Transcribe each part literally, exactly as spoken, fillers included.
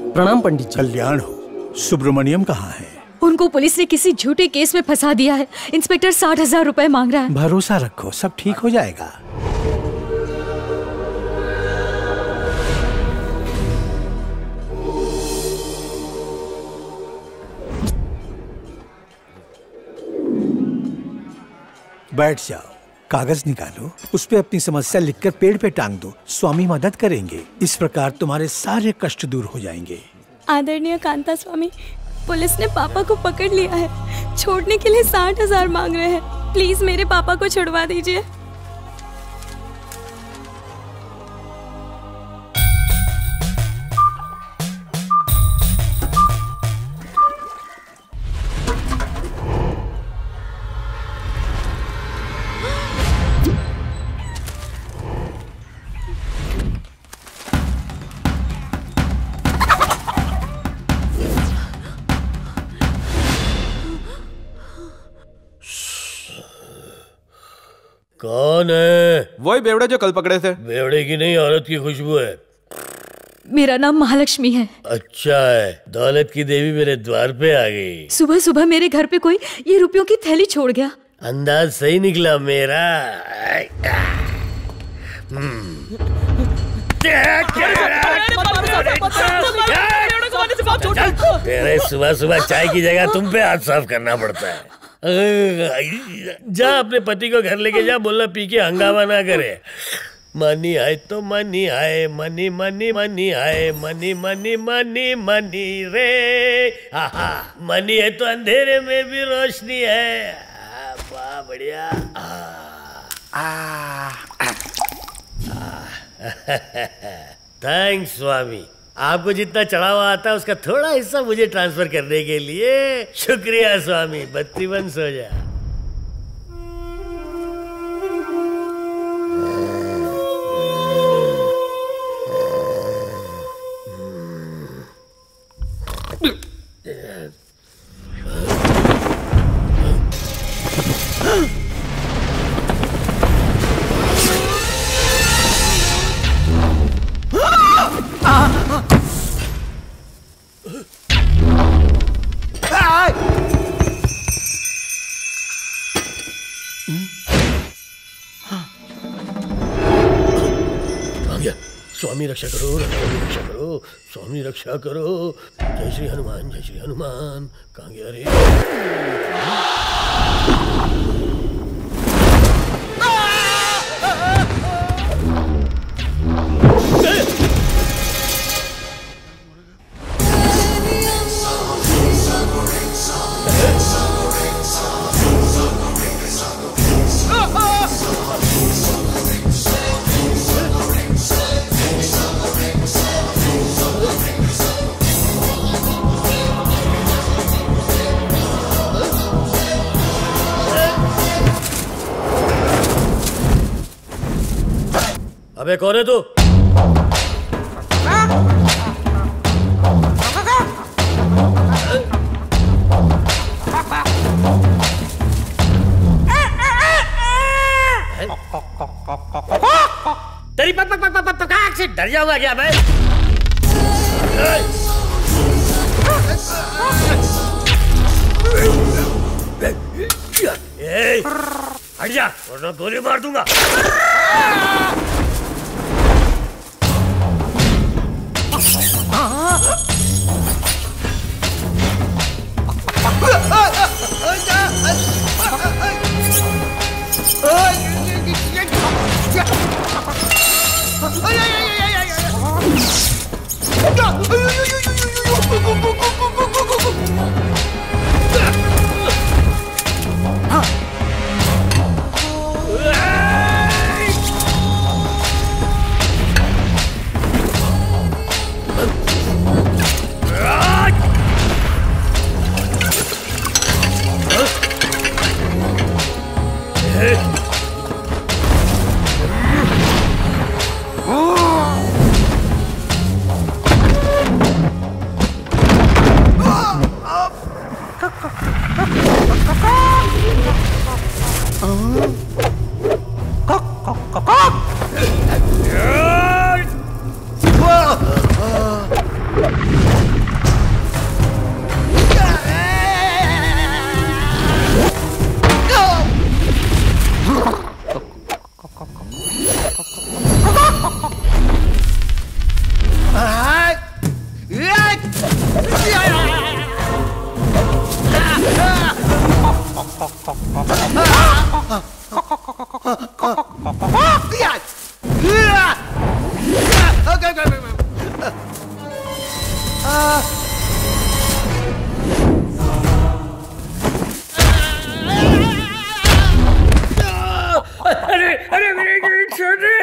प्रणाम पंडित जी। कल्याण हो। सुब्रमण्यम कहाँ है? उनको पुलिस ने किसी झूठे केस में फंसा दिया है। इंस्पेक्टर साठ हजार रुपए मांग रहा है। भरोसा रखो, सब ठीक हो जाएगा। बैठ जाओ, कागज निकालो, उस पे अपनी समस्या लिखकर पेड़ पे टांग दो। स्वामी मदद करेंगे। इस प्रकार तुम्हारे सारे कष्ट दूर हो जाएंगे। आदरणीय कांता स्वामी, पुलिस ने पापा को पकड़ लिया है। छोड़ने के लिए साठ हजार मांग रहे हैं। प्लीज मेरे पापा को छुड़वा दीजिए। कौन है? वही बेवड़े जो कल पकड़े थे। बेवड़े की नहीं, औरत की खुशबू है। मेरा नाम महालक्ष्मी है। अच्छा है, दौलत की देवी मेरे द्वार पे आ गई। सुबह सुबह मेरे घर पे कोई ये रुपयों की थैली छोड़ गया। अंदाज सही निकला मेरा। तेरे सुबह सुबह चाय की जगह तुम पे हाथ साफ करना पड़ता है। जा अपने पति को घर लेके जा, बोलना पी के हंगामा ना करे। मनी आए तो मनी आए, मनी मनी मनी आए, मनी मनी मनी मनी रे। आहा, मनी है तो अंधेरे में भी रोशनी है। वाह बढ़िया। थैंक्स स्वामी, आपको जितना चढ़ावा आता है उसका थोड़ा हिस्सा मुझे ट्रांसफर करने के लिए शुक्रिया स्वामी। बत्ती बंद हो जा। स्वामी रक्षा करो, स्वामी रक्षा करो, स्वामी रक्षा करो। जय श्री हनुमान, जय श्री हनुमान। कहाँ गया रे? अबे कौन है तू? तेरी पक पक पक पक पक से डर जाऊंगा क्या मैं? ए, हट जा वरना गोली मार दूंगा।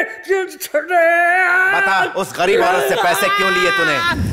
बता, उस गरीब औरत से पैसे क्यों लिए तूने?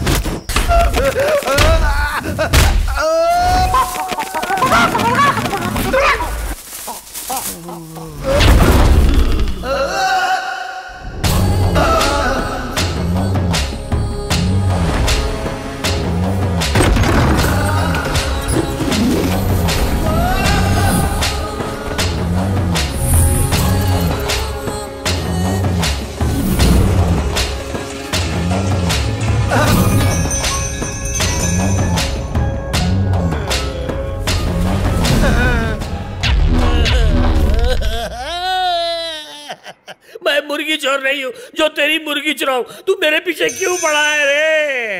मैं मुर्गी चोर नहीं हूँ जो तेरी मुर्गी चुराऊं। तू मेरे पीछे क्यों पड़ा है रे?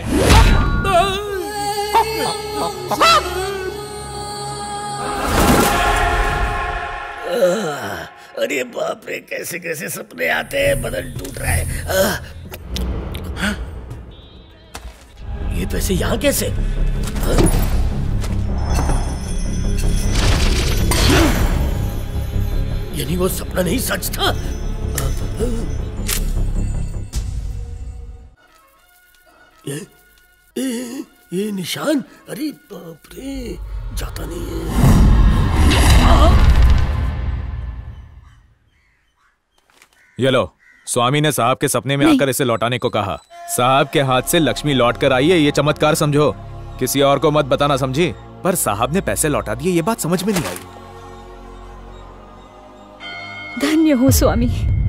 अरे बाप रे, कैसे कैसे सपने आते हैं, बदन टूट रहा है। ये पैसे यहाँ कैसे? यानी वो सपना नहीं, सच था। ये, ये, ये निशान, अरे बाप रे, जाता नहीं है। ये लो, स्वामी ने साहब के सपने में आकर इसे लौटाने को कहा। साहब के हाथ से लक्ष्मी लौट कर आई है, ये चमत्कार समझो। किसी और को मत बताना, समझी? पर साहब ने पैसे लौटा दिए, ये बात समझ में नहीं आई। धन्य हो स्वामी।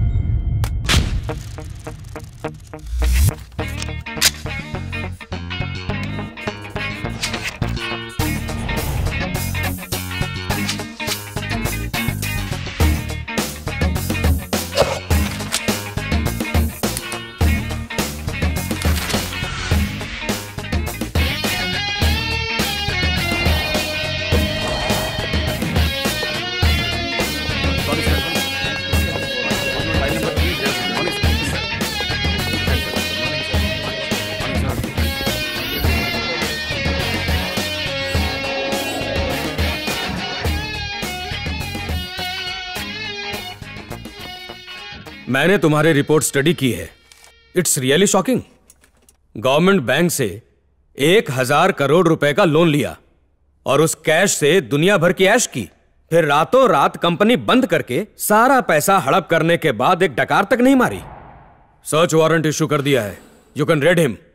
मैंने तुम्हारी रिपोर्ट स्टडी की है। It's really shocking. Government bank से एक हजार करोड़ रुपए का लोन लिया और उस कैश से दुनिया भर की ऐश की, फिर रातों रात कंपनी बंद करके सारा पैसा हड़प करने के बाद एक डकार तक नहीं मारी। सर्च वारंट इशू कर दिया है। You can raid him.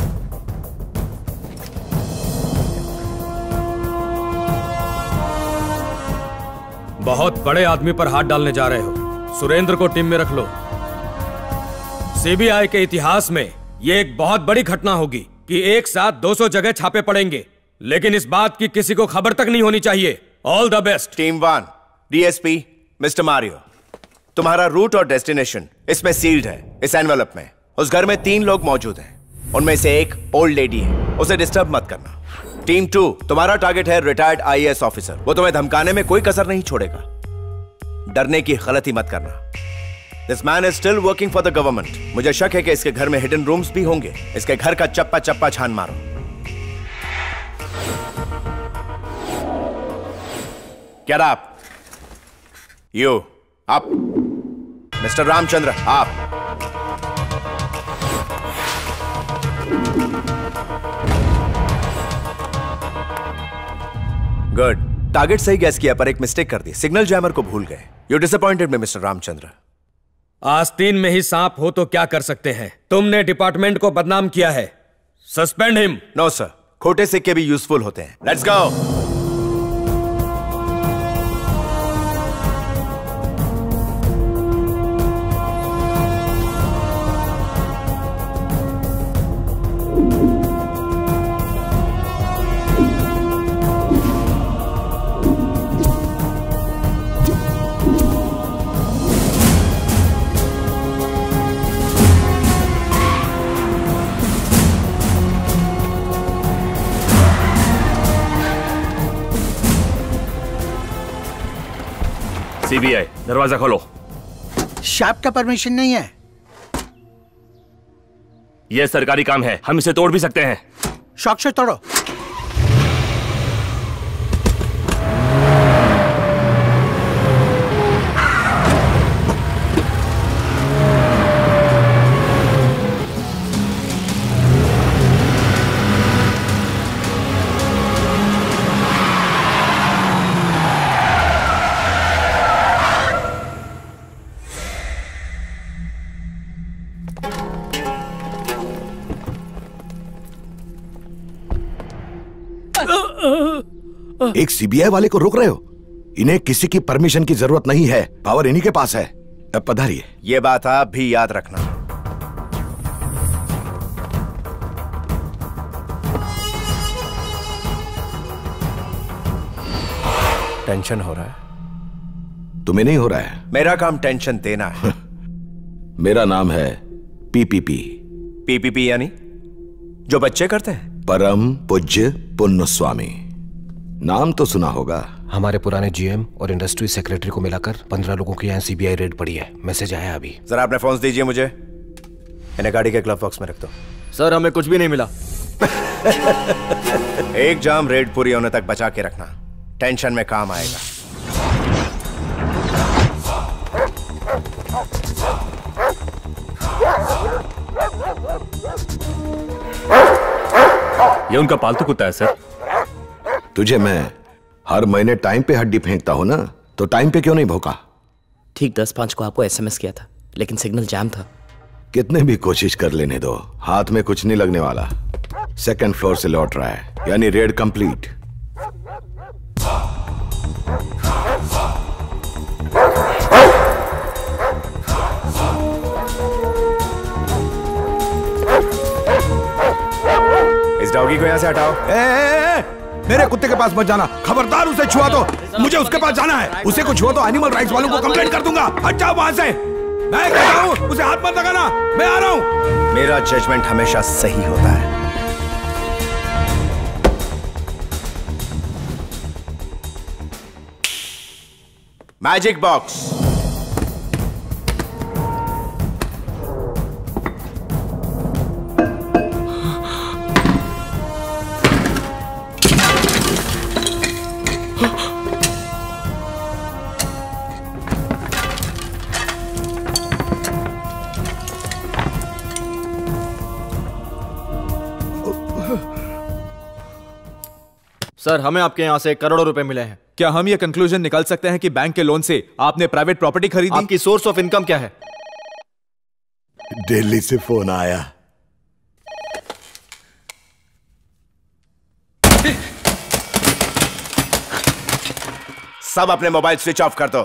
बहुत बड़े आदमी पर हाथ डालने जा रहे हो। सुरेंद्र को टीम में रख लो। सीबीआई के इतिहास में यह एक बहुत बड़ी घटना होगी कि एक साथ दो सौ जगह छापे पड़ेंगे, लेकिन इस बात की किसी को खबर तक नहीं होनी चाहिए। All the best. Team one, DSP mister Mario, तुम्हारा रूट और डेस्टिनेशन इसमें सील्ड है। इस एनवेलप में उस घर में तीन लोग मौजूद हैं, उनमें से एक ओल्ड लेडी है, उसे डिस्टर्ब मत करना। टीम टू, तुम्हारा टारगेट है रिटायर्ड आईएएस ऑफिसर। वो तुम्हें धमकाने में कोई कसर नहीं छोड़ेगा। डरने की गलती मत करना। This man is still working for the government. मुझे शक है कि इसके घर में हिडन रूम्स भी होंगे। इसके घर का चप्पा चप्पा छान मारो। Get up. You up. Mister Ramchandra, आप। गुड। टारगेट सही गैस किया पर एक मिस्टेक कर दी। सिग्नल जैमर को भूल गए। You disappointed me mister Ramchandra. आस्तीन में ही सांप हो तो क्या कर सकते हैं। तुमने डिपार्टमेंट को बदनाम किया है। Suspend him. नो सर, खोटे सिक्के भी यूजफुल होते हैं। Let's go. सीबीआई, दरवाजा खोलो। शॉप का परमिशन नहीं है। यह सरकारी काम है, हम इसे तोड़ भी सकते हैं। शॉप से तोड़ो। एक सीबीआई वाले को रोक रहे हो? इन्हें किसी की परमिशन की जरूरत नहीं है, पावर इन्हीं के पास है। अब पधारिए। ये बात आप भी याद रखना। टेंशन हो रहा है? तुम्हें नहीं हो रहा है? मेरा काम टेंशन देना है। मेरा नाम है पीपीपी। पीपीपी यानी जो बच्चे करते हैं? परम पूज्य पुण्य स्वामी। नाम तो सुना होगा। हमारे पुराने जीएम और इंडस्ट्री सेक्रेटरी को मिलाकर पंद्रह लोगों की यहाँ सीबीआई रेड पड़ी है। मैसेज आया अभी। जरा अपने फोन दीजिए मुझे। इन्हें गाड़ी के ग्लव बॉक्स में रख दो। सर हमें कुछ भी नहीं मिला। एक जाम रेड पूरी होने तक बचा के रखना, टेंशन में काम आएगा। ये उनका पालतू कुत्ता है सर। तुझे मैं हर महीने टाइम पे हड्डी फेंकता हूं ना, तो टाइम पे क्यों नहीं भौंका? ठीक दस पांच को आपको एसएमएस किया था, लेकिन सिग्नल जैम था। कितने भी कोशिश कर लेने दो, हाथ में कुछ नहीं लगने वाला। सेकंड फ्लोर से लौट रहा है, यानी रेड कंप्लीट। इस डॉगी को यहाँ से हटाओ। ए, ए, ए, मेरे कुत्ते के पास मत जाना, खबरदार उसे छुआ तो मुझे उसके पास जाना है। उसे कुछ हुआ तो एनिमल राइट्स वालों को कंप्लेंट कर दूंगा। हट जाओ वहां से, मैं कहता हूं उसे हाथ मत लगाना, मैं आ रहा हूं। मेरा जजमेंट हमेशा सही होता है। Magic box. सर हमें आपके यहाँ से करोड़ों रुपए मिले हैं। क्या हम ये कंक्लूजन निकाल सकते हैं कि बैंक के लोन से आपने प्राइवेट प्रॉपर्टी खरीदी? आपकी सोर्स ऑफ इनकम क्या है? दिल्ली से फोन आया। सब अपने मोबाइल स्विच ऑफ कर दो।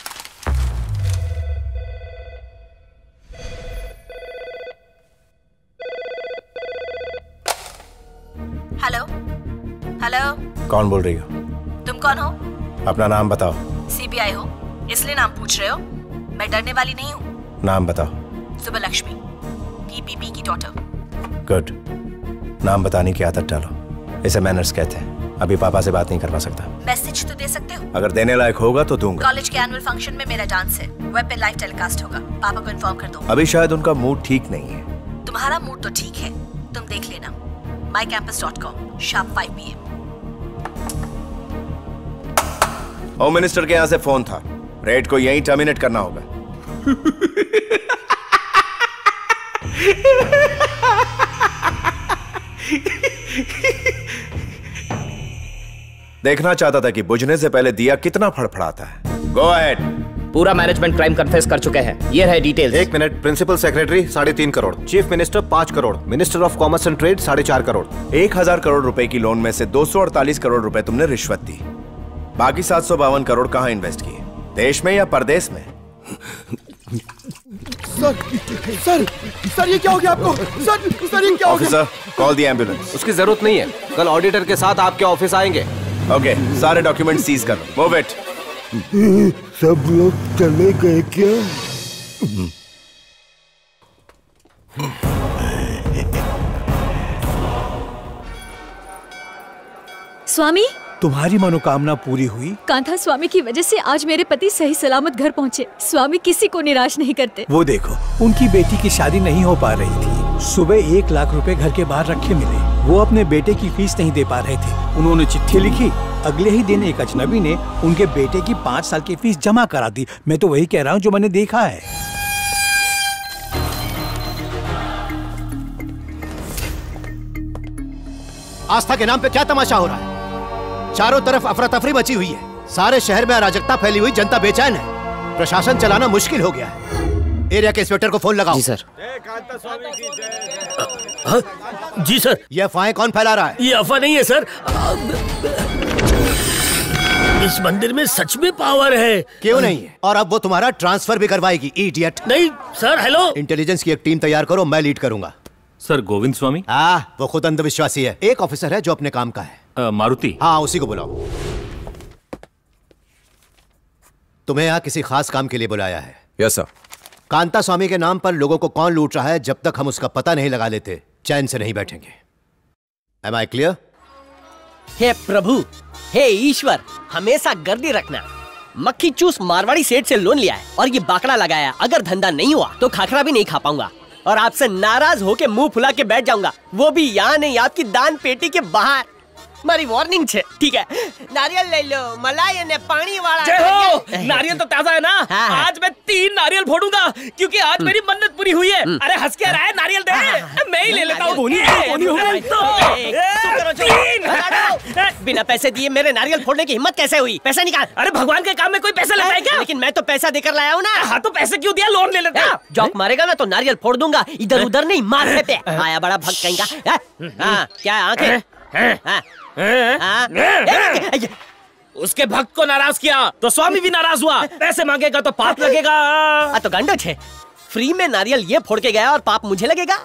हेलो हेलो, कौन बोल रही हो? तुम कौन हो? अपना नाम बताओ। सीबीआई हो इसलिए नाम पूछ रहे हो? मैं डरने वाली नहीं हूँ। नाम बताओ। सुबह लक्ष्मी, पीपीपी की डॉटर। गुड, नाम बताने की आदत डालो, इसे मैनर्स कहते हैं। अभी पापा से बात नहीं करवा सकता। मैसेज तो दे सकते हो। अगर देने लायक होगा तो दूंगा। कॉलेज के एनुअल फंक्शन में मेरा डांस है, वेब पे लाइव टेलीकास्ट होगा। पापा को इन्फॉर्म कर दो। अभी शायद उनका मूड ठीक नहीं है। तुम्हारा मूड तो ठीक है, तुम देख लेना। My campus dot com, sharp five p m. Home minister के यहाँ से फोन था, रेड को यहीं टर्मिनेट करना होगा। देखना चाहता था कि बुझने से पहले दिया कितना फड़फड़ाता है। Go ahead. पूरा मैनेजमेंट क्राइम कन्फेस कर चुके हैं। ये है डिटेल्स। एक मिनट। प्रिंसिपल सेक्रेटरी साढ़े तीन करोड़, चीफ मिनिस्टर पांच crore, minister of commerce and trade साढ़े चार करोड़। एक हजार करोड़ रुपए की लोन में से दो सौ अड़तालीस करोड़ रुपए तुमने रिश्वत दी। बाकी सात सौ बावन करोड़ कहाँ इन्वेस्ट किए, देश में या परदेश में? सर सर सर ये क्या हो गया आपको? सर सर ये क्या हो गया? Officer, call the ambulance. उसकी जरूरत नहीं है, कल ऑडिटर के साथ आपके ऑफिस आएंगे। ओके, सारे डॉक्यूमेंट सीज कर लो। Move it. सब लोग चले गए क्या? स्वामी, तुम्हारी मनोकामना पूरी हुई? कांथा स्वामी की वजह से आज मेरे पति सही सलामत घर पहुँचे। स्वामी किसी को निराश नहीं करते। वो देखो, उनकी बेटी की शादी नहीं हो पा रही थी। सुबह एक लाख रुपए घर के बाहर रखे मिले। वो अपने बेटे की फीस नहीं दे पा रहे थे। उन्होंने चिट्ठी लिखी, अगले ही दिन एक अजनबी ने उनके बेटे की पाँच साल की फीस जमा करा दी। मैं तो वही कह रहा हूँ जो मैंने देखा है। आस्था के नाम पे क्या तमाशा हो रहा है? चारों तरफ अफरा तफरी मची हुई है। सारे शहर में अराजकता फैली हुई, जनता बेचैन है। प्रशासन चलाना मुश्किल हो गया है। एरिया के इंस्पेक्टर को फोन लगाओ। जी सर। हाँ, जी सर। ये अफवाहें कौन फैला रहा है? ये अफवाह नहीं है सर, इस मंदिर में सच में पावर है। क्यों नहीं है? और अब वो तुम्हारा ट्रांसफर भी करवाएगी, इडियट। नहीं सर। हेलो, इंटेलिजेंस की एक टीम तैयार करो, मैं लीड करूंगा। सर गोविंद स्वामी? हाँ, वो खुद अंधविश्वासी है। एक ऑफिसर है जो अपने काम का है। आ, मारुति? हाँ, उसी को बुलाओ। तुम्हें यहाँ किसी खास काम के लिए बुलाया है। Yes sir. कांता स्वामी के नाम पर लोगों को कौन लूट रहा है, जब तक हम उसका पता नहीं लगा लेते चैन से नहीं बैठेंगे। M I clear? हे प्रभु, हे ईश्वर, हमेशा गर्दी रखना। मक्खी चूस मारवाड़ी सेठ से लोन लिया है और ये बाकड़ा लगाया। अगर धंधा नहीं हुआ तो खाखरा भी नहीं खा पाऊंगा और आपसे नाराज होके मुंह फुला के बैठ जाऊंगा, वो भी यहाँ नहीं, आपकी दान पेटी के बाहर। मारी वार्निंग छे, ठीक है? नारियल ले लो, मलाई ने पानी वाला। जय हो। नारियल तो ताजा है ना? हाँ, हाँ। आज मैं तीन नारियल फोड़ूंगा क्योंकि आज मेरी मन्नत पूरी हुई है। अरे हंस के रहा है, नारियल दे। हाँ, मैं ही ले लेता हूँ। बिना पैसे दिए मेरे नारियल फोड़ने की हिम्मत कैसे हुई? पैसा निकाल। अरे भगवान के काम में कोई पैसा लगता है क्या? लेकिन मैं तो पैसा देकर लाया हूँ ना। हाँ, तो पैसे क्यों दिया? लोन ले लेता। जॉक मारेगा ना तो नारियल फोड़ दूंगा, इधर उधर नहीं, माथे पे। आया बड़ा भक्त कहीं का। हाँ, क्या आंखें? उसके भक्त को नाराज किया तो स्वामी भी नाराज हुआ। पैसे मांगेगा तो पाप लगेगा। आ, तो गंडच है, फ्री में नारियल ये फोड़ के गया और पाप मुझे लगेगा।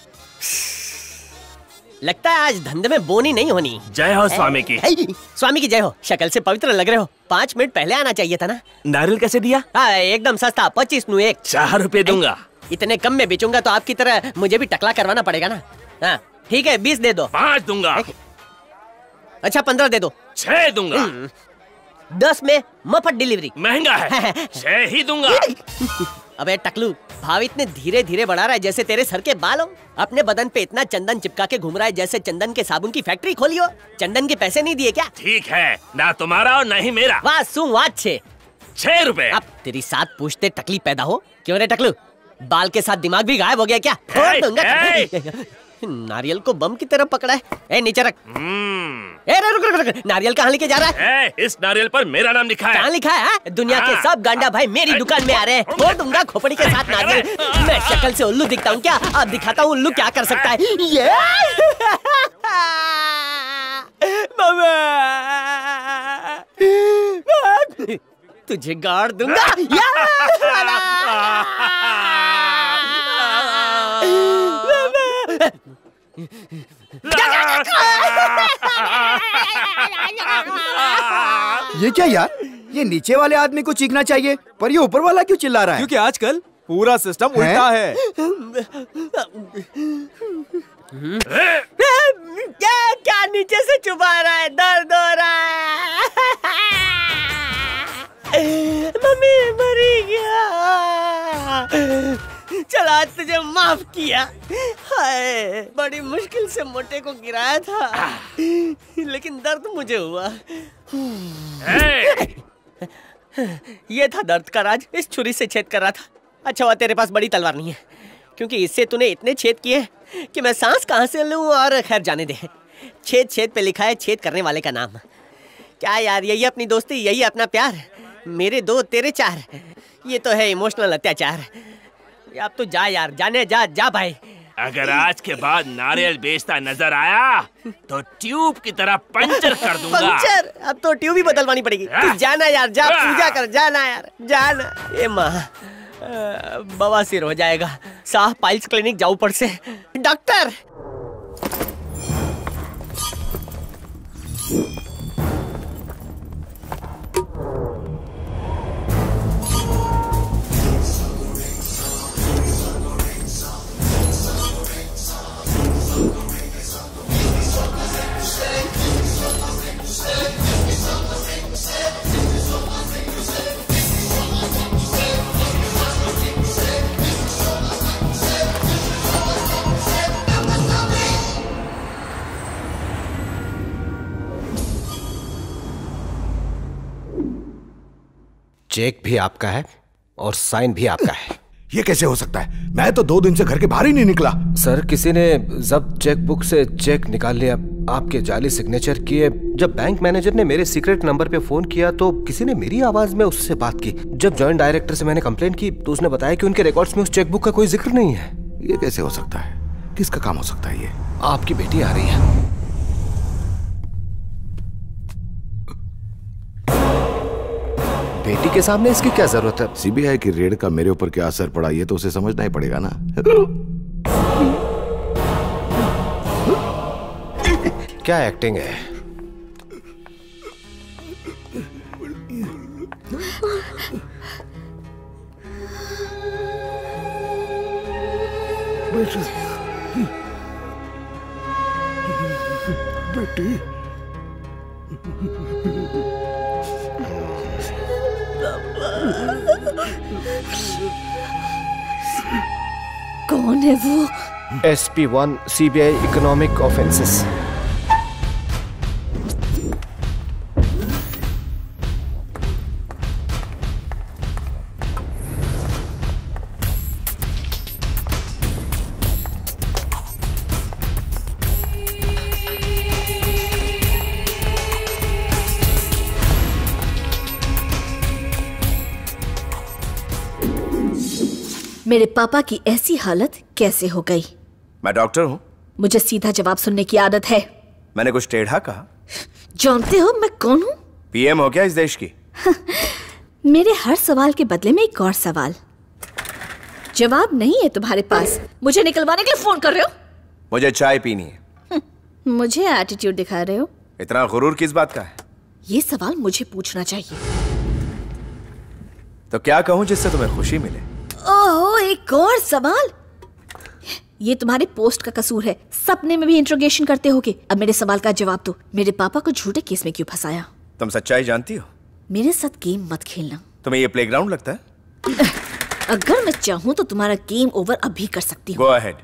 लगता है आज धंधे में बोनी नहीं होनी। जय हो स्वामी की। स्वामी की जय हो। शक्ल से पवित्र लग रहे हो। पाँच मिनट पहले आना चाहिए था ना। नारियल कैसे दिया? हाँ, एकदम सस्ता, पच्चीस नु एक। चार रुपए दूंगा। इतने कम में बेचूंगा तो आपकी तरह मुझे भी टकला करवाना पड़ेगा ना। हाँ ठीक है, बीस दे दो। पाँच दूंगा। अच्छा पंद्रह दे दो। छह दूंगा। दस में मफत डिलीवरी। महंगा है। छह ही दूंगा। अबे टकलू, भाव इतने धीरे धीरे बढ़ा रहा है जैसे तेरे सर के बाल हो। अपने बदन पे इतना चंदन चिपका के घूम रहा है जैसे चंदन के साबुन की फैक्ट्री खोली हो। चंदन के पैसे नहीं दिए क्या? ठीक है, ना तुम्हारा और ना ही मेरा। वाह सु वाह छे छह रुपए। अब तेरी साथ पूछते टकली पैदा हो। क्यों रे टकलू, बाल के साथ दिमाग भी गायब हो गया क्या? फोड़ दूंगा। नारियल को बम की तरह पकड़ा है। ए नीचे रख। ए रुक रुक रुक, नारियल कहाँ लेके जा रहा है? ए, इस नारियल पर मेरा नाम लिखा है। कहाँ लिखा है? दुनिया के सब गांडा भाई मेरी दुकान में आ रहे हैं। फोड़ दूंगा खोपड़ी के साथ नारियल। मैं शक्ल से उल्लू दिखता हूँ क्या? अब दिखाता हूँ उल्लू क्या कर सकता है। ये तुझे गाड़ दूंगा। ये क्या यार? ये नीचे वाले आदमी को चीखना चाहिए, पर ये ऊपर वाला क्यों चिल्ला रहा है? क्योंकि आजकल पूरा सिस्टम उल्टा है। क्या क्या नीचे से चुभा रहा है? दर्द हो रहा है। मम्मी मरी गया। चल आज तुझे माफ किया। हाय, बड़ी मुश्किल से मोटे को गिराया था, लेकिन दर्द मुझे हुआ। ये था दर्द का राज। इस छुरी से छेद कर रहा था। अच्छा हुआ तेरे पास बड़ी तलवार नहीं है, क्योंकि इससे तूने इतने छेद किए कि मैं सांस कहाँ से लूं। और खैर जाने दे, छेद छेद पे लिखा है छेद करने वाले का नाम। क्या यार, यही अपनी दोस्ती, यही अपना प्यार। मेरे दो तेरे चार, ये तो है इमोशनल अत्याचार। अब तो जा यार, जाने जा जा भाई। अगर आज के बाद नारियल बेचता नजर आया तो ट्यूब की तरह पंचर कर दूंगा। पंचर? अब तो ट्यूब ही बदलवानी पड़ेगी। तू जाना यार, जा पूजा कर, जाना यार, जाना। ए माँ, बवासीर हो जाएगा। साह पाइल्स क्लिनिक जाओ ऊपर से। डॉक्टर चेक भी आपका है और साइन भी आपका है। ये कैसे हो सकता है? मैं तो दो दिन से घर के बाहर ही नहीं निकला। सर, किसी ने जब्त चेक बुक से चेक निकाल लिया आपके जाली सिग्नेचर किए। जब बैंक मैनेजर ने मेरे सीक्रेट नंबर पे फोन किया तो किसी ने मेरी आवाज में उससे बात की। जब जॉइंट डायरेक्टर से मैंने कंप्लेंट की तो उसने बताया कि उनके रिकॉर्ड्स में उस चेकबुक का कोई जिक्र नहीं है। ये कैसे हो सकता है? किसका काम हो सकता है ये? आपकी बेटी आ रही है। बेटी के सामने इसकी क्या जरूरत है? सीबीआई की रेड का मेरे ऊपर क्या असर पड़ा ये तो उसे समझना ही पड़ेगा ना। क्या एक्टिंग है? बेटी कौन है वो? S P one CBI economic offences. मेरे पापा की ऐसी हालत कैसे हो गई? मैं डॉक्टर हूँ। मुझे सीधा जवाब सुनने की आदत है। मैंने कुछ टेढ़ा कहा? जानते हो मैं कौन हूँ? पीएम हो क्या इस देश की? मेरे हर सवाल के बदले में एक और सवाल। जवाब नहीं है तुम्हारे पास? मुझे निकलवाने के लिए फोन कर रहे हो? मुझे चाय पीनी है। मुझे एटीट्यूड दिखा रहे हो? इतना गुरूर किस बात का है? ये सवाल मुझे पूछना चाहिए। तो क्या कहूँ जिससे तुम्हें खुशी मिले? ओहो, एक और सवाल। ये तुम्हारे पोस्ट का कसूर है। सपने में भी इंट्रोगेशन करते होगे। अब मेरे सवाल का जवाब दो। मेरे पापा को झूठे केस में क्यों फंसाया? तुम सच्चाई जानती हो? मेरे साथ गेम मत खेलना। तुम्हें ये प्लेग्राउंड लगता है? अगर मैं चाहूँ तो तुम्हारा गेम ओवर अभी कर सकती हूँ। Go ahead.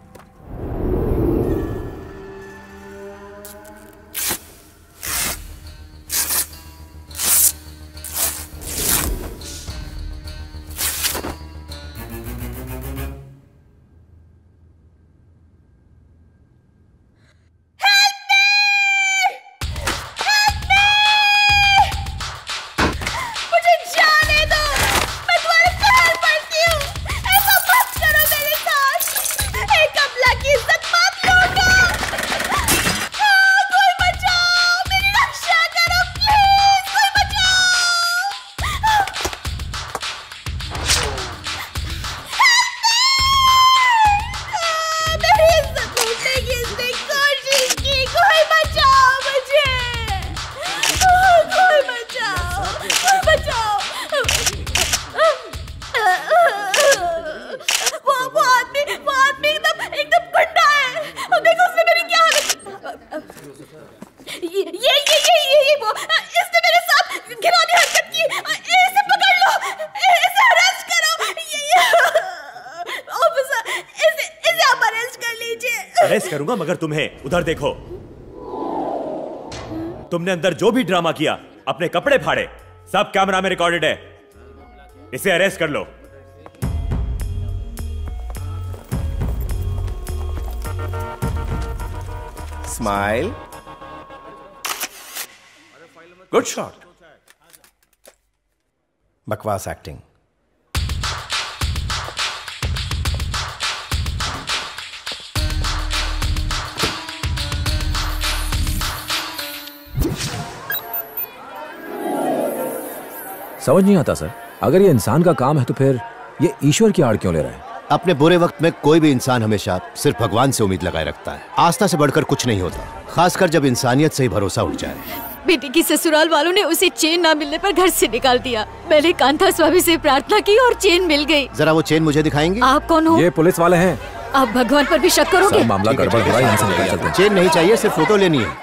अरेस्ट करूंगा, मगर तुम्हें उधर देखो। तुमने अंदर जो भी ड्रामा किया, अपने कपड़े फाड़े, सब कैमरा में रिकॉर्डेड है। इसे अरेस्ट कर लो। स्माइल। Good shot. बकवास एक्टिंग। समझ नहीं आता सर, अगर ये इंसान का काम है तो फिर ये ईश्वर की आड़ क्यों ले रहा है? अपने बुरे वक्त में कोई भी इंसान हमेशा सिर्फ भगवान से उम्मीद लगाए रखता है। आस्था से बढ़कर कुछ नहीं होता, खासकर जब इंसानियत से ही भरोसा उठ जाए। बेटी की ससुराल वालों ने उसे चेन ना मिलने पर घर से निकाल दिया। मैंने कांता स्वामी से प्रार्थना की और चेन मिल गई। जरा वो चेन मुझे दिखाएंगे? आप कौन हो? ये पुलिस वाले हैं। आप भगवान पर भी शक करोगे? मामला गड़बड़ हो रहा है, यहाँ से निकल चलते हैं। चेन नहीं चाहिए, सिर्फ फोटो लेनी है।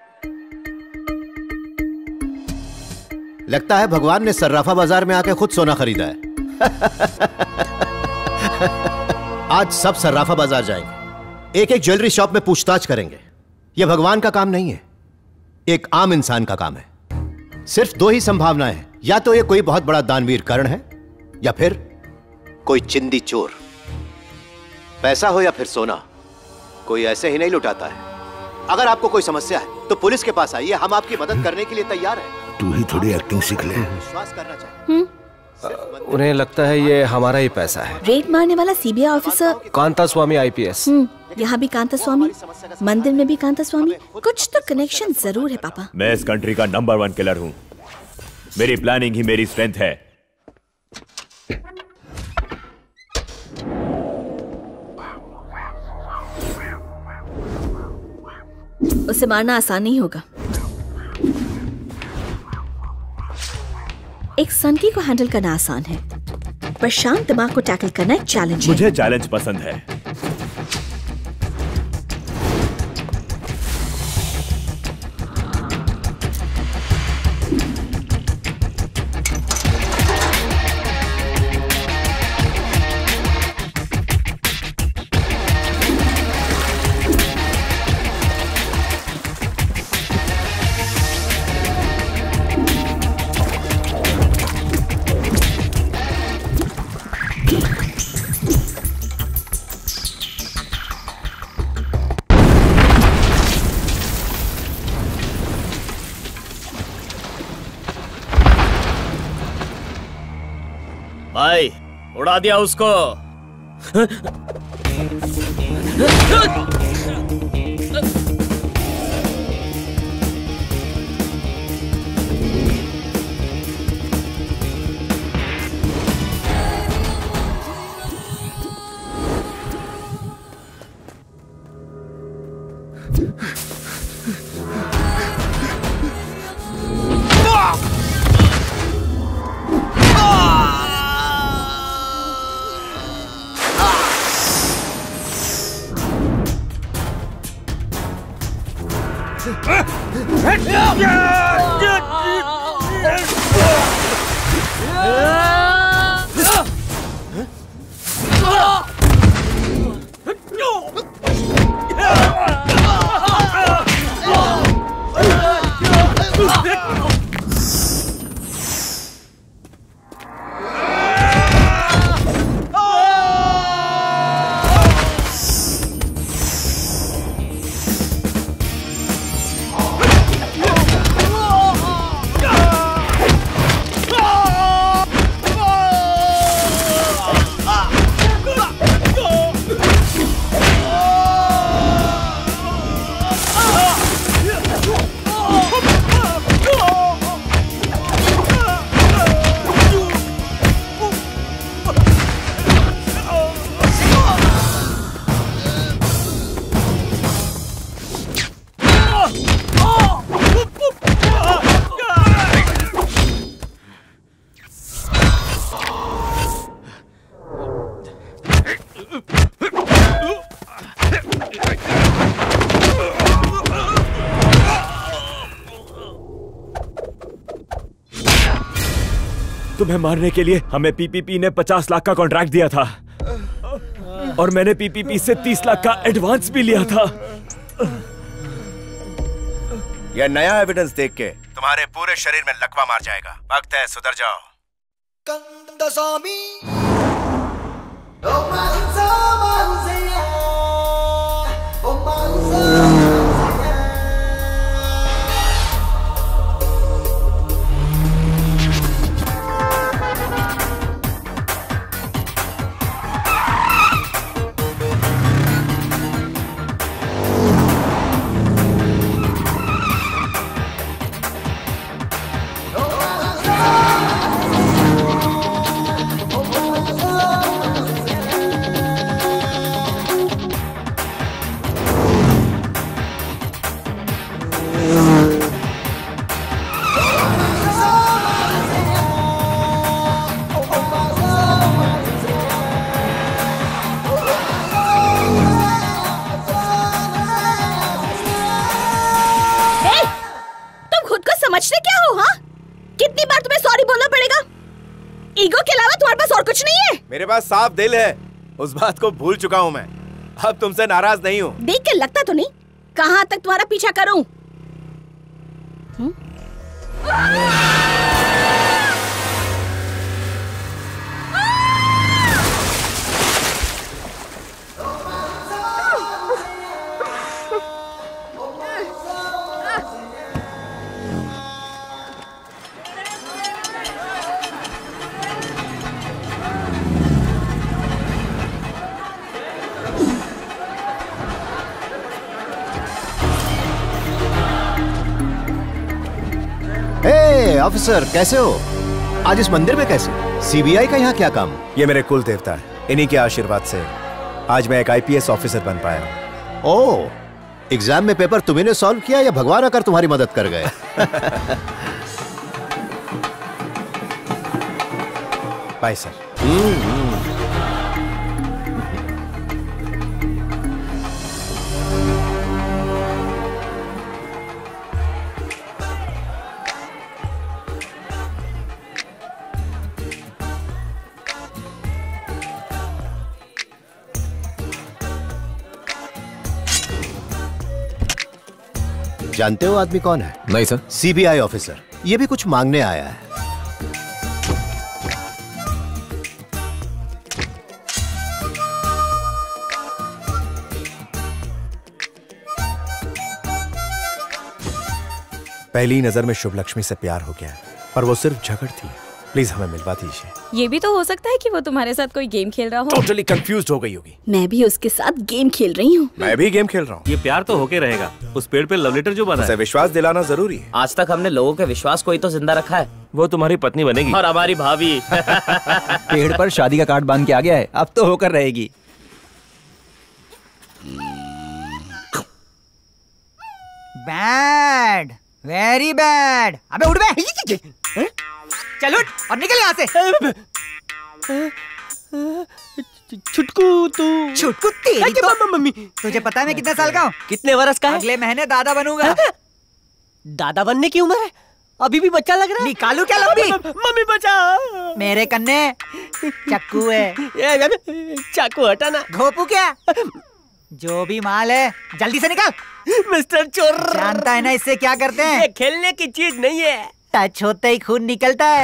लगता है भगवान ने सर्राफा बाजार में आके खुद सोना खरीदा है। आज सब सर्राफा बाजार जाएंगे, एक एक ज्वेलरी शॉप में पूछताछ करेंगे। यह भगवान का काम नहीं है, एक आम इंसान का काम है। सिर्फ दो ही संभावनाएं हैं, या तो ये कोई बहुत बड़ा दानवीर कर्ण है, या फिर कोई चिंदी चोर। पैसा हो या फिर सोना, कोई ऐसे ही नहीं लुटाता है। अगर आपको कोई समस्या है तो पुलिस के पास आइए, हम आपकी मदद करने के लिए तैयार हैं। तू ही थोड़ी एक्टिंग सीख ले। विश्वास करना चाहिए। उन्हें लगता है ये हमारा ही पैसा है। रेड मारने वाला CBI officer Kanta Swami IPS. यहाँ भी कांता स्वामी, मंदिर में भी कांता स्वामी, कुछ तो कनेक्शन जरूर है पापा। मैं इस कंट्री का नंबर वन किलर हूँ। मेरी प्लानिंग ही मेरी स्ट्रेंथ है। उसे मारना आसान नहीं होगा। एक सनकी को हैंडल करना आसान है, पर शांत दिमाग को टैकल करना एक चैलेंज है। मुझे चैलेंज पसंद है। भाई उड़ा दिया उसको। तुम्हें मारने के लिए हमें पीपीपी ने पचास लाख का कॉन्ट्रैक्ट दिया था और मैंने पीपीपी से तीस लाख का एडवांस भी लिया था। यह नया एविडेंस देख के तुम्हारे पूरे शरीर में लकवा मार जाएगा। वक्त है, सुधर जाओ। समझते क्या हो? हाँ, कितनी बार तुम्हें सॉरी बोलना पड़ेगा? ईगो के अलावा तुम्हारे पास और कुछ नहीं है? मेरे पास साफ दिल है, उस बात को भूल चुका हूँ मैं। अब तुमसे नाराज नहीं हूँ। देख के लगता तो नहीं, कहाँ तक तुम्हारा पीछा करूँ? ऑफिसर कैसे हो? आज इस मंदिर में कैसे? सीबीआई का यहाँ क्या काम? ये मेरे कुल देवता है, इन्हीं के आशीर्वाद से आज मैं एक आईपीएस ऑफिसर बन पाया हूँ। ओह, एग्जाम में पेपर तुम्ही ने सॉल्व किया या भगवान आकर तुम्हारी मदद कर गए? Bye sir. जानते हो आदमी कौन है? नहीं सर। CBI officer. ये भी कुछ मांगने आया है। पहली नजर में शुभ लक्ष्मी से प्यार हो गया, पर वो सिर्फ झगड़ थी। प्लीज हमें मिलवा दीजिए। ये भी तो हो सकता है कि वो तुम्हारे साथ कोई गेम खेल रहा हो। टोटली कंफ्यूज्ड हो गई होगी। मैं भी उसके साथ गेम खेल रही हूँ। मैं भी गेम खेल रहा हूँ। ये प्यार तो होके रहेगा। उस पेड़ पे लव लेटर जो बना है, विश्वास दिलाना जरूरी है। आज तक हमने लोगों के विश्वास को ही तो जिंदा रखा है। वो तुम्हारी पत्नी बनेगी और हमारी भाभी। पेड़ पर शादी का कार्ड बांध के आ गया है, अब तो होकर रहेगी। Bad, very bad. अबे उठ बे, चल उठ और निकल यहाँ से। छुटकू तू छुटकू तेरी तो मम्मी। तुझे पता है मैं कितने साल का हूँ? कितने वर्ष का है? अगले महीने दादा बनूंगा। दादा बनने की उम्र है? अभी भी बच्चा लग रहा है। निकालू क्या लंबी? मम्मी बचा। मेरे कन्ने चक्कू है। चाकू हटाना। घोपू क्या? जो भी माल है जल्दी से निकाल। मिस्टर चोर, जानता है ना इससे क्या करते हैं? ये खेलने की चीज नहीं है। टच होते ही खून निकलता है।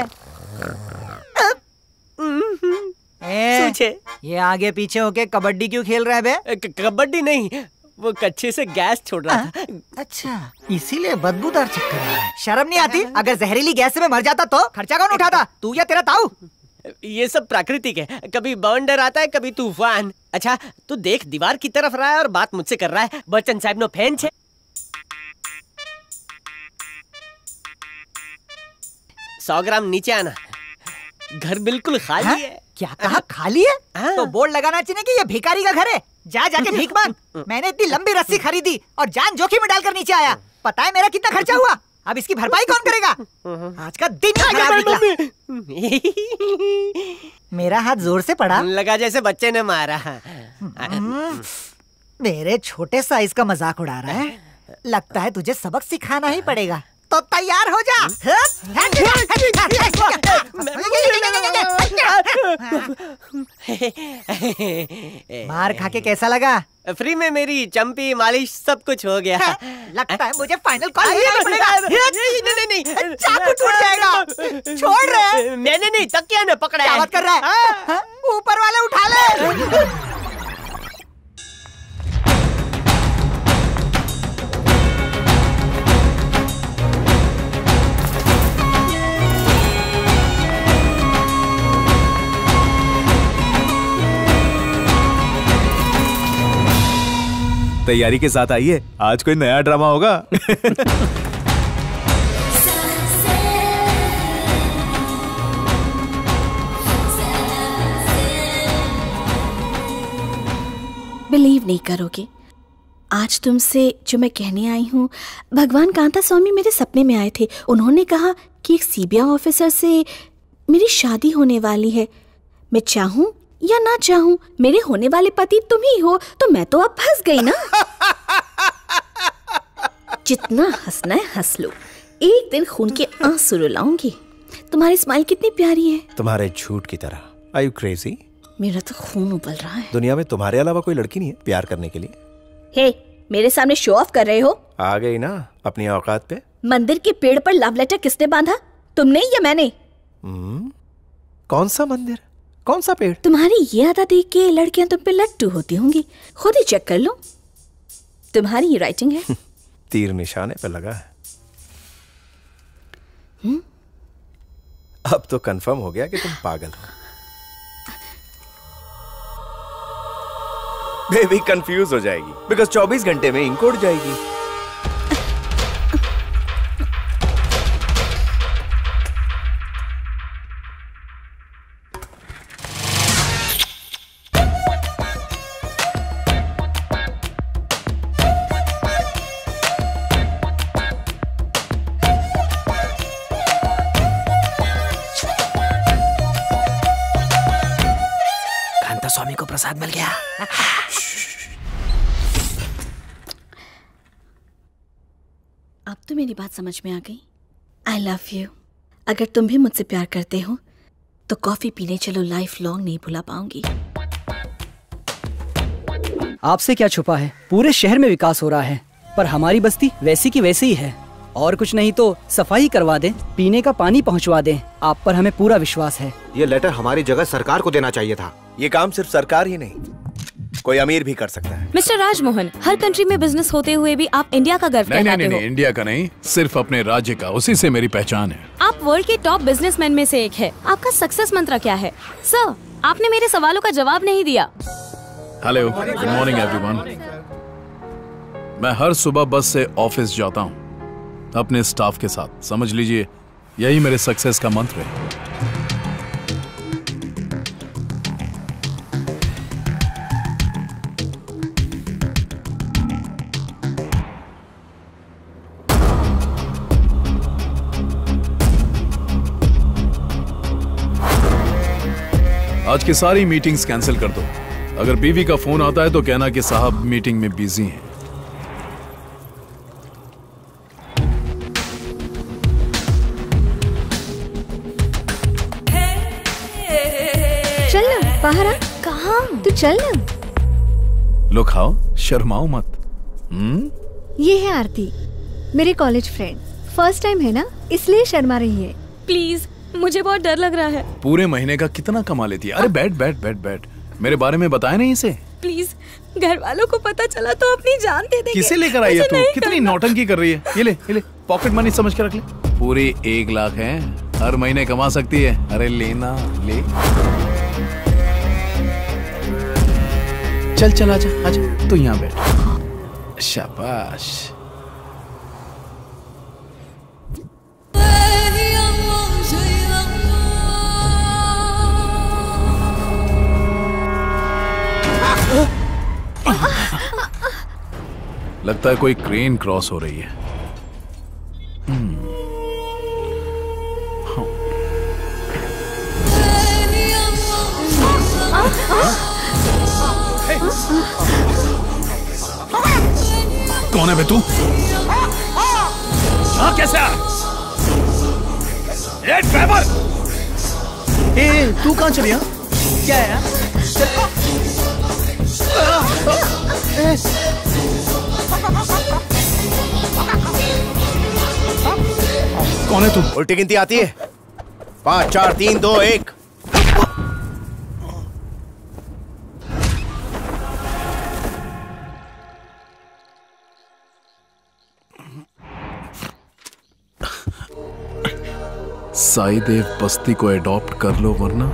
ए, ये आगे पीछे होके कबड्डी क्यों खेल रहा है बे? कबड्डी नहीं, वो कच्चे से गैस छोड़ रहा था। अच्छा, इसीलिए बदबूदार चक्कर है। शर्म नहीं आती? अगर जहरीली गैस से मैं मर जाता तो खर्चा कौन उठाता? तू या तेरा ताऊ? ये सब प्राकृतिक है, कभी बवंडर आता है, कभी तूफान। अच्छा तू देख, दीवार की तरफ रहा है और बात मुझसे कर रहा है। बच्चन साहब नो फैन छे। सौ ग्राम नीचे आना। घर बिल्कुल खाली हा? है। क्या कहा खाली है? हाँ। तो बोर्ड लगाना चाहिए कि ये भिखारी का घर है। जा जाके भीख मांग। मैंने इतनी लंबी रस्सी खरीदी और जान जोखिम में डालकर नीचे आया। पता है मेरा कितना खर्चा हुआ? अब इसकी भरपाई कौन करेगा? आज का दिन खराब निकला। मेरा हाथ जोर से पड़ा, लगा जैसे बच्चे ने मारा। मेरे छोटे साइज का मजाक उड़ा रहा है। लगता है तुझे सबक सिखाना ही पड़ेगा। तो तैयार हो जा। मार खा के कैसा लगा? फ्री में मेरी चंपी मालिश सब कुछ हो गया। लगता है मुझे फाइनल कॉल लेना पड़ेगा। नहीं नहीं नहीं, चाकू टूट जाएगा। छोड़ रहे? मैंने नहीं, तकिया ने पकड़ा है। क्या बात कर रहा है? ऊपर वाले उठा ले। तैयारी के साथ आइए, आज कोई नया ड्रामा होगा। बिलीव नहीं करोगे, आज तुमसे जो मैं कहने आई हूँ, भगवान कांता स्वामी मेरे सपने में आए थे। उन्होंने कहा कि एक सीबीआई ऑफिसर से मेरी शादी होने वाली है। मैं चाहूँ या ना चाहूँ, मेरे होने वाले पति तुम ही हो, तो मैं तो अब फंस गई ना। जितना हंसना है हंस लो, एक दिन खून के आंसू रुलाऊंगी। तुम्हारी स्माइल कितनी प्यारी है, तुम्हारे झूठ की तरह। Are you crazy? मेरा तो खून उबल रहा है। दुनिया में तुम्हारे अलावा कोई लड़की नहीं है प्यार करने के लिए। हे, मेरे सामने शो ऑफ कर रहे हो? आ गई ना अपनी औकात पे। मंदिर के पेड़ पर लव लेटर किसने बांधा, तुमने या मैंने? hmm? कौन सा मंदिर, कौन सा पेड़? तुम्हारी ये आदत देख के लड़कियां तुम पे लट्टू होती होंगी। खुद ही चेक कर लो, तुम्हारी ये राइटिंग है। तीर निशाने पे लगा है। हुँ? अब तो कंफर्म हो गया कि तुम पागल हो। बेबी कंफ्यूज हो जाएगी, बिकॉज चौबीस घंटे में इंक उड़ जाएगी। कांता स्वामी को प्रसाद मिल गया। अब तो मेरी बात समझ में आ गई। I love you. अगर तुम भी मुझसे प्यार करते हो तो कॉफी पीने चलो, लाइफ लॉन्ग नहीं भुला पाऊंगी। आपसे क्या छुपा है, पूरे शहर में विकास हो रहा है, पर हमारी बस्ती वैसी की वैसी ही है। और कुछ नहीं तो सफाई करवा दें, पीने का पानी पहुंचवा दें। आप पर हमें पूरा विश्वास है। ये लेटर हमारी जगह सरकार को देना चाहिए था। ये काम सिर्फ सरकार ही नहीं, कोई अमीर भी कर सकता है। मिस्टर राजमोहन, हर कंट्री में बिजनेस होते हुए भी आप इंडिया का गर्व नहीं कहलाते नहीं हो। नहीं, इंडिया का नहीं, सिर्फ अपने राज्य का, उसी से मेरी पहचान है। आप वर्ल्ड के टॉप बिजनेसमैन में से एक है। आपका सक्सेस मंत्र क्या है? सर, आपने मेरे सवालों का जवाब नहीं दिया। Hello, good morning everyone. मैं हर सुबह बस से ऑफिस जाता हूँ अपने स्टाफ के साथ। समझ लीजिए यही मेरे सक्सेस का मंत्र है। आज की सारी मीटिंग्स कैंसिल कर दो। अगर बीवी का फोन आता है तो कहना कि साहब मीटिंग में बिजी हैं। चल ना बाहर आ। कहाँ? तू चल ना। लो खाओ, शर्माओ मत। हम्म ये है आरती, मेरे कॉलेज फ्रेंड। फर्स्ट टाइम है ना, इसलिए शर्मा रही है। प्लीज, मुझे बहुत डर लग रहा है। पूरे महीने का कितना कमा लेती है? अरे बैठ बैठ बैठ बैठ। मेरे बारे में बताया नहीं इसे। प्लीज, घर वालों को पता चला तो अपनी जान दे देंगे। किसे लेकर आई है तू? कितनी नौटंकी कर रही है। ये ले ये ले, पॉकेट मनी समझ के रख ले। पूरे एक लाख है, हर महीने कमा सकती है। अरे लेना ले। चल चल आजा आजा, तू यहाँ बैठ। शाबाश। लगता है कोई क्रेन क्रॉस हो रही है। कौन है बे तू? हाँ कैसे आ? ए ड्राइवर! ए तू कहाँ चली? हाँ क्या है? कौन है तू? उल्टी गिनती आती है? पाँच चार तीन दो एक। साई देव बस्ती को एडॉप्ट कर लो वरना।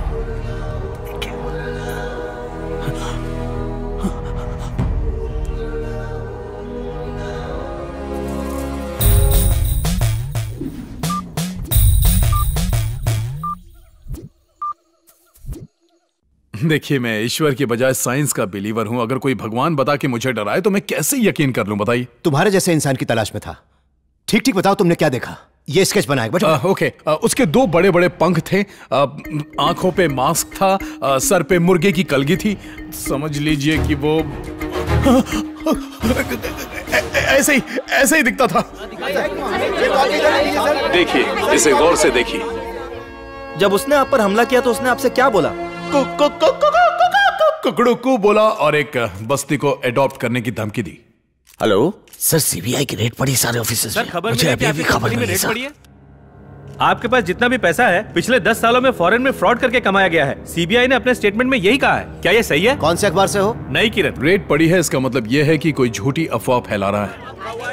देखिए, मैं ईश्वर की बजाय साइंस का बिलीवर हूं। अगर कोई भगवान बता के मुझे डराए तो मैं कैसे यकीन कर लूं? बताइए। तुम्हारे जैसे इंसान की तलाश में था। ठीक ठीक बताओ, तुमने क्या देखा? ये स्केच बनाया बट आ, ओके आ, उसके दो बड़े बड़े पंख थे, आंखों पे मास्क था, आ, सर पे मुर्गे की कलगी थी। समझ लीजिए कि वो ऐसे ही ऐसे ही दिखता था। देखिए, इसे गौर से देखिए। जब उसने आप पर हमला किया तो उसने आपसे क्या बोला? कुकड़ू को बोला और एक बस्ती को एडॉप्ट करने की धमकी दी। हेलो सर, सीबीआई की रेड पड़ी सारे ऑफिसर्स में। खबर मुझे अभी भी खबर नहीं रेड पड़ी है। आपके पास जितना भी पैसा है पिछले दस सालों में फॉरेन में फ्रॉड करके कमाया गया है। सीबीआई ने अपने स्टेटमेंट में यही कहा है। क्या ये सही है? कौन से अखबार से हो? नई किरण। रेड पड़ी है, इसका मतलब यह है कि कोई झूठी अफवाह फैला रहा है।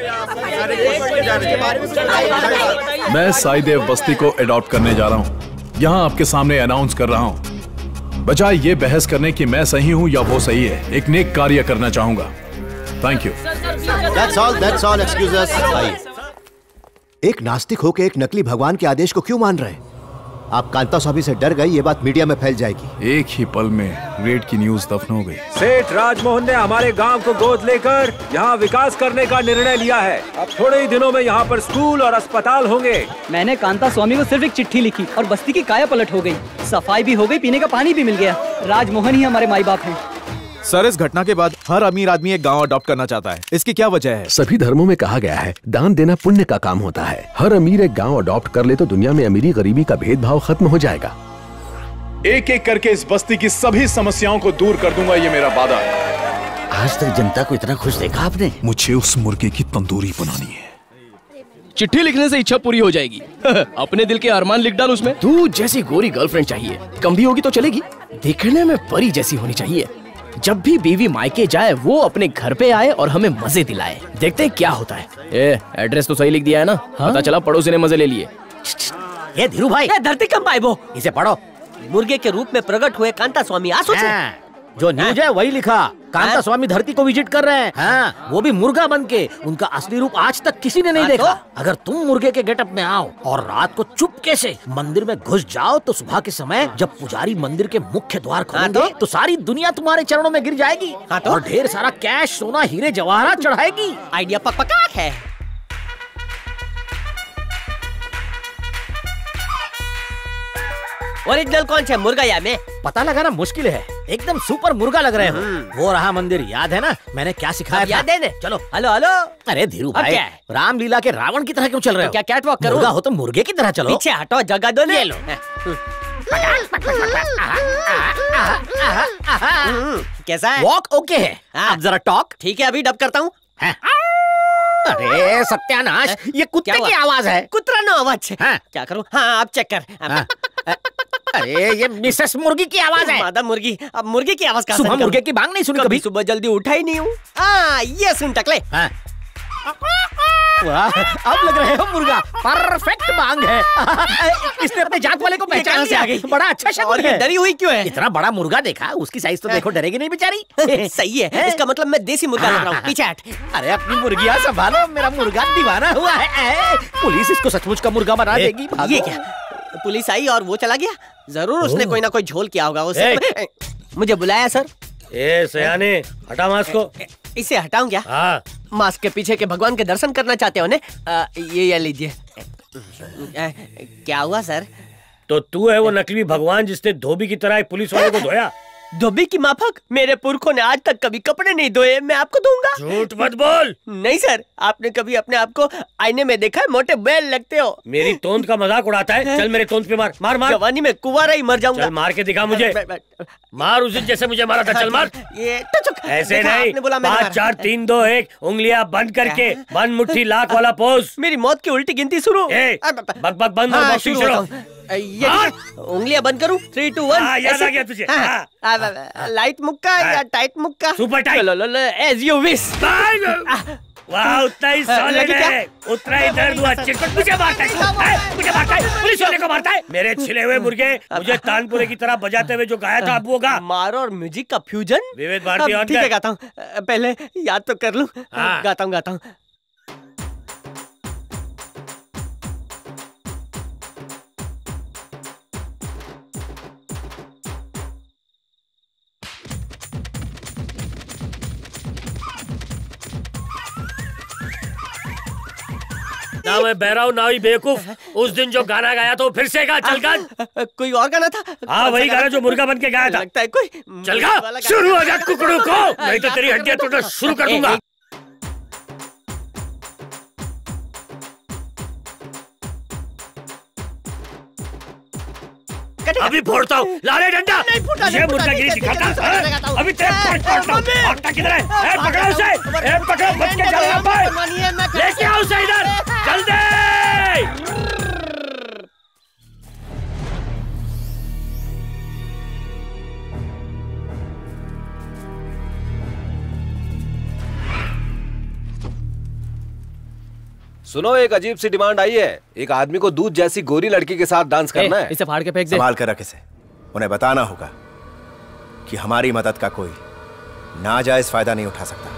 मैं साई देव बस्ती को एडॉप्ट करने जा रहा हूँ। यहाँ आपके सामने अनाउंस कर रहा हूँ। बजाय ये बहस करने की मैं सही हूँ या वो सही है, एक नेक कार्य करना चाहूंगा। Thank you. That's all, that's all, excuse us. एक नास्तिक होकर एक नकली भगवान के आदेश को क्यों मान रहे हैं? आप कांता स्वामी से डर गई, ये बात मीडिया में फैल जाएगी। एक ही पल में रेड की न्यूज दफन हो गई। सेठ राजमोहन ने हमारे गांव को गोद लेकर यहाँ विकास करने का निर्णय लिया है। अब थोड़े ही दिनों में यहाँ पर स्कूल और अस्पताल होंगे। मैंने कांता स्वामी को सिर्फ एक चिट्ठी लिखी और बस्ती की काया पलट हो गई। सफाई भी हो गई, पीने का पानी भी मिल गया। राजमोहन ही हमारे माई बाप हैं। सर, इस घटना के बाद हर अमीर आदमी एक गांव अडॉप्ट करना चाहता है। इसकी क्या वजह है? सभी धर्मों में कहा गया है दान देना पुण्य का काम होता है। हर अमीर एक गांव अडॉप्ट कर ले तो दुनिया में अमीरी गरीबी का भेदभाव खत्म हो जाएगा। एक एक करके इस बस्ती की सभी समस्याओं को दूर कर दूंगा, ये मेरा वादा है। आज तक जनता को इतना खुश देखा आपने? मुझे उस मुर्गे की तंदूरी बनानी है। चिट्ठी लिखने से इच्छा पूरी हो जाएगी। अपने दिल के अरमान लिख डाल उसमें। तू जैसी गोरी गर्लफ्रेंड चाहिए, कम भी होगी तो चलेगी। दिखने में परी जैसी होनी चाहिए। जब भी बीवी मायके जाए वो अपने घर पे आए और हमें मजे दिलाए। देखते हैं क्या होता है। ए, एड्रेस तो सही लिख दिया है ना? हाँ? पता चला पड़ोसी ने मजे ले लिए। ये धीरू भाई, ये धरती कंप आए वो, इसे पढ़ो। मुर्गे के रूप में प्रकट हुए कांता स्वामी आंसू से। जो न्यूज है वही लिखा। कांता स्वामी धरती को विजिट कर रहे हैं। हाँ, वो भी मुर्गा बन के। उनका असली रूप आज तक किसी ने नहीं हाँ, देखा। तो? अगर तुम मुर्गे के गेटअप में आओ और रात को चुपके से मंदिर में घुस जाओ तो सुबह के समय जब पुजारी मंदिर के मुख्य द्वार खोलेंगे हाँ, तो? तो सारी दुनिया तुम्हारे चरणों में गिर जाएगी हाँ, तो? और ढेर सारा कैश, सोना, हीरे जवाहरात चढ़ाएगी। आइडिया पकपकाक है। ओरिजिनल कौन सा मुर्गा या मैं? पता लगाना मुश्किल है। एकदम सुपर मुर्गा लग रहे हो। वो रहा मंदिर, याद है ना मैंने क्या सिखाया था? याद है ने? चलो हेलो हेलो। अरे धीरू भाई, रामलीला के रावण की तरह क्यों चल रहे हो? क्या कैट वॉक करूं? मुर्गा हो तो मुर्गे की तरह चलो। पीछे हटो, जगह दो ले लो। कैसा है? वॉक ओके है। अब जरा टॉक। ठीक है, अभी डब करता हूँ। अरे सत्यानाश, ये कुत्ते की आवाज है। कुतरा नो आवाज। क्या करूँ? हाँ, अब चेक कर। अरे ये मिसेस मुर्गी की आवाज है। मादा मुर्गी। अब मुर्गी की आवाज कहाँ से? सुबह मुर्गे की बांग नहीं सुनी कभी? सुबह जल्दी उठा ही नहीं हूँ। हाँ, ये सुन टकले। वाह, अब लग रहे हो मुर्गा। परफेक्ट बांग है। इसने अपने जात वाले को पहचान से आ गई। बड़ा अच्छा शगुन है। डरी हुई क्यों है? इतना बड़ा मुर्गा देखा, उसकी साइज तो देखो, डरेगी नहीं बेचारी। सही है, इसका मतलब मैं देसी मुर्गा लग रहा हूँ। पीछे हट। अरे अपनी मुर्गियाँ संभालो, मेरा मुर्गा दीवाना हुआ है। पुलिस इसको सचमुच का मुर्गा बना देगी। ये क्या? पुलिस आई और वो चला गया? जरूर उसने कोई ना कोई झोल किया होगा उसे। मुझे बुलाया सर। ए सयाने, हटा मास्क को। इसे हटाऊं क्या? हाँ। मास्क के पीछे के भगवान के दर्शन करना चाहते हो ने? आ, ये ये लीजिए। क्या हुआ सर? तो तू है वो नकली भगवान जिसने धोबी की तरह एक पुलिस वाले को धोया? धोबी की माफक? मेरे पुरखों ने आज तक कभी कपड़े नहीं धोए, मैं आपको दूंगा। झूठ मत बोल। नहीं सर, आपने कभी अपने आप को आईने में देखा है? मोटे बैल लगते हो। मेरी तोंद का मजाक उड़ाता है? चल मेरे तोंद पे मार मार मार। जवानी में कुंवारा ही मर जाऊंगा। चल मार के दिखा मुझे। मार उसी जैसे मुझे मारा था। चल मार। ये ऐसे नहीं, पाँच चार तीन दो एक, उंगलियां बंद करके, बंद मुट्ठी लाख वाला पोज। मेरी मौत की उल्टी गिनती शुरू। बक बक बंद और बॉक्सिंग शुरू। उंगलियां बंद करूं? Three two one. याद आ गया तुझे? लाइट मुक्का या टाइट मुक्का? Super tight. As you wish. वाह, उतना ही सॉलिड है, उतना ही दर्द हुआ। चिरकुट मुझे मारता है, मुझे मारता है, पुलिस वाले को मारता है। मेरे छिले हुए मुर्गे, मुझे तानपुरे की तरह बजाते हुए जो गाया था अब वो गा। मार और म्यूजिक का फ्यूजन। विविध भारती ऑन। ठीक है, गाता हूँ। पहले याद तो कर लूं। गाता हूँ गाता हूँ। ना मैं बहरा हूँ ना ही बेवकूफ। उस दिन जो गाना गाया तो फिर से गा। चल गा। कोई और गाना था? हाँ, वही गाना जो मुर्गा बन के गाया था। लगता है कोई। चल गा, शुरू हो जा कुकड़ू को, नहीं तो तेरी हड्डियां तोड़ना शुरू कर दूंगा। अभी फोड़ता हूँ, लाले डंडा। ये मुर्गागिरी दिखाता है। अभी तेरे फोड़ फोड़ता हूँ। भागता किधर है? ए, पकड़ो उसे। ए, पकड़ो, बच के चल भाई। लेके आओ उसे इधर, जल्दी। सुनो, एक अजीब सी डिमांड आई है। एक आदमी को दूध जैसी गोरी लड़की के साथ डांस करना है। इसे फाड़ के फेंक दे। संभाल कर रख इसे। उन्हें बताना होगा कि हमारी मदद का कोई नाजायज फायदा नहीं उठा सकता।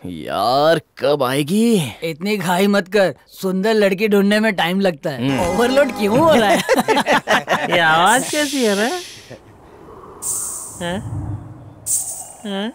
यार कब आएगी? इतनी घाई मत कर, सुंदर लड़की ढूंढने में टाइम लगता है। ओवरलोड क्यों हो रहा है? ये आवाज कैसी है रे? हैं? हैं?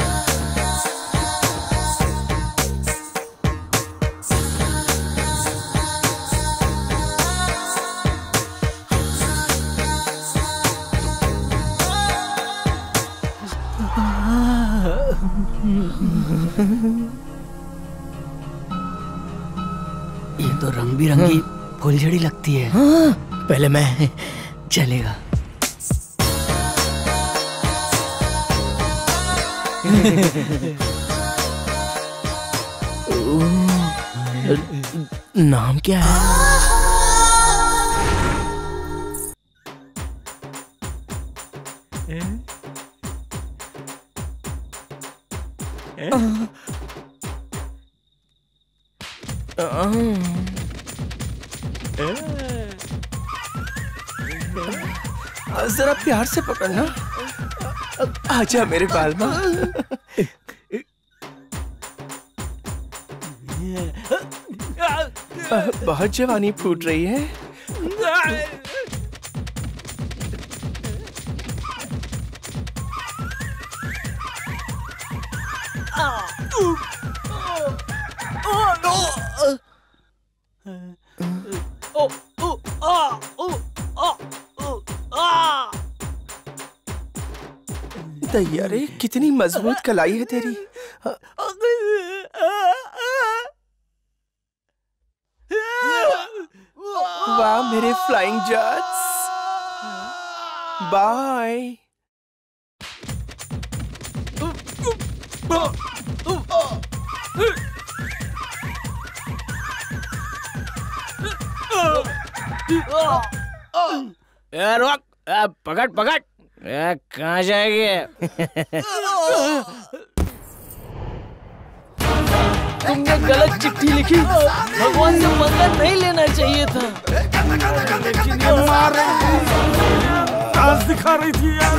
ये तो रंग बिरंगी फुलझड़ी लगती है। हाँ, पहले मैं। चलेगा। नाम क्या है? जरा प्यार से पकड़ना। आजा मेरे बालमा। बहुत जवानी फूट रही है। तैयारे कितनी मजबूत कलाई है तेरी। वाह मेरे फ्लाइंग जट्स, बाय। ए, रुक, ए, पकड़ पकड़। ए, कहाँ जाएगी? तुमने गलत चिट्ठी लिखी। भगवान से मंगा नहीं लेना चाहिए था। डांस दिखा रही थी यार।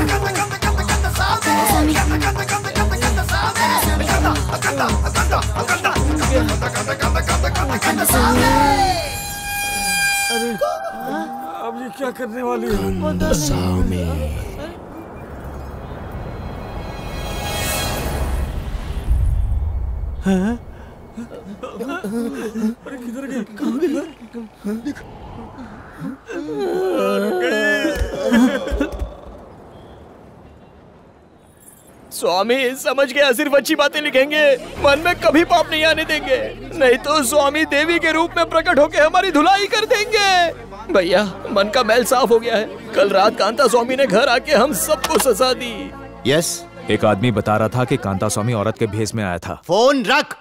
अरे अब ये क्या करने वाली है? सामी। हाँ? अरे किधर गई? कहाँ गई? स्वामी समझ गया, सिर्फ अच्छी बातें लिखेंगे, मन में कभी पाप नहीं आने देंगे, नहीं तो स्वामी देवी के रूप में प्रकट होकर हमारी धुलाई कर देंगे। भैया मन का मैल साफ हो गया है। कल रात कांता स्वामी ने घर आके हम सबको सजा दी। यस। एक आदमी बता रहा था कि कांता स्वामी औरत के भेष में आया था। फोन रख।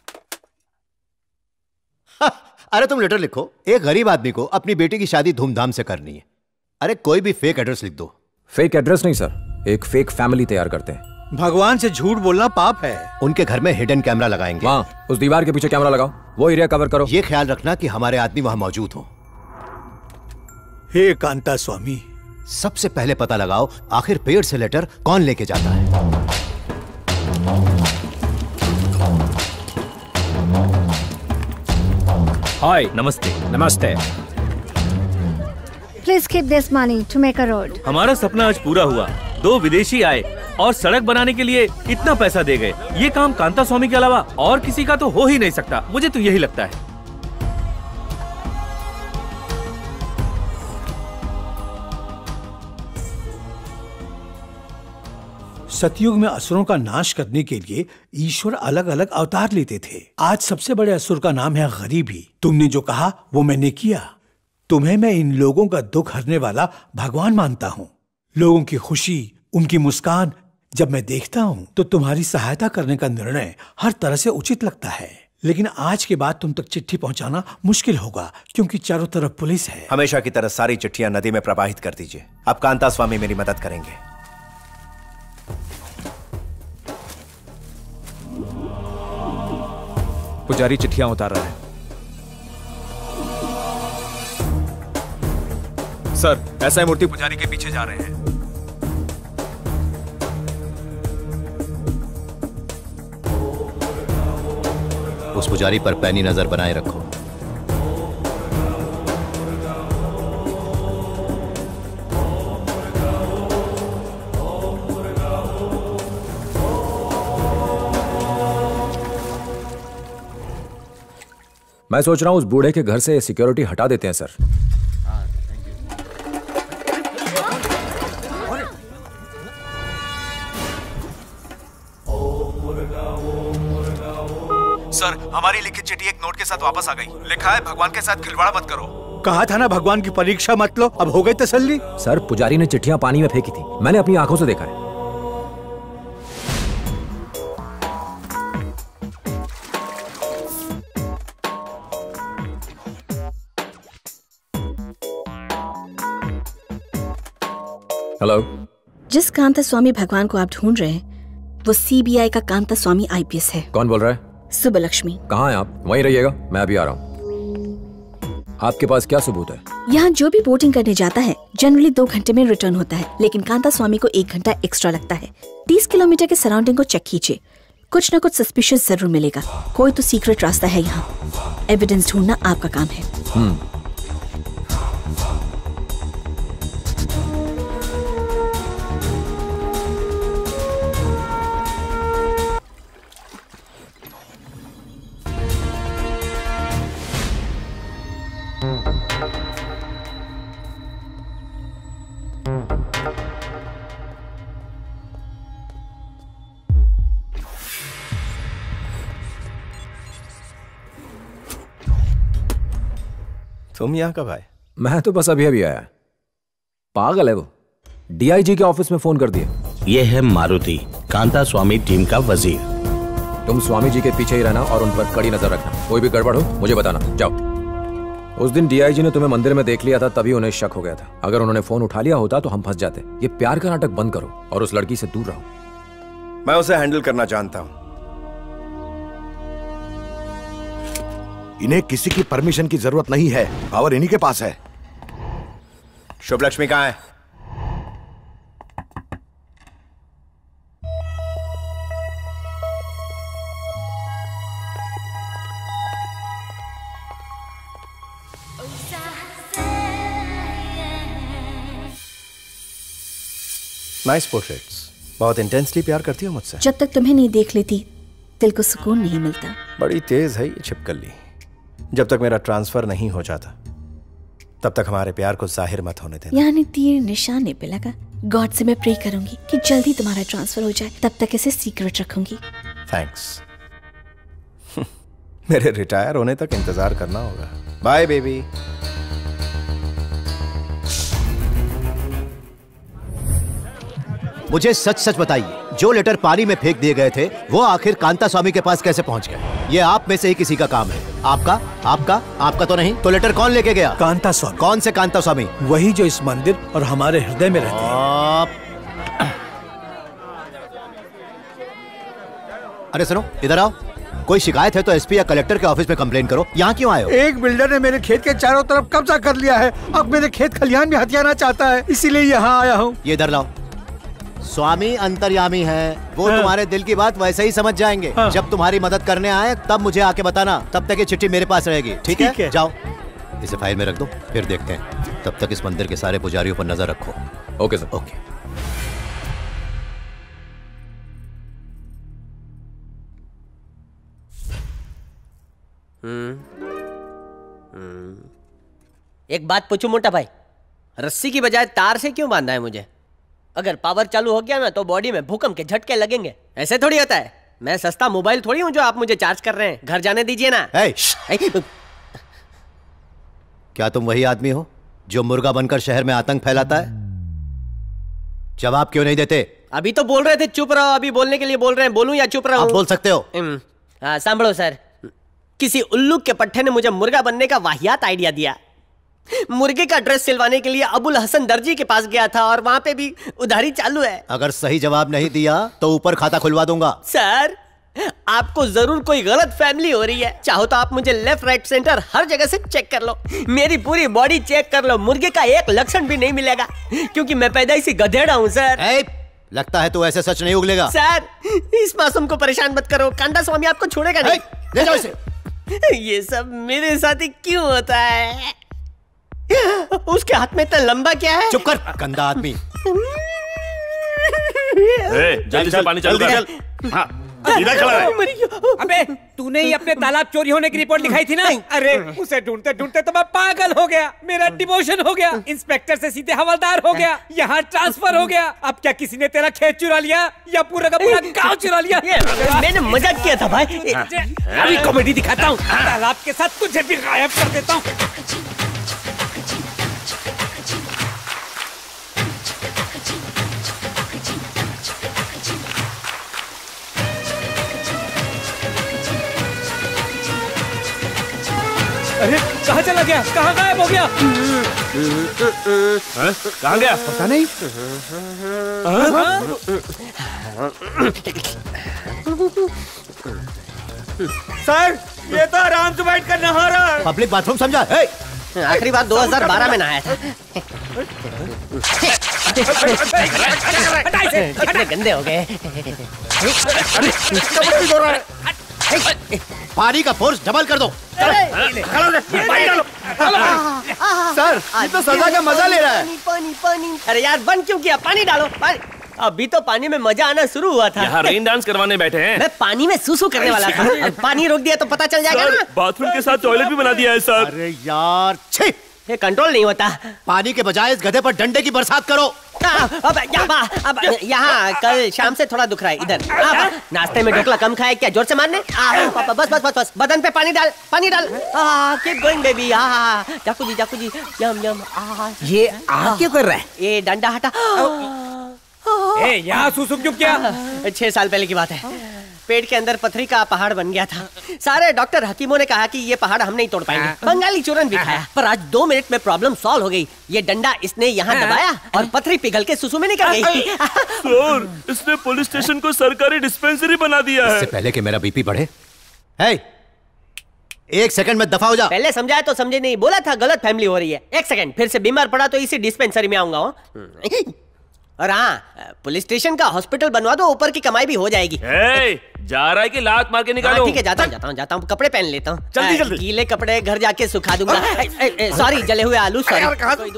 अरे तुम लेटर लिखो। एक गरीब आदमी को अपनी बेटी की शादी धूमधाम से करनी है। अरे कोई भी फेक एड्रेस लिख दो। फेक एड्रेस नहीं सर, एक फेक फैमिली तैयार करते हैं। भगवान से झूठ बोलना पाप है। उनके घर में हिडन कैमरा लगाएंगे। वहाँ उस दीवार के पीछे कैमरा लगाओ, वो एरिया कवर करो। ये ख्याल रखना कि हमारे आदमी वहाँ मौजूद हो। हे कांता स्वामी, सबसे पहले पता लगाओ आखिर पेड़ से लेटर कौन लेके जाता है। हाय, नमस्ते। नमस्ते। Please keep this money to make a road. हमारा सपना आज पूरा हुआ। दो विदेशी आए और सड़क बनाने के लिए इतना पैसा दे गए। ये काम कांता स्वामी के अलावा और किसी का तो हो ही नहीं सकता। मुझे तो यही लगता है। सतयुग में असुरों का नाश करने के लिए ईश्वर अलग अलग अवतार लेते थे। आज सबसे बड़े असुर का नाम है गरीबी। तुमने जो कहा वो मैंने किया। तुम्हें मैं इन लोगों का दुख हरने वाला भगवान मानता हूँ। लोगों की खुशी, उनकी मुस्कान जब मैं देखता हूँ तो तुम्हारी सहायता करने का निर्णय हर तरह से उचित लगता है। लेकिन आज के बाद तुम तक चिट्ठी पहुँचाना मुश्किल होगा क्योंकि चारों तरफ पुलिस है। हमेशा की तरह सारी चिट्ठियां नदी में प्रवाहित कर दीजिए। अब कांता स्वामी मेरी मदद करेंगे। पुजारी चिट्ठियां उतार रहा है। सर, एसआई मूर्ति पुजारी के पीछे जा रहे हैं। उस पुजारी पर पैनी नजर बनाए रखो। मैं सोच रहा हूँ उस बूढ़े के घर से सिक्योरिटी हटा देते हैं सर। सर, हमारी लिखित चिट्ठी एक नोट के साथ वापस आ गई। लिखा है भगवान के साथ खिलवाड़ मत करो। कहा था ना भगवान की परीक्षा मत लो। अब हो गई तसल्ली? सर, पुजारी ने चिट्ठियां पानी में फेंकी थी, मैंने अपनी आंखों से देखा है। हेलो। जिस कांता स्वामी भगवान को आप ढूंढ रहे हैं वो सीबीआई का कांता स्वामी आईपीएस है। कौन बोल रहा है? सुबलक्ष्मी। कहाँ हैं आप? वहीं रहिएगा, मैं अभी आ रहा हूँ। आपके पास क्या सबूत है? यहाँ जो भी बोटिंग करने जाता है जनरली दो घंटे में रिटर्न होता है, लेकिन कांता स्वामी को एक घंटा एक्स्ट्रा लगता है। तीस किलोमीटर के सराउंडिंग को चेक कीजिए, कुछ न कुछ सस्पिशियस जरूर मिलेगा। कोई तो सीक्रेट रास्ता है यहाँ। एविडेंस ढूंढना आपका काम है। हम्म। तुम यहाँ कब आए? मैं तो बस अभी अभी आया। पागल है वो, डीआईजी के ऑफिस में फोन कर दिया। ये है मारुति, कांता स्वामी टीम का वजीर। तुम स्वामी जी के पीछे ही रहना और उन पर कड़ी नजर रखना। कोई भी गड़बड़ हो मुझे बताना। जाओ। उस दिन डीआईजी ने तुम्हें मंदिर में देख लिया था, तभी उन्हें शक हो गया था। अगर उन्होंने फोन उठा लिया होता तो हम फंस जाते। ये प्यार का नाटक बंद करो और उस लड़की से दूर रहो। मैं उसे हैंडल करना जानता हूं। इन्हें किसी की परमिशन की जरूरत नहीं है, पावर इन्हीं के पास है। शुभलक्ष्मी कहाँ है? Nice portraits. बहुत इंटेंसली प्यार करती हो मुझसे। जब तक तुम्हें नहीं देख लेती दिल को सुकून नहीं मिलता। बड़ी तेज है ये छिपकली। जब तक मेरा ट्रांसफर नहीं हो जाता तब तक हमारे प्यार को जाहिर मत होने देना। यानी तीर निशाने पे लगा। गॉड से मैं प्रे करूंगी कि जल्दी तुम्हारा ट्रांसफर हो जाए, तब तक इसे सीक्रेट रखूंगी। थैंक्स। मेरे रिटायर होने तक इंतजार करना होगा। Bye baby. मुझे सच सच बताइए, जो लेटर पानी में फेंक दिए गए थे वो आखिर कांता स्वामी के पास कैसे पहुंच गए? ये आप में से ही किसी का काम है। आपका? आपका? आपका तो नहीं। तो लेटर कौन लेके गया? कांता स्वामी। कौन से कांता स्वामी? वही जो इस मंदिर और हमारे हृदय में रहते हैं। अरे सुनो, इधर आओ। कोई शिकायत है तो एसपी या कलेक्टर के ऑफिस में कंप्लेन करो। यहाँ क्यों आए हो? एक बिल्डर ने मेरे खेत के चारों तरफ कब्जा कर लिया है। अब मेरे खेत खलिहान में हथियाना चाहता है, इसीलिए यहाँ आया हूँ। ये इधर लाओ। स्वामी अंतर्यामी है, वो हाँ। तुम्हारे दिल की बात वैसे ही समझ जाएंगे। हाँ। जब तुम्हारी मदद करने आए तब मुझे आके बताना। तब तक ये चिट्ठी मेरे पास रहेगी। ठीक है? है जाओ, इसे फाइल में रख दो, फिर देखते हैं। तब तक इस मंदिर के सारे पुजारियों पर नजर रखो। Okay sir. Okay. Hmm hmm एक बात पूछूं मोटा भाई, रस्सी की बजाय तार से क्यों बांधा है मुझे? अगर पावर चालू हो गया ना तो बॉडी में भूकंप के झटके लगेंगे। ऐसे थोड़ी होता है। मैं सस्ता मोबाइल थोड़ी हूँ जो आप मुझे चार्ज कर रहे हैं। घर जाने दीजिए ना। hey, क्या तुम वही आदमी हो जो मुर्गा बनकर शहर में आतंक फैलाता है? जवाब क्यों नहीं देते? अभी तो बोल रहे थे चुप रहो, अभी बोलने के लिए बोल रहे हैं। बोलूं या चुप रहो? आप बोल सकते हो। सांभळो सर, किसी उल्लू के पट्टे ने मुझे मुर्गा बनने का वाहियात आइडिया दिया। मुर्गे का ड्रेस सिलवाने के लिए अबुल हसन दर्जी के पास गया था और वहाँ पे भी उधारी चालू है। अगर सही जवाब नहीं दिया तो ऊपर खाता खुलवा दूंगा। सर, आपको जरूर कोई गलत फैमिली हो रही है। चाहो तो आप मुझे लेफ्ट राइट सेंटर हर जगह से चेक कर लो, मेरी पूरी बॉडी चेक कर लो। मुर्गे का एक लक्षण भी नहीं मिलेगा क्योंकि मैं पैदाइशी गधेड़ा हूँ सर। ए, लगता है तू ऐसे सच नहीं उगलेगा। सर, इस मासूम को परेशान मत करो, कांता स्वामी आपको छोड़ेगा नहीं। ले जाओ इसे। ये सब मेरे साथ ही क्यों होता है? उसके हाथ में इतना लंबा क्या है? चुप कर गंदा आदमी। जल्दी से पानी चालू कर। हाँ, सीधा खड़ा है। अबे तूने ही अपने तालाब चोरी होने की रिपोर्ट लिखाई थी ना? अरे उसे ढूंढते ढूंढते तो मैं पागल हो गया। मेरा डिमोशन हो गया, इंस्पेक्टर से सीधे हवलदार हो गया, यहाँ ट्रांसफर हो गया। अब क्या किसी ने तेरा खेत चुरा लिया या पूरा का पूरा गांव चुरा लिया? मैंने मजाक किया था भाई। अभी कॉमेडी दिखाता हूँ, तालाब के साथ तुझे भी गायब कर देता हूँ। अरे कहाँ चला गया? कहाँ गायब हो गया? कहाँ गया? पता नहीं। सर ये तो आराम से बैठ कर नहा रहा है। पब्लिक बाथरूम समझा? आखिरी बार दो हज़ार बारह में नहाया था। कितने गंदे हो गए। पानी का फोर्स डबल कर दो। सर ये तो सजा का मजा ले रहा है। पानी पानी पानी। अरे यार बंद क्यों किया? पानी डालो। पानी। अभी तो पानी में मजा आना शुरू हुआ था। यहाँ रेन डांस करवाने बैठे हैं। मैं पानी में सुसु करने वाला था। अब पानी रोक दिया तो पता चल जाएगा ना। बाथरूम के साथ टॉयलेट भी बना दिया है सर। अरे यार छी, ये कंट्रोल नहीं होता। पानी के बजाय इस गधे पर डंडे की बरसात करो। अब यहाँ अब यहाँ कल शाम से थोड़ा दुख रहा है इधर। अब नाश्ते में ढोकला कम खाए क्या? जोर से मारने। बस बस बस बस बदन पे पानी डाल, पानी डाल। Keep going baby. जाकू जी जाकू जी यम यम। ये आ क्यों कर रहा है? ये डंडा हटा। ए यहाँ सुसु क्यों किया? छह साल पहले की बात है। पेट के अंदर पथरी का पहाड़ बन गया था। सारे डॉक्टर हकीमों ने कहा कि ये पहाड़ हम नहीं तोड़ पाएंगे। बंगाली चूरन भी खाया, पर आज दो मिनट में प्रॉब्लम सॉल्व हो गई। ये डंडा इसने यहाँ दबाया और पथरी पिघल के सुसु में निकल गई। सर, इसने पुलिस स्टेशन को सरकारी डिस्पेंसरी बना दिया है। इससे पहले कि मेरा बीपी बढ़े। हे, एक सेकंड में दफा हो जा। पहले समझाया तो समझे नहीं। बोला था गलत फैमिली हो रही है। एक सेकंड, फिर से बीमार पड़ा तो इसी डिस्पेंसरी में आऊंगा। और हाँ, पुलिस स्टेशन का हॉस्पिटल बनवा दो, ऊपर की कमाई भी हो जाएगी। ए, जा रहा है कि लात मार के निकालो? ठीक है, जाता हूँ जाता हूँ जाता हूँ कपड़े पहन लेता हूँ। जल्दी जल्दी। गीले कपड़े घर जाके सुखा दूंगा। सॉरी, जले हुए आलू। सॉरी।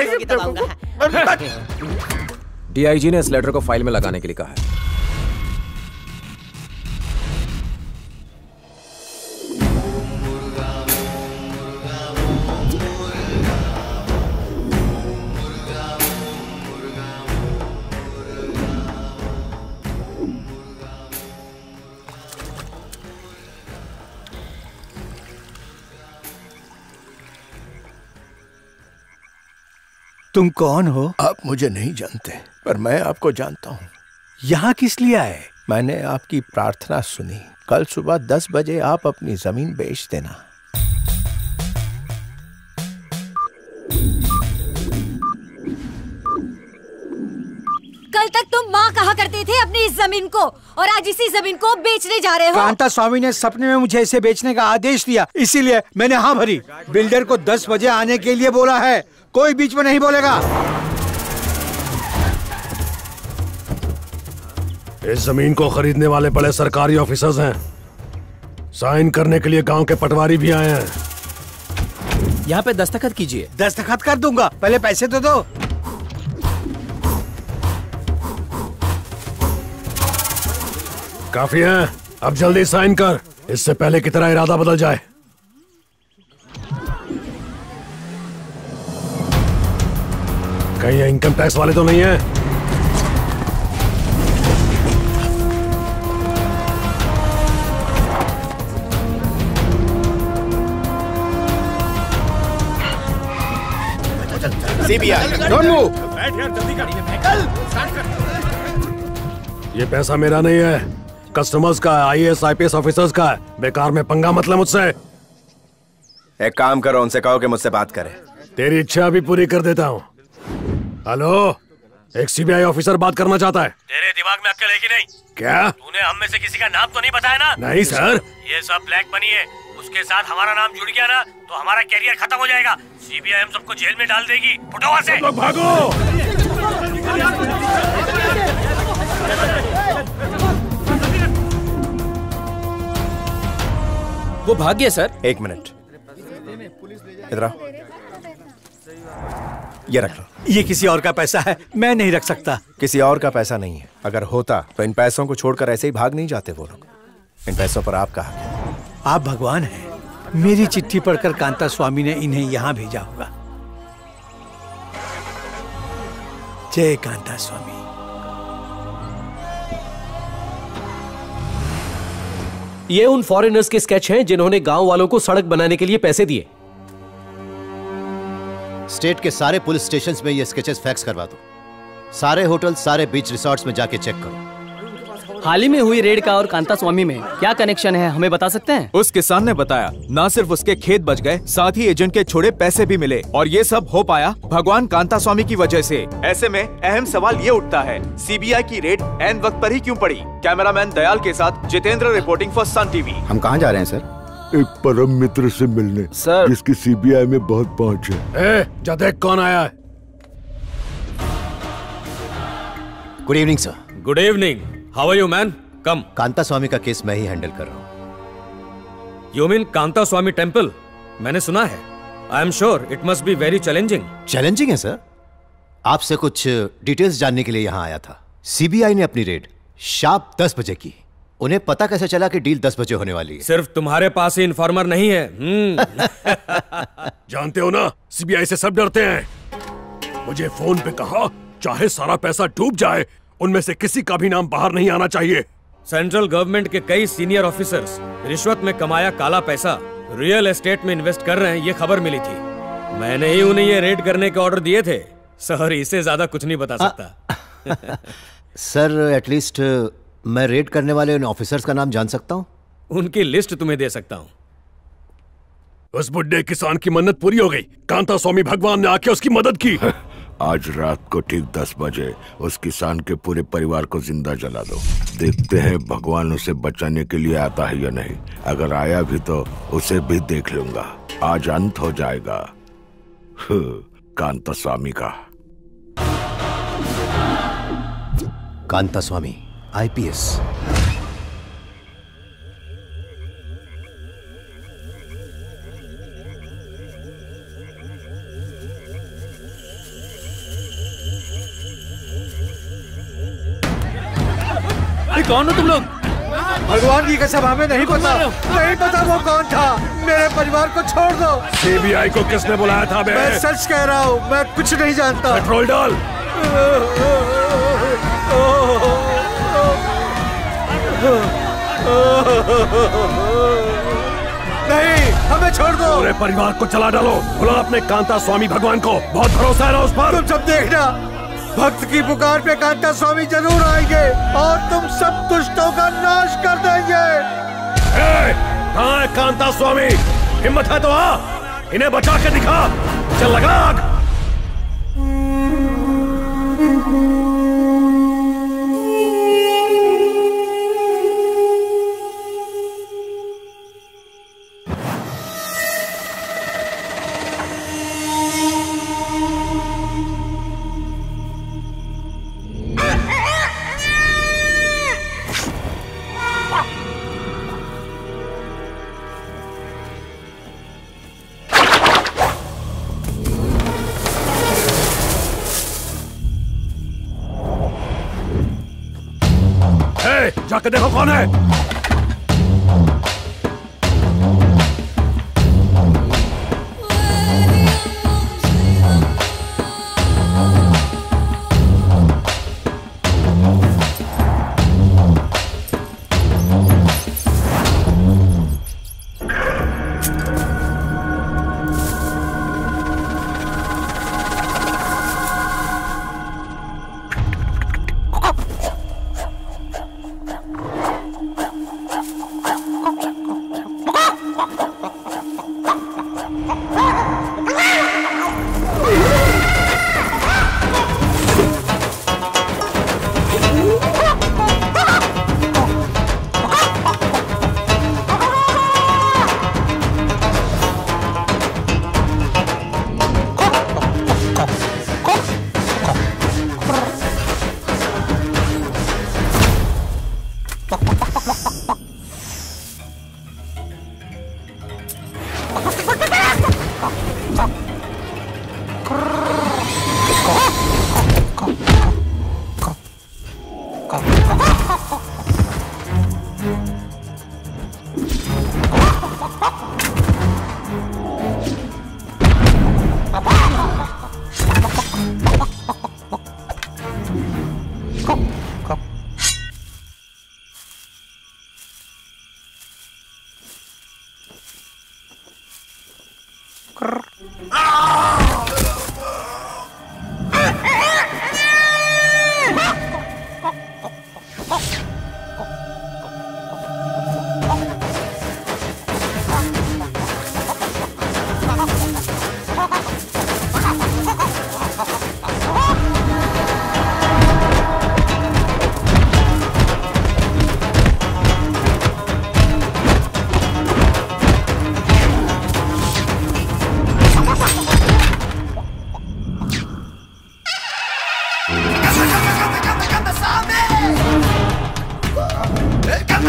डीआईजी ने इस लेटर को फाइल में लगाने के लिए कहा है। तुम कौन हो? आप मुझे नहीं जानते, पर मैं आपको जानता हूँ। यहाँ किस लिए आए? मैंने आपकी प्रार्थना सुनी। कल सुबह दस बजे आप अपनी जमीन बेच देना। कल तक तुम माँ कहा करते थे अपनी इस जमीन को, और आज इसी जमीन को बेचने जा रहे हो। कांता स्वामी ने सपने में मुझे इसे बेचने का आदेश दिया, इसीलिए मैंने हाँ भरी। बिल्डर को दस बजे आने के लिए बोला है, कोई बीच में नहीं बोलेगा। इस जमीन को खरीदने वाले बड़े सरकारी ऑफिसर्स हैं। साइन करने के लिए गांव के पटवारी भी आए हैं। यहाँ पे दस्तखत कीजिए। दस्तखत कर दूंगा, पहले पैसे तो दो। काफी है, अब जल्दी साइन कर, इससे पहले कि तेरा इरादा बदल जाए। कहीं ये इनकम टैक्स वाले तो नहीं है? CBI, don't move. बैठ यार, जल्दी कर। ये पैसा मेरा नहीं है, कस्टमर्स का है, आईएएस आईपीएस ऑफिसर्स का है। बेकार में पंगा मतलब मुझसे। एक काम करो, उनसे कहो कि मुझसे बात करें। तेरी इच्छा भी पूरी कर देता हूँ। हेलो, एक सीबीआई ऑफिसर बात करना चाहता है। तेरे दिमाग में अक्ल है कि नहीं? क्या? तूने हम में से किसी का नाम तो नहीं बताया ना? नहीं सर। ये सब ब्लैक मनी है, उसके साथ हमारा नाम जुड़ गया ना तो हमारा कैरियर खत्म हो जाएगा। सीबीआई हम सबको जेल में डाल देगी। फुटो वहाँ से। लोग भागो। वो भाग गया सर। एक मिनट, इधर आओ। ये रख लो। ये किसी और का पैसा है, मैं नहीं रख सकता। किसी और का पैसा नहीं है। अगर होता तो इन पैसों को छोड़कर ऐसे ही भाग नहीं जाते वो लोग। इन पैसों पर आपका हक है। आप भगवान हैं। मेरी चिट्ठी पढ़कर कांता स्वामी ने इन्हें यहाँ भेजा होगा। जय कांता स्वामी। ये उन फॉरेनर्स के स्केच हैं जिन्होंने गांव वालों को सड़क बनाने के लिए पैसे दिए। स्टेट के सारे पुलिस स्टेशंस में ये स्केचेस फैक्स करवा दो। सारे होटल, सारे बीच रिसोर्ट्स में जाके चेक करो। हाल ही में हुई रेड का और कांता स्वामी में क्या कनेक्शन है, हमें बता सकते हैं? उस किसान ने बताया न सिर्फ उसके खेत बच गए, साथ ही एजेंट के छोड़े पैसे भी मिले, और ये सब हो पाया भगवान कांता स्वामी की वजह से। ऐसे में अहम सवाल ये उठता है, सीबीआई की रेड एन वक्त पर ही क्यों पड़ी? कैमरामैन दयाल के साथ जितेंद्र रिपोर्टिंग फॉर सन टीवी। हम कहाँ जा रहे हैं सर? एक परम मित्र से मिलने सर, जिसकी सीबीआई में बहुत पहुंच है। ए, जा देख कौन आया है। Good evening sir. Good evening. How are you man? Come. Kanta Swami का केस मैं ही हैंडल कर रहा हूँ। You mean Kanta Swami temple? मैंने सुना है। I am sure it must be very challenging. Challenging है सर। आपसे कुछ डिटेल्स जानने के लिए यहाँ आया था। सीबीआई ने अपनी रेड शार्प दस बजे की। उन्हें पता कैसे चला कि डील दस बजे होने वाली है? सिर्फ तुम्हारे पास ही इन्फॉर्मर नहीं है। जानते हो ना, सीबीआई से सब डरते हैं। मुझे फोन पे कहा चाहे सारा पैसा डूब जाए, उनमें से किसी का भी नाम बाहर नहीं आना चाहिए। सेंट्रल गवर्नमेंट के कई सीनियर ऑफिसर्स रिश्वत में कमाया काला पैसा रियल एस्टेट में इन्वेस्ट कर रहे हैं, ये खबर मिली थी। मैंने ही उन्हें ये रेड करने के ऑर्डर दिए थे। सर, इससे ज्यादा कुछ नहीं बता सकता। सर, एटलीस्ट मैं रेड करने वाले उन ऑफिसर्स का नाम जान सकता हूँ? उनकी लिस्ट तुम्हें दे सकता हूँ। उस बुड्ढे किसान की मन्नत पूरी हो गई। कांता स्वामी भगवान ने आके उसकी मदद की। आज रात को ठीक दस बजे उस किसान के पूरे परिवार को जिंदा जला दो। देखते हैं भगवान उसे बचाने के लिए आता है या नहीं। अगर आया भी तो उसे भी देख लूंगा। आज अंत हो जाएगा कांता स्वामी का। कांता स्वामी आईपीएस। कौन हो तुम लोग? भगवान की कसम हमें नहीं पता, नहीं पता वो कौन था। मेरे परिवार को छोड़ दो। सीबीआई को किसने बुलाया था बे? मैं सच कह रहा हूँ, मैं कुछ नहीं जानता। पेट्रोल डाल। नहीं, हमें छोड़ दो। पूरे परिवार को चला डालो। बुला अपने कांता स्वामी भगवान को, बहुत भरोसा है ना उस पर। तुम सब देखना, भक्त की पुकार पे कांता स्वामी जरूर आएंगे और तुम सब दुष्टों का नाश कर देंगे। कहाँ है कांता स्वामी? हिम्मत है तो आ, इन्हें बचा के दिखा। चल लगा आग। जाके देखो कौन है।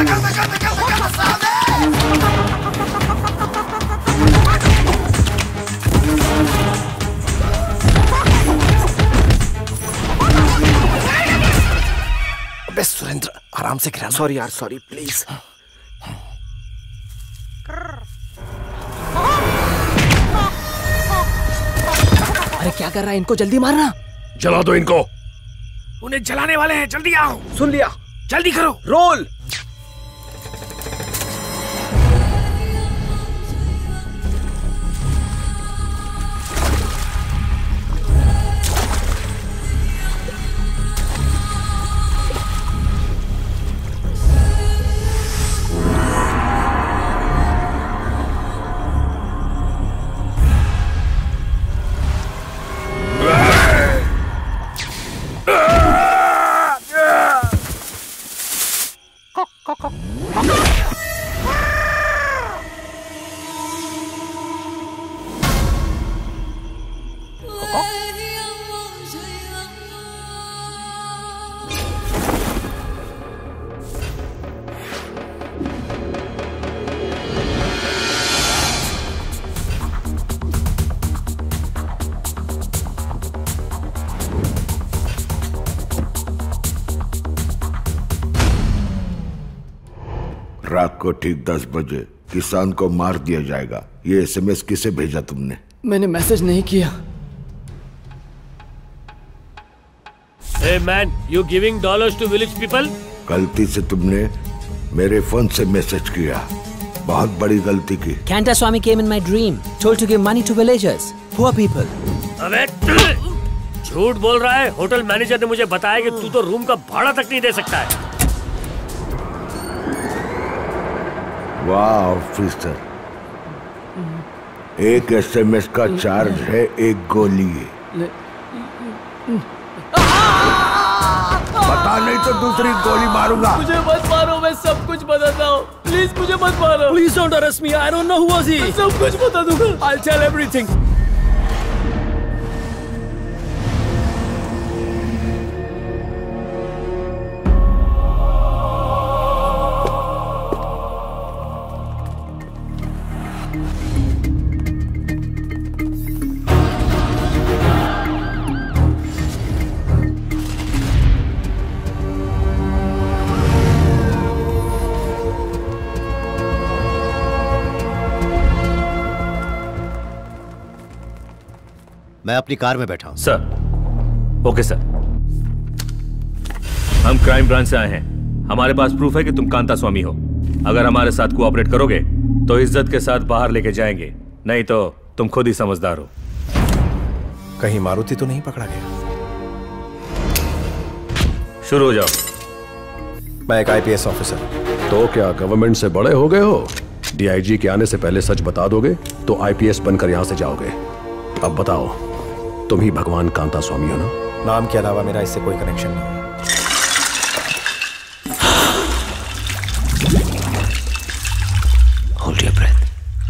अबे सुरेंद्र, आराम से गिरा। सॉरी यार, सॉरी प्लीज। अरे क्या कर रहा है? इनको जल्दी मारना। जला दो इनको। उन्हें जलाने वाले हैं, जल्दी आओ। सुन लिया, जल्दी करो। रोल। रात को ठीक दस बजे किसान को मार दिया जाएगा। ये एसएमएस किसे भेजा तुमने? मैंने मैसेज नहीं किया। Hey man, you giving dollars to village people? गलती से तुमने मेरे फोन से मैसेज किया, बहुत बड़ी गलती की। Kanta Swami came in my dream, told to give money to villagers, poor people. अबे झूठ बोल रहा है। होटल मैनेजर ने मुझे बताया कि तू तो रूम का भाड़ा तक नहीं दे सकता है। वाह ऑफिसर, एक एसएमएस का चार्ज है एक गोली। पता नहीं तो दूसरी गोली मारूंगा। मुझे मत मारो, मैं सब कुछ बताता हूँ। प्लीज मुझे मत मारो। Please don't arrest me. I don't know who was he. मैं सब कुछ बता दूंगा। I'll tell everything. मैं अपनी कार में बैठा हूं। Sir, okay sir. हम क्राइम ब्रांच से आए हैं। हमारे पास प्रूफ है कि तुम कांता स्वामी हो। अगर हमारे साथ कोऑपरेट करोगे तो इज्जत के साथ बाहर लेके जाएंगे, नहीं तो तुम खुद ही समझदार हो। कहीं मारुति तो नहीं पकड़ा गया? शुरू हो जाओ। मैं एक आईपीएस ऑफिसर। तो क्या गवर्नमेंट से बड़े हो गए हो? डीआईजी के आने से पहले सच बता दोगे तो आईपीएस बनकर यहां से जाओगे। अब बताओ, तुम ही भगवान कांता स्वामी हो ना? नाम के अलावा मेरा इससे कोई कनेक्शन नहीं है। Hold your breath.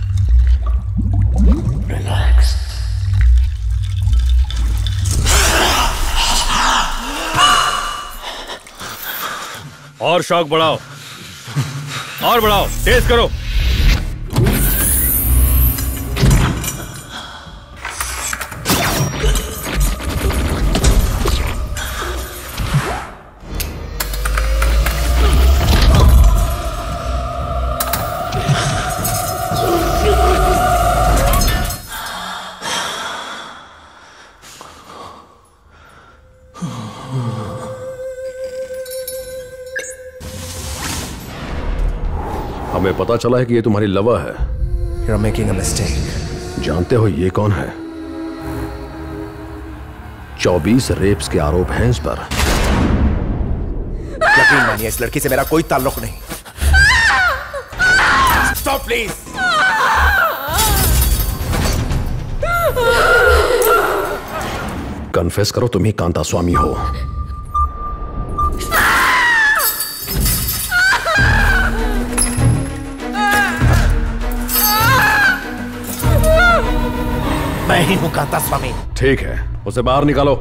Relax. और शौक बढ़ाओ, और बढ़ाओ, तेज करो। हमें पता चला है कि ये तुम्हारी लवा है। You're making a mistake. जानते हो ये कौन है? चौबीस रेप्स के आरोप हैं इस पर। यकीन मानिए, इस लड़की से मेरा कोई ताल्लुक नहीं। Stop please. कन्फेस करो, तुम ही कांता स्वामी हो। मैं ही हूं कांता स्वामी। ठीक है, उसे बाहर निकालो।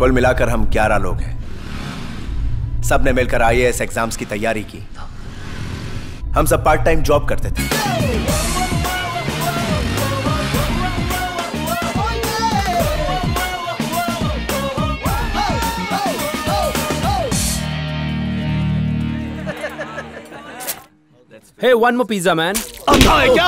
कुल मिलाकर हम ग्यारह लोग हैं। सबने मिलकर आई ए एस एग्जाम्स की तैयारी की। हम सब पार्ट टाइम जॉब करते थे। Hey, one more pizza, man. क्या?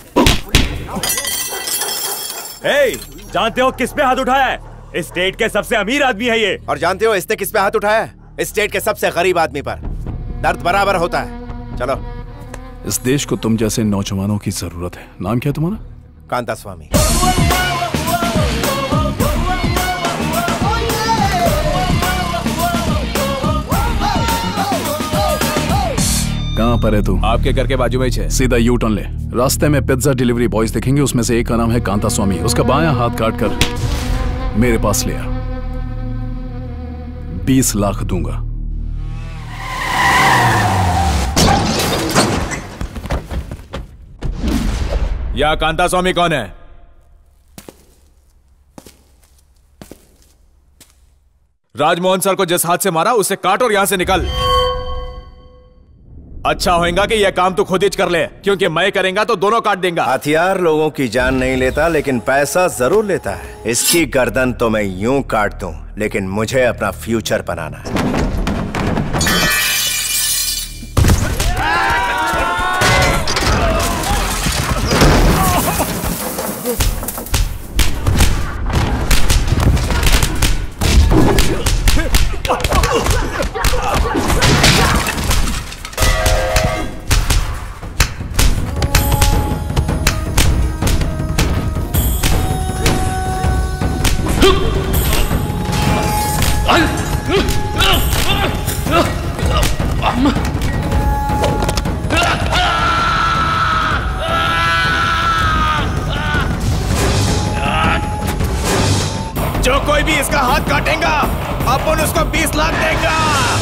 hey, जानते हो किस पे हाथ उठाया है? इस स्टेट के सबसे अमीर आदमी है ये। और जानते हो इसने किस पे हाथ उठाया है? इस स्टेट के सबसे गरीब आदमी पर। दर्द बराबर होता है। चलो। इस देश को तुम जैसे नौजवानों की जरूरत है। नाम क्या है तुम्हारा? कांता स्वामी। कहाँ पर है तू? आपके घर के बाजू में ही है। सीधा यू टर्न ले। रास्ते में पिज्जा डिलीवरी बॉयज दिखेंगे, उसमें से एक का नाम है कांता स्वामी। उसका बायां हाथ काट कर मेरे पास ले आ। बीस लाख दूंगा। या कांता स्वामी कौन है? राजमोहन सर को जिस हाथ से मारा उसे काट और यहां से निकल। अच्छा होगा कि यह काम तू खुद ही कर ले, क्योंकि मैं करेंगा तो दोनों काट देंगा। हथियार लोगों की जान नहीं लेता, लेकिन पैसा जरूर लेता है। इसकी गर्दन तो मैं यूं काट दूं, लेकिन मुझे अपना फ्यूचर बनाना है। जो कोई भी इसका हाथ काटेगा अपन उसको बीस लाख देगा।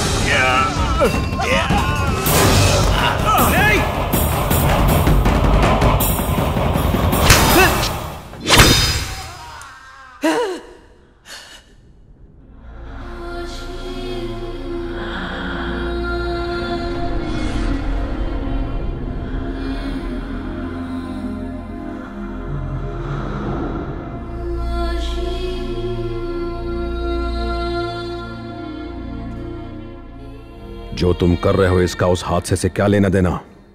जो तुम कर रहे हो इसका उस हादसे से क्या लेना देना?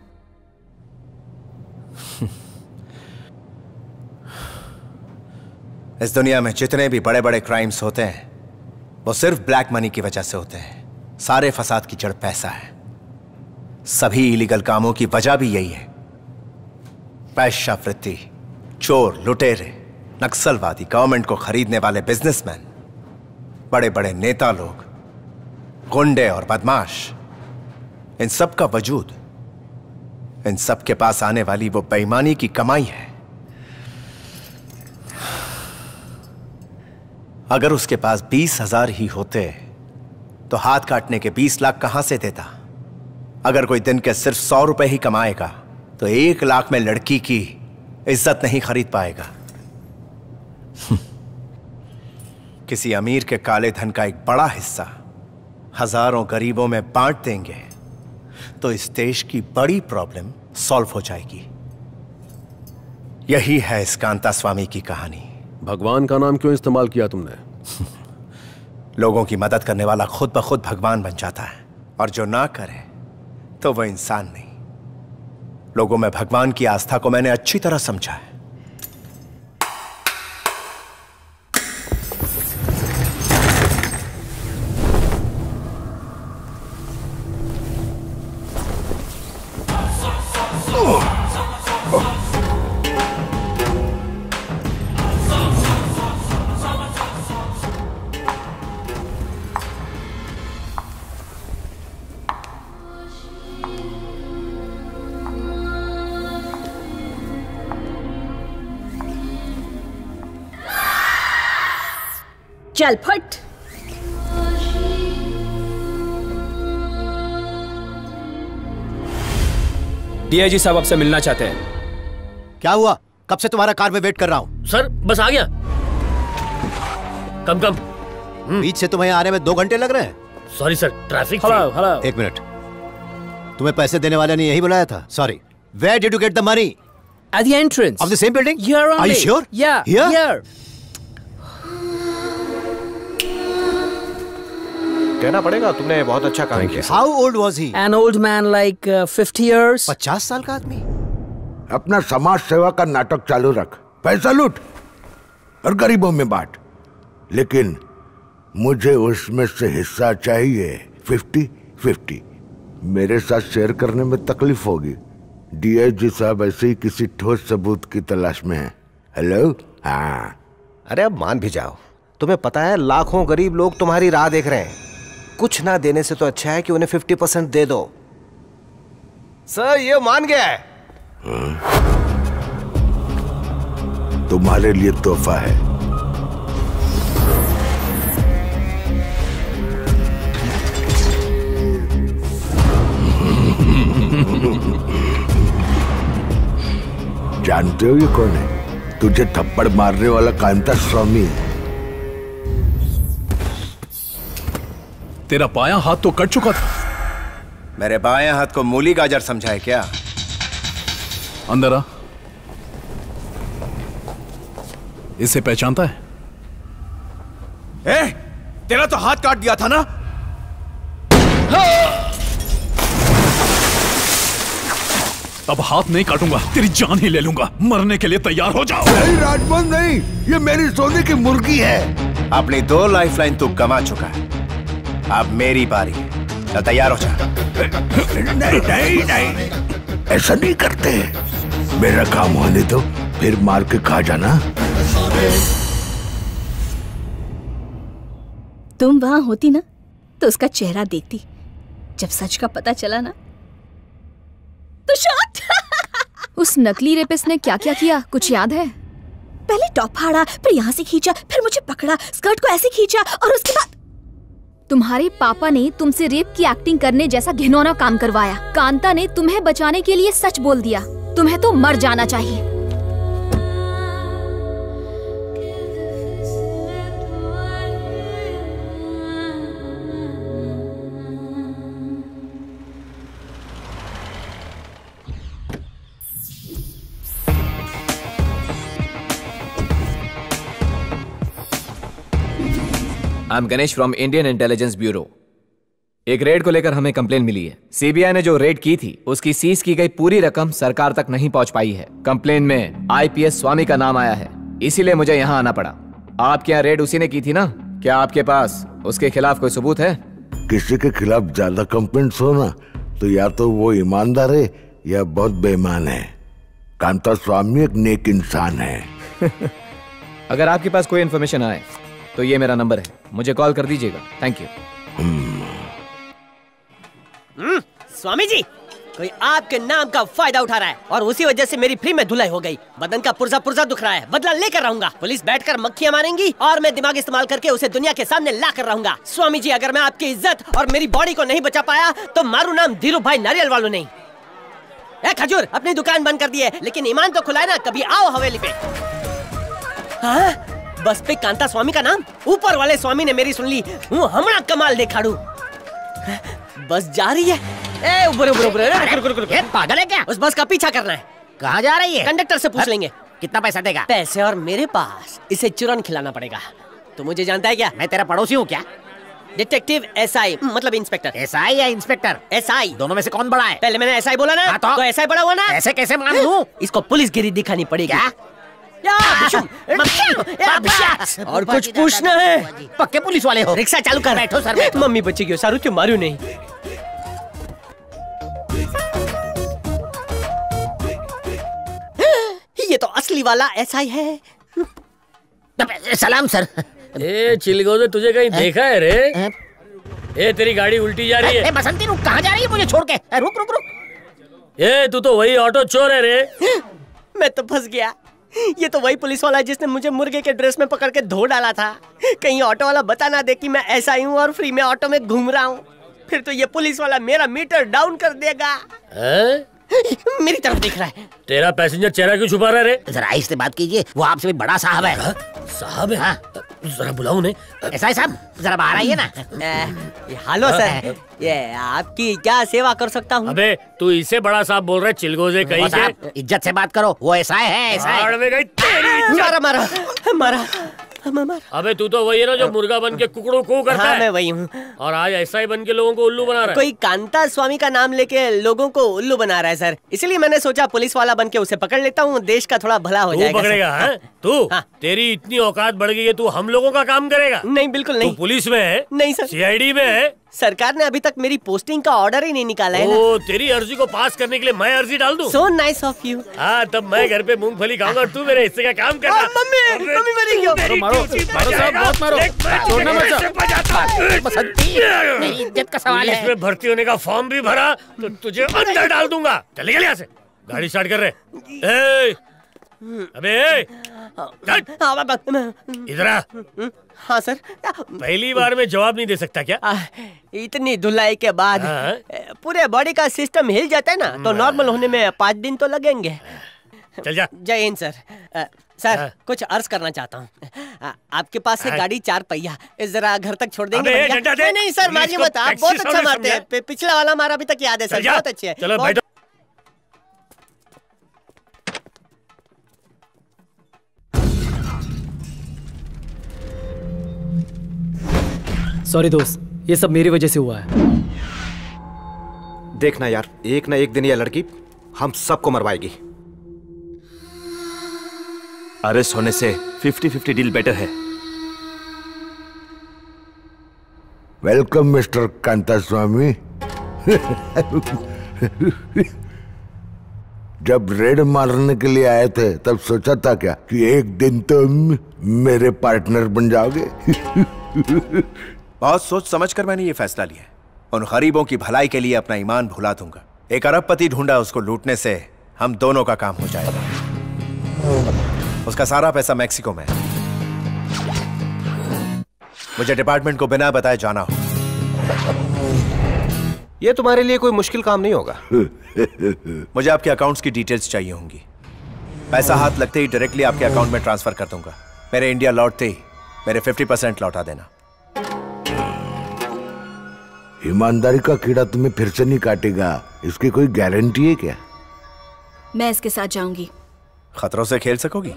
इस दुनिया में जितने भी बड़े बड़े क्राइम्स होते हैं वो सिर्फ ब्लैक मनी की वजह से होते हैं। सारे फसाद की जड़ पैसा है। सभी इलीगल कामों की वजह भी यही है। पैशावृत्ति, चोर, लुटेरे, नक्सलवादी, गवर्नमेंट को खरीदने वाले बिजनेसमैन, बड़े बड़े नेता लोग, गुंडे और बदमाश, इन सब का वजूद, इन सब के पास आने वाली वो बेईमानी की कमाई है। अगर उसके पास बीस हजार ही होते तो हाथ काटने के बीस लाख कहां से देता? अगर कोई दिन के सिर्फ सौ रुपए ही कमाएगा तो एक लाख में लड़की की इज्जत नहीं खरीद पाएगा। किसी अमीर के काले धन का एक बड़ा हिस्सा हजारों गरीबों में बांट देंगे तो इस देश की बड़ी प्रॉब्लम सॉल्व हो जाएगी। यही है इस कांता स्वामी की कहानी। भगवान का नाम क्यों इस्तेमाल किया तुमने? लोगों की मदद करने वाला खुद ब खुद भगवान बन जाता है, और जो ना करे तो वह इंसान नहीं। लोगों में भगवान की आस्था को मैंने अच्छी तरह समझा है। चल फट। डीआईजी साहब आपसे मिलना चाहते हैं। क्या हुआ? कब से तुम्हारा कार में वेट कर रहा हूं। सर बस आ गया। कम कम बीच से तुम्हें आने में दो घंटे लग रहे हैं। Sorry sir, traffic. Hello hello. एक मिनट, तुम्हें पैसे देने वाले ने यही बुलाया था? Sorry, where did you get the money? At the entrance of the same building? Here only. Are you sure? Yeah. Here? Here. कहना पड़ेगा, तुमने बहुत अच्छा काम किया। How old was he? An old man like uh, fifty years. पचास साल का आदमी। अपना समाज सेवा का नाटक चालू रख, पैसा लूट और गरीबों में बांट, लेकिन मुझे उसमें से हिस्सा चाहिए। Fifty fifty. मेरे साथ शेयर करने में तकलीफ होगी। डीआईजी साहब ऐसे ही किसी ठोस सबूत की तलाश में हैं। हेलो। हाँ, अरे अब मान भी जाओ, तुम्हें पता है लाखों गरीब लोग तुम्हारी राह देख रहे हैं। कुछ ना देने से तो अच्छा है कि उन्हें फिफ्टी परसेंट दे दो। सर ये मान गया है। हाँ? तुम्हारे लिए तोहफा है। जानते हो ये कौन है? तुझे थप्पड़ मारने वाला कांता स्वामी है। तेरा बायां हाथ तो कट चुका था। मेरे बाएं हाथ को मूली गाजर समझा है क्या? अंदर आ। इसे पहचानता है? ए, तेरा तो हाथ काट दिया था ना? अब हाथ नहीं काटूंगा, तेरी जान ही ले लूंगा। मरने के लिए तैयार हो जाओ। नहीं राजबंद नहीं, ये मेरी सोने की मुर्गी है। अपनी दो लाइफलाइन तू गंवा चुका है, अब मेरी बारी है। तो तैयार हो जा। नहीं नहीं नहीं, ऐसा नहीं करते। मेरा काम होने दो, फिर मार के खा जाना। तुम वहां होती ना तो उसका चेहरा देखती। जब सच का पता चला ना तो शॉट। उस नकली रेपिस्ट ने क्या क्या किया, कुछ याद है? पहले टॉप फाड़ा, फिर यहाँ से खींचा, फिर मुझे पकड़ा, स्कर्ट को ऐसे खींचा और उसके बाद तुम्हारे पापा ने तुमसे रेप की एक्टिंग करने जैसा घिनौना काम करवाया। कांता ने तुम्हें बचाने के लिए सच बोल दिया। तुम्हें तो मर जाना चाहिए। I am Ganesh from Indian Intelligence Bureau. एक रेड को लेकर हमें कंप्लेन मिली है। सीबीआई ने जो रेड की थी उसकी सीज की गई पूरी रकम सरकार तक नहीं पहुंच पाई है। कंप्लेन में आईपीएस स्वामी का नाम आया है, इसीलिए मुझे यहाँ आना पड़ा। आपके यहाँ रेड उसी ने की थी ना? क्या आपके पास उसके खिलाफ कोई सबूत है? किसी के खिलाफ ज्यादा कंप्लेंट्स हो ना तो या तो वो ईमानदार है या बहुत बेईमान है। कांता स्वामी एक नेक इंसान है। अगर आपके पास कोई इन्फॉर्मेशन आए तो ये मेरा नंबर है, मुझे कॉल कर दीजिएगा। Thank you. हम्म, स्वामी जी, कोई आपके नाम का फायदा उठा रहा है और उसी वजह से मेरी फ्री में धुलाई हो गई। बदन का पुर्जा पुर्जा दुख रहा है, बदला लेकर रहूंगा। पुलिस बैठकर मक्खियां मारेंगी और मैं दिमाग इस्तेमाल करके उसे दुनिया के सामने ला कर रहूंगा। स्वामी जी, अगर मैं आपकी इज्जत और मेरी बॉडी को नहीं बचा पाया तो मारू नाम धीरू भाई नारियल वालों नहीं। ए खजूर, अपनी दुकान बंद कर दी है, लेकिन ईमान तो खुलाए ना। कभी आओ हवेली पे। हाँ? बस पे कांता स्वामी का नाम, ऊपर वाले स्वामी ने मेरी सुन ली। हूँ हमरा कमाल दिखाड़ू। बस जा रही है। ए उबर उबर उबर, रुक रुक रुक। ये पागल है क्या? उस बस का पीछा करना है। कहाँ जा रही है? कंडक्टर से पूछ लेंगे। कितना पैसा देगा? पैसे और मेरे पास। इसे चुरन खिलाना पड़ेगा। तो मुझे जानता है क्या? मैं तेरा पड़ोसी हूँ क्या? डिटेक्टिव एसआई, मतलब इंस्पेक्टर। एसआई या इंस्पेक्टर? एसआई। दोनों में से कौन बड़ा है? पहले मैंने एसआई बोला ना, तो एसआई बड़ा हुआ ना। ऐसे कैसे मान लूं? इसको पुलिस गिरी दिखानी पड़ेगी। क्या? और कुछ पूछना है? पक्के पुलिस वाले हो? रिक्शा चालू कर। बैठो सर, बैठो। मम्मी बच्चे क्यों सारू क्यों मारू नहीं? ये तो असली वाला एसआई है। सलाम सर। ए चिलगोज़े, तुझे कहीं देखा है रे? ए तेरी गाड़ी उल्टी जा रही है। ए बसंती, रुक, कहाँ जा रही है मुझे छोड़ के? रुक रुक रुक। ए तू तो वही ऑटो चोर है रे। मैं तो फंस गया। ये तो वही पुलिस वाला है जिसने मुझे मुर्गे के ड्रेस में पकड़ के धो डाला था। कहीं ऑटो वाला बता ना दे कि मैं ऐसा ही हूँ और फ्री में ऑटो में घूम रहा हूँ। फिर तो ये पुलिस वाला मेरा मीटर डाउन कर देगा। है? मेरी तरफ देख रहा है। तेरा पैसेंजर चेहरा क्यों छुपा रहा है रे? जरा आहिस्ते बात कीजिए, वो आपसे भी बड़ा साहब है। साहब है? हाँ। जरा बुलाओ उन्हें। ऐसा है साहब, जरा बाहर आइए ना। हेलो सर, ये आपकी क्या सेवा कर सकता हूँ? अबे तू इससे बड़ा साहब बोल रहा है, चिलगोजे कहीं के। इज्जत से बात करो, वो ऐसा है ऐसा है। में गई तेरी इज्जत। मारा मारा मारा अबे तू तो वही है ना जो मुर्गा बन के कुकड़ू कू करता हाँ, है। मैं वही हूँ। और आज ऐसा ही बन के लोगों को उल्लू बना रहा है। कोई कांता स्वामी का नाम लेके लोगों को उल्लू बना रहा है सर, इसलिए मैंने सोचा पुलिस वाला बन के उसे पकड़ लेता हूँ, देश का थोड़ा भला हो तू जाएगा। पकड़ेगा? हाँ? तू हाँ। तेरी इतनी औकात बढ़ गई है, तू हम लोगों का काम करेगा? नहीं, बिल्कुल नहीं। तू पुलिस में है? नहीं सर। सीआईडी में है? सरकार ने अभी तक मेरी पोस्टिंग का ऑर्डर ही नहीं निकाला है ना। ओ, तेरी अर्जी को पास करने के लिए मैं अर्जी डाल दूं? So nice of you। हाँ, तब मैं घर पे मूंगफली खाऊंगा और तू मेरे हिस्से का काम करना। मम्मी, मम्मी मरी क्यों? मारो, मारो, मारो साहब, बहुत मारो। छोड़ना मत साहब। मेरी इज्जत का सवाल है। इसमें भर्ती होने का फॉर्म भी भरा तो तुझे अंदर डाल दूंगा। चल निकल यहाँ से। गाड़ी स्टार्ट कर रहे। अबे इधर आ। हाँ सर। पहली बार में जवाब नहीं दे सकता क्या? आ, इतनी धुलाई के बाद पूरे बॉडी का सिस्टम हिल जाता है ना, तो नॉर्मल होने में पाँच दिन तो लगेंगे। चल जा। जय हिंद सर। आ, सर आ, कुछ अर्ज करना चाहता हूँ। आपके पास है गाड़ी चार पहिया, जरा घर तक छोड़ देंगे? नहीं नहीं सर, मारिए मत, आप बहुत अच्छा मारते हैं। पिछला वाला हमारा अभी तक याद है सर, बहुत अच्छे है। चलो बैठो। सॉरी दोस्त, ये सब मेरी वजह से हुआ है। देखना यार, एक ना एक दिन ये लड़की हम सबको मरवाएगी। अरेस्ट होने से फिफ्टी फिफ्टी डील बेटर है। Welcome mister Kanta Swami. जब रेड मारने के लिए आए थे तब सोचा था क्या कि एक दिन तुम मेरे पार्टनर बन जाओगे? बहुत सोच समझकर मैंने ये फैसला लिया। उन गरीबों की भलाई के लिए अपना ईमान भुला दूंगा। एक अरबपति ढूंढा, उसको लूटने से हम दोनों का काम हो जाएगा। उसका सारा पैसा मैक्सिको में है। मुझे डिपार्टमेंट को बिना बताए जाना हो। ये तुम्हारे लिए कोई मुश्किल काम नहीं होगा। मुझे आपके अकाउंट्स की डिटेल्स चाहिए होंगी। पैसा हाथ लगते ही डायरेक्टली आपके अकाउंट में ट्रांसफर कर दूंगा। मेरे इंडिया लौटते ही मेरे फिफ्टी परसेंट लौटा देना। ईमानदारी का कीड़ा तुम्हें फिर से नहीं काटेगा, इसकी कोई गारंटी है क्या? मैं इसके साथ जाऊंगी। खतरों से खेल सकोगी?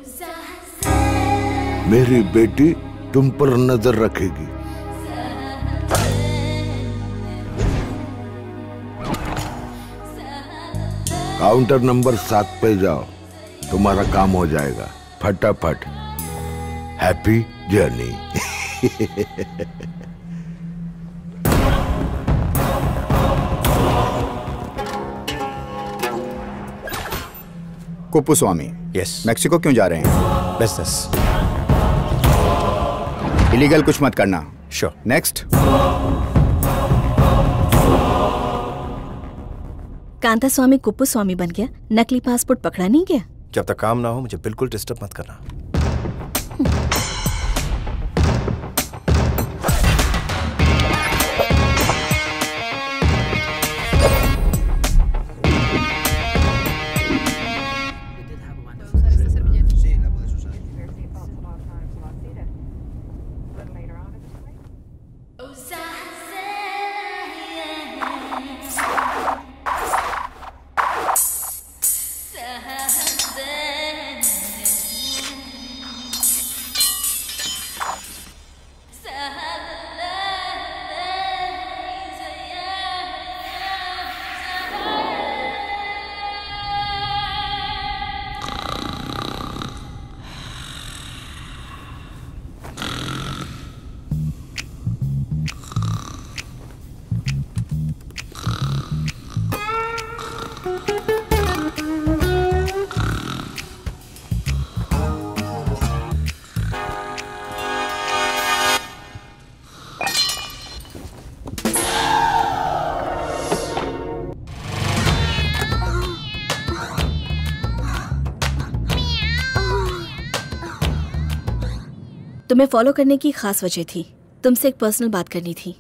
मेरी बेटी तुम पर नजर रखेगी। काउंटर नंबर सात पे जाओ, तुम्हारा काम हो जाएगा फटाफट। Happy journey. Kuppu Swami. Yes. Mexico क्यों जा रहे हैं? बिजनेस। इलीगल कुछ मत करना। श्योर। नेक्स्ट। कांता स्वामी कुप्पू स्वामी बन गया, नकली पासपोर्ट पकड़ा नहीं गया। जब तक काम ना हो मुझे बिल्कुल डिस्टर्ब मत करना। तुम्हें फॉलो करने की खास वजह थी। तुमसे एक पर्सनल बात करनी थी।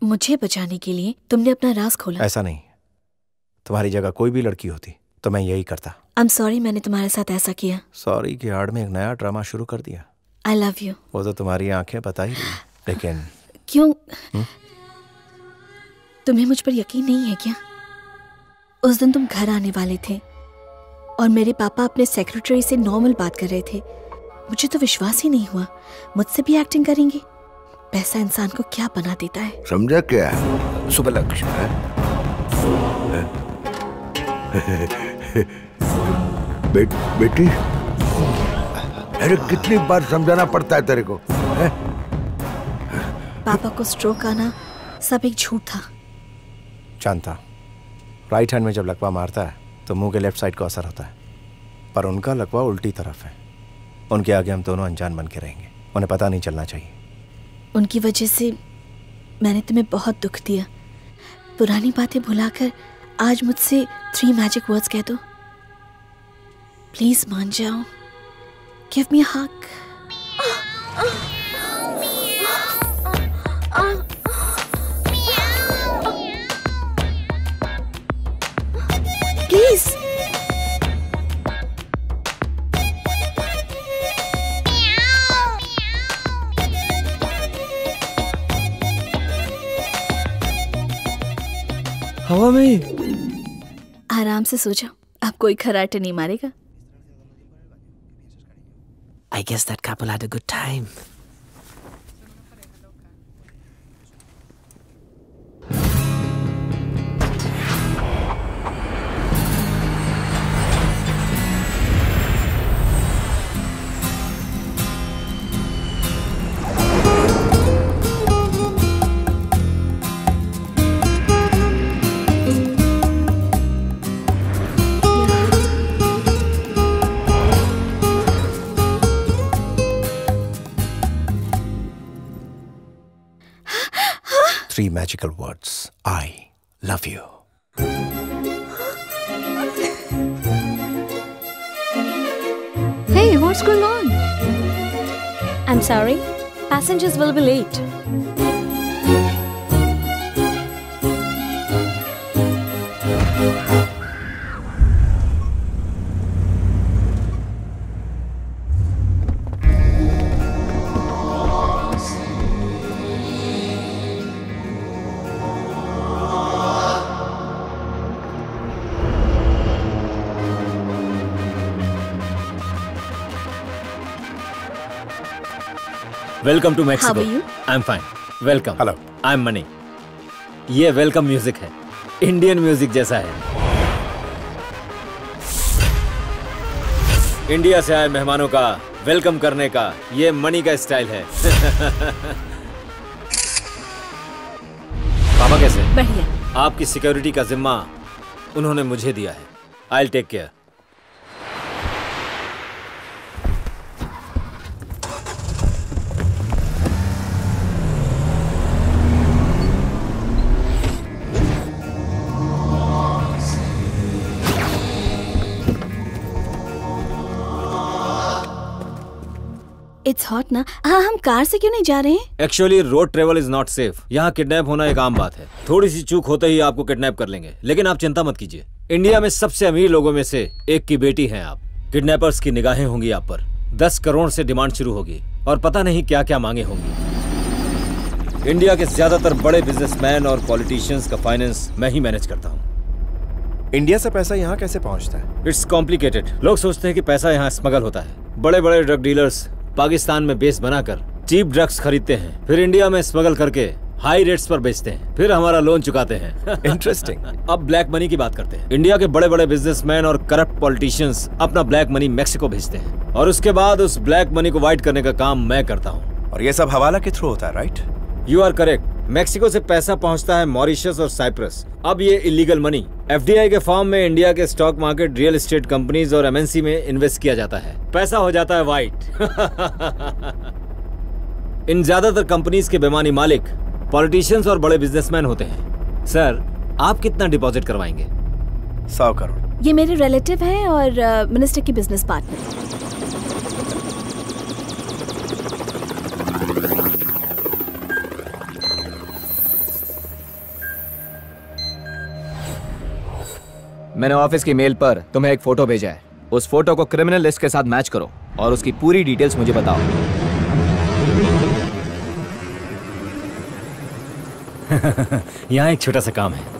मुझे बचाने के लिए तुमने अपना राज खोला। ऐसा नहीं, तुम्हारी जगह कोई भी लड़की होती तो मैं यही करता। आई एम सॉरी मैंने तुम्हारे साथ ऐसा किया। सॉरी की आड़ में एक नया ड्रामा शुरू कर दिया। I love you. वो तो तुम्हारी आंखें बता ही रही, लेकिन क्यों? हुँ? तुम्हें मुझ पर यकीन नहीं है क्या? उस दिन तुम घर आने वाले थे और मेरे पापा अपने सेक्रेटरी से नॉर्मल बात कर रहे थे। मुझे तो विश्वास ही नहीं हुआ मुझसे भी एक्टिंग करेंगे। पैसा इंसान को क्या बना देता है। समझा क्या? सुबह लक्ष्य बे, बेटी, अरे कितनी बार समझाना पड़ता है तेरे को है? पापा को स्ट्रोक आना सब एक झूठ था। जानता, राइट हैंड में जब लकवा मारता है तो मुंह के लेफ्ट साइड को असर होता है, पर उनका लकवा उल्टी तरफ है। उनके आगे हम दोनों अनजान बन के रहेंगे, उन्हें पता नहीं चलना चाहिए। उनकी वजह से मैंने तुम्हें बहुत दुख दिया। पुरानी बातें भुलाकर आज मुझसे थ्री मैजिक वर्ड्स कह दो। प्लीज मान जाओ। Give me a hug. Please. हवा में आराम से सो जाओ, अब कोई खराटे नहीं मारेगा। I guess that couple had a good time. Three magical words. I love you. Hey, what's going on? I'm sorry. Passengers will be late. Welcome to Mexico. How are you? I am fine. Welcome. Hello. I am Mani. ये welcome music है, Indian music जैसा है। India से आए मेहमानों का welcome करने का ये मनी का स्टाइल है। पापा कैसे? बढ़िया। आपकी सिक्योरिटी का जिम्मा उन्होंने मुझे दिया है। I will take care. It's hot ना। हाँ, हम कार से क्यों नहीं जा रहे हैं? Actually road travel is not safe. यहाँ किडनैप होना एक आम बात है। थोड़ी सी चूक होते ही आपको किडनैप कर लेंगे, लेकिन आप चिंता मत कीजिए। इंडिया में सबसे अमीर लोगों में से एक की बेटी हैं आप। किडनैपर्स की निगाहें होंगी आप पर। दस करोड़ से डिमांड शुरू होगी और पता नहीं क्या क्या मांगे होंगी। इंडिया के ज्यादातर बड़े बिजनेसमैन और पॉलिटिशियंस का फाइनेंस मैं ही मैनेज करता हूँ। इंडिया से पैसा यहाँ कैसे पहुँचता है? It's complicated. लोग सोचते हैं कि पैसा यहाँ स्मगल होता है। बड़े बड़े ड्रग डीलर्स पाकिस्तान में बेस बनाकर चीप ड्रग्स खरीदते हैं, फिर इंडिया में स्मगल करके हाई रेट्स पर बेचते हैं, फिर हमारा लोन चुकाते हैं। इंटरेस्टिंग। अब ब्लैक मनी की बात करते हैं। इंडिया के बड़े बड़े बिजनेसमैन और करप्ट पॉलिटिशियंस अपना ब्लैक मनी मैक्सिको भेजते हैं और उसके बाद उस ब्लैक मनी को वाइट करने का काम मैं करता हूँ। और ये सब हवाला के थ्रू होता है, right? You are correct. Mexico से पैसा पहुंचता है मॉरिशस और साइप्रस। अब ये इलीगल मनी एफडीआई के फॉर्म में इंडिया के stock market, real estate companies और एमएनसी में इन्वेस्ट किया जाता है। पैसा हो जाता है वाइट। इन ज्यादातर कंपनीज के बेमानी मालिक पॉलिटिशियंस और बड़े बिजनेसमैन होते हैं। सर, आप कितना डिपॉजिट करवाएंगे? सौ करोड़। ये मेरे रिलेटिव हैं और मिनिस्टर की बिजनेस पार्टनर। मैंने ऑफिस की मेल पर तुम्हें एक फोटो भेजा है। उस फोटो को क्रिमिनल लिस्ट के साथ मैच करो और उसकी पूरी डिटेल्स मुझे बताओ। यहाँ एक छोटा सा काम है।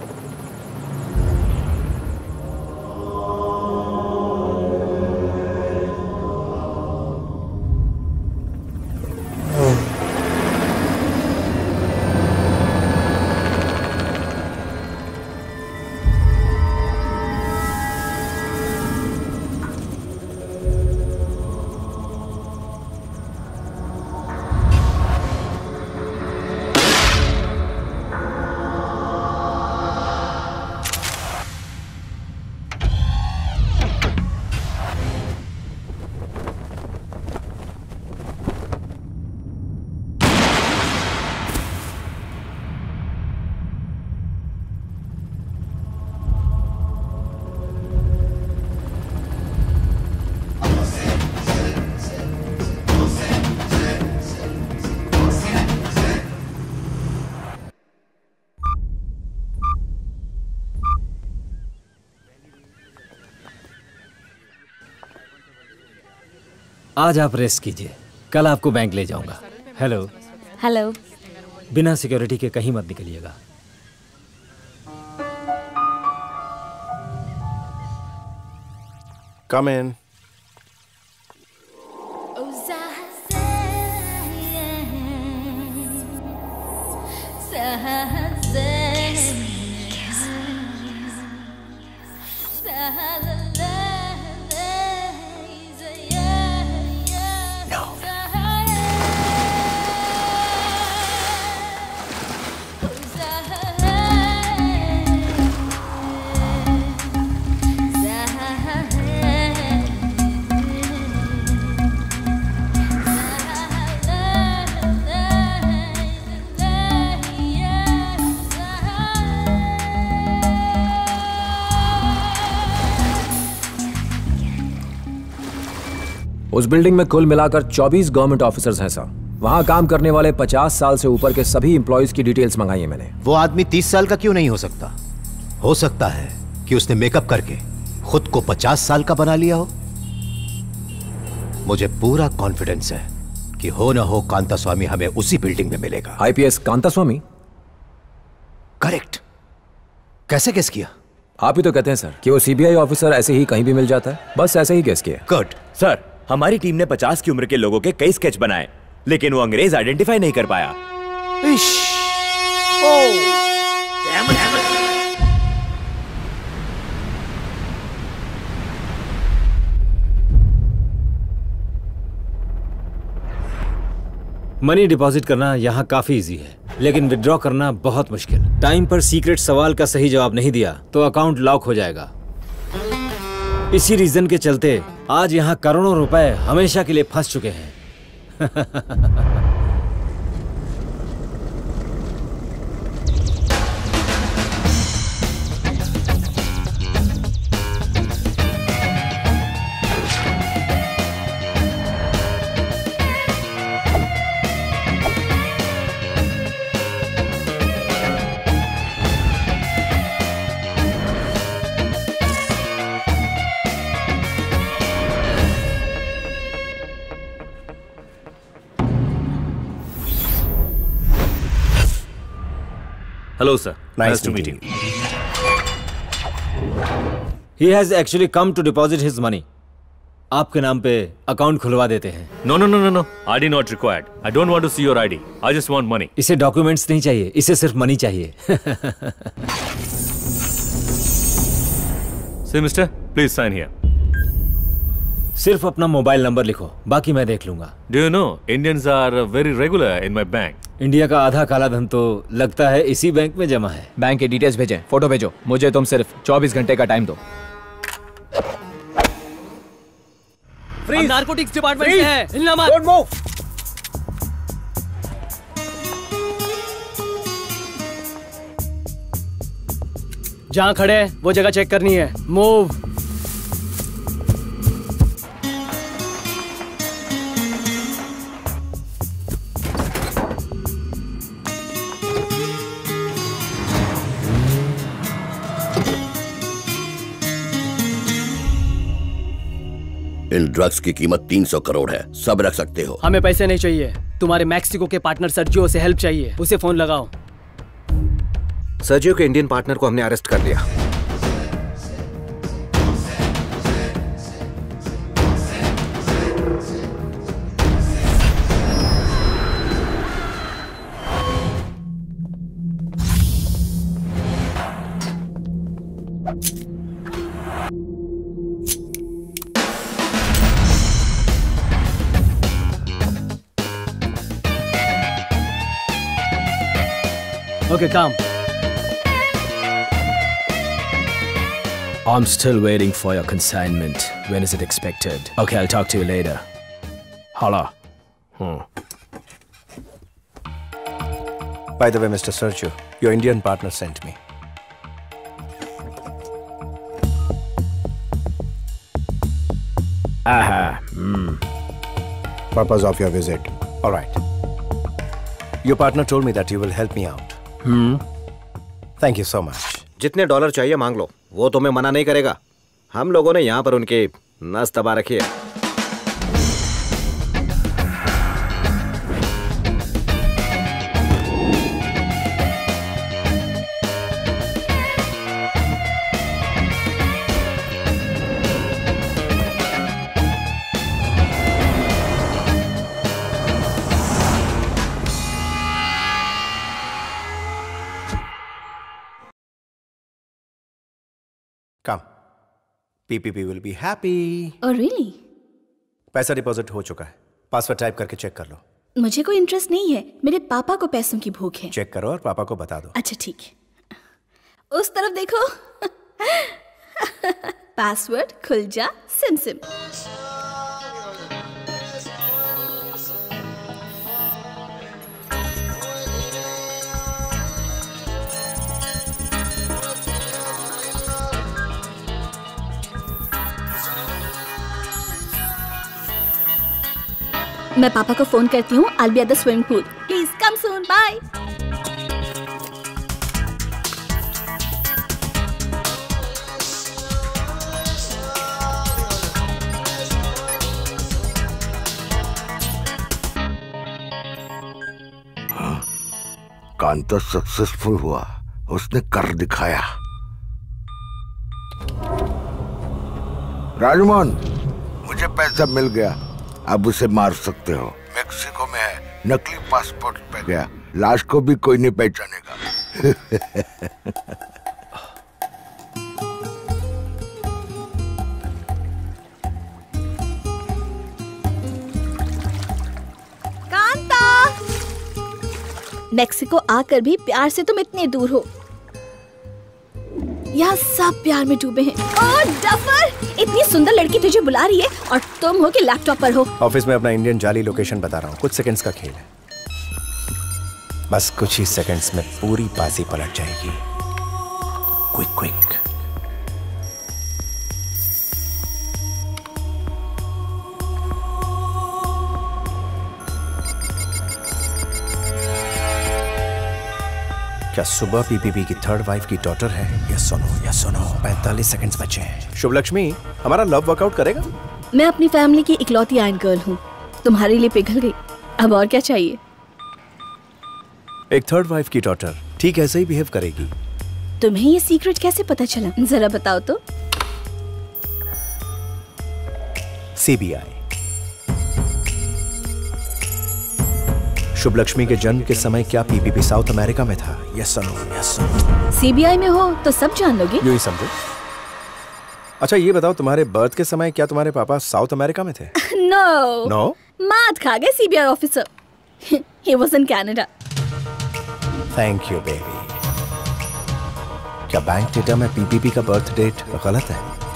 आज आप रेस्ट कीजिए, कल आपको बैंक ले जाऊंगा। हेलो। हेलो। बिना सिक्योरिटी के कहीं मत निकलिएगा। कम इन। उस बिल्डिंग में कुल मिलाकर चौबीस गवर्नमेंट ऑफिसर्स हैं सर। वहां काम करने वाले पचास साल से ऊपर के सभी एम्प्लॉइज की डिटेल्स मंगाई है मैंने। वो आदमी तीस साल का क्यों नहीं हो सकता? हो सकता है कि उसने मेकअप करके खुद को पचास साल का बना लिया हो। मुझे पूरा कॉन्फिडेंस है कि हो ना हो कांता स्वामी हमें उसी बिल्डिंग में मिलेगा। आईपीएस कांता स्वामी? करेक्ट। कैसे गेस किया? आप ही तो कहते हैं सर कि वो सीबीआई ऑफिसर ऐसे ही कहीं भी मिल जाता है। बस ऐसे ही गेस किया। गुड सर, हमारी टीम ने पचास की उम्र के लोगों के कई स्केच बनाए, लेकिन वो अंग्रेज आइडेंटिफाई नहीं कर पाया। मनी डिपॉजिट करना यहाँ काफी इजी है, लेकिन विड्रॉ करना बहुत मुश्किल। टाइम पर सीक्रेट सवाल का सही जवाब नहीं दिया तो अकाउंट लॉक हो जाएगा। इसी रीजन के चलते आज यहाँ करोड़ों रुपए हमेशा के लिए फंस चुके हैं। Hello, sir. Nice, nice to meeting meet you. He has actually come to deposit his money. आपके नाम पे अकाउंट खुलवा देते हैं। No, no, no, no, no. I D not required. I don't want to see your I D. I just want money. इसे documents नहीं चाहिए, इसे सिर्फ मनी चाहिए। See, mister, please sign here. सिर्फ अपना मोबाइल नंबर लिखो, बाकी मैं देख लूंगा। Do you know Indians are very regular in my bank? India का आधा काला धन तो लगता है इसी बैंक में जमा है। बैंक की डिटेल्स भेजें, फोटो भेजो। मुझे तुम सिर्फ चौबीस घंटे का टाइम दो। हम नारकोटिक्स डिपार्टमेंट से हैं, हिलना मत। Don't move. जहां खड़े हैं वो जगह चेक करनी है। मूव। इन ड्रग्स की कीमत तीन सौ करोड़ है, सब रख सकते हो। हमें पैसे नहीं चाहिए, तुम्हारे मैक्सिको के पार्टनर सर्जियो से हेल्प चाहिए, उसे फोन लगाओ। सर्जियो के इंडियन पार्टनर को हमने अरेस्ट कर लिया। Okay, come. I'm still waiting for your consignment. When is it expected? Okay, I'll talk to you later. Holla. Hmm. By the way, Mister Sergio, your Indian partner sent me. Aha. Hmm. Purpose of your visit. All right. Your partner told me that you will help me out. Hmm. Thank you so much. जितने dollar चाहिए मांग लो, वो तुम्हें मना नहीं करेगा। हम लोगों ने यहाँ पर उनके नस दबा रखी है। Come. P P P will be happy. Oh, really? पैसा डिपॉजिट हो चुका है। पासवर्ड टाइप करके चेक कर लो। मुझे कोई इंटरेस्ट नहीं है, मेरे पापा को पैसों की भूख है। चेक करो और पापा को बता दो। अच्छा ठीक है, उस तरफ देखो। पासवर्ड खुल जा सिम सिम। मैं पापा को फोन करती हूँ। I'll be at the swimming pool. Please come soon. Bye. हाँ, कांता सक्सेसफुल हुआ, उसने कर दिखाया। राजमोहन, मुझे पैसा मिल गया, अब उसे मार सकते हो। मेक्सिको में है, नकली पासपोर्ट पे गया, लाश को भी कोई नहीं पहचानेगा। कांता, मेक्सिको आकर भी प्यार से तुम इतने दूर हो। यहाँ सब प्यार में डूबे हैं। ओह डफर, इतनी सुंदर लड़की तुझे बुला रही है और तुम हो कि लैपटॉप पर हो। ऑफिस में अपना इंडियन जाली लोकेशन बता रहा हूँ, कुछ सेकंड्स का खेल है। बस कुछ ही सेकंड्स में पूरी बाजी पलट जाएगी। Quick quick. क्या सुबह पीपीपी की थर्ड वाइफ की डॉटर है? यस सुनो, यस सुनो। पैंतालीस सेकंड्स बचे हैं। शुभ लक्ष्मी, हमारा लव वर्कआउट करेगा? मैं अपनी फैमिली की इकलौती आयन गर्ल हूँ, तुम्हारे लिए पिघल गई। अब और क्या चाहिए? एक थर्ड वाइफ की डॉटर ठीक ऐसे ही बिहेव करेगी। तुम्हें ये सीक्रेट कैसे पता चला? जरा बताओ तो। सीबीआई। शुभ लक्ष्मी के जन्म के समय क्या पीपीपी साउथ अमेरिका में था? यस सुनो, यस सुनो। सीबीआई में हो तो सब जान लोगे। यूं ही समझो। अच्छा ये बताओ, तुम्हारे बर्थ के समय क्या तुम्हारे पापा साउथ अमेरिका में थे? नो नो मात खा गए CBI officer. He was in Canada. Thank you baby. क्या बैंक डेटा में पीपीपी का बर्थ डेट गलत है?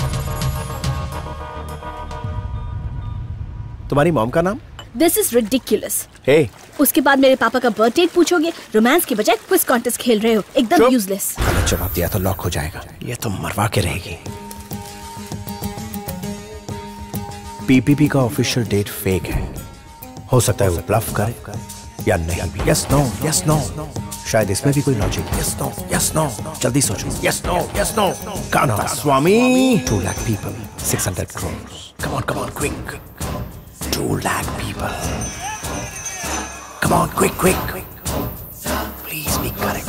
तुम्हारी मॉम का नाम? This is ridiculous. हे, उसके बाद मेरे पापा का बर्थ डेट पूछोगे? रोमांस के बजाय क्विज कॉन्टेस्ट खेल रहे हो, एकदम यूजलेस। गलत जवाब दिया तो लॉक हो जाएगा, ये तो मरवा के रहेगी। पीपीपी का ऑफिशियल डेट फेक है, हो सकता है वो ब्लफ करे या नहीं भी। Yes no, yes no. शायद इसमें भी कोई लॉजिक है। यस नो यस नो जल्दी सोचो। Yes no yes no Kanta Swami two lakh people, six hundred crore. Come on come on quick. Two lakh people, come on quick quick, please be correct.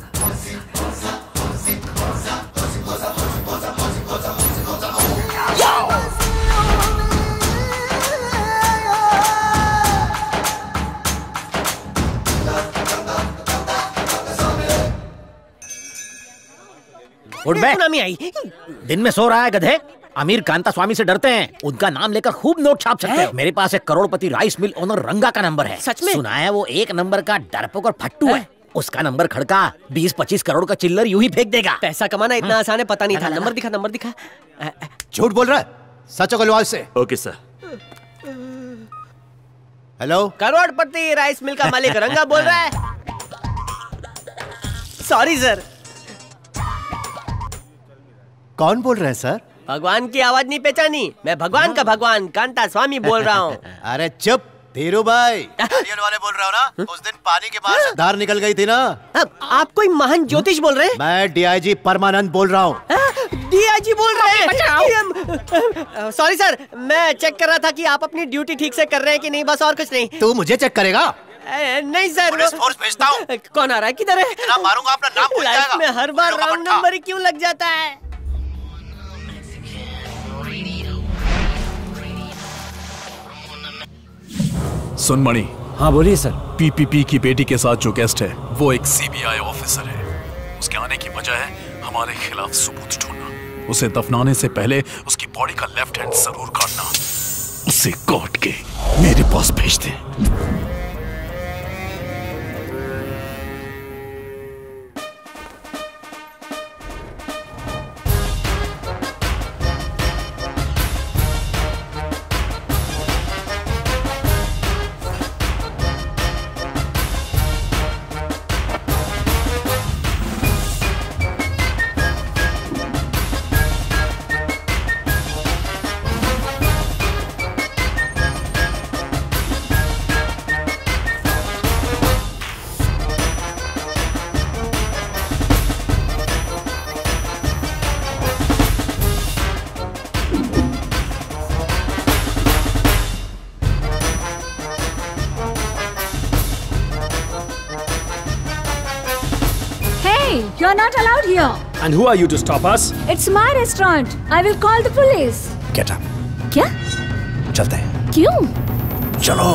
उठ बे। आई दिन में सो रहा है गधे। अमीर कांता स्वामी से डरते हैं, उनका नाम लेकर खूब नोट छाप सकते हैं। मेरे पास एक करोड़पति राइस मिल ओनर रंगा का नंबर है। सच में? सुना है वो एक नंबर का डरपोक और फट्टू है, है? उसका नंबर खड़का बीस पच्चीस करोड़ का चिल्लर यूं ही फेंक देगा। पैसा कमाना इतना आसान है पता नहीं था। नंबर दिखा नंबर दिखा। झूठ बोल रहा है, सच अग्रवाल से। Okay sir. हेलो, करोड़पति राइस मिल का मालिक रंगा बोल रहा है। Sorry sir. कौन बोल रहे हैं सर? भगवान की आवाज नहीं पहचानी? मैं भगवान का भगवान कांता स्वामी बोल रहा हूँ। अरे चुप धीरू भाई, नारियल वाले बोल रहा हूँ ना। उस दिन पानी के बाहर से धार निकल गई थी ना। आप कोई महान ज्योतिष बोल रहे हैं? मैं डीआईजी परमानंद बोल रहा हूँ। डीआईजी बोल रहे हैं? सॉरी सर, मैं चेक कर रहा था कि आप अपनी ड्यूटी ठीक से कर रहे हैं कि नहीं, बस और कुछ नहीं। तू मुझे चेक करेगा? नहीं सर, पुलिस फोर्स भेजता हूँ। कौन आ रहा है, किधर है? ना मारूंगा, अपना नाम भूल जाएगा। में हर बार रॉन्ग नंबर क्यों लग जाता है? सुन मणि। हाँ बोलिए सर। पीपीपी की बेटी के साथ जो गेस्ट है वो एक सीबीआई ऑफिसर है। उसके आने की वजह है हमारे खिलाफ सबूत ढूंढना। उसे दफनाने से पहले उसकी बॉडी का लेफ्ट हैंड जरूर काटना। उसे काट के मेरे पास भेज दे। You're not allowed here. And who are you to stop us? It's my restaurant. I will call the police. Get up. क्या? चलते हैं। क्यों? चलो।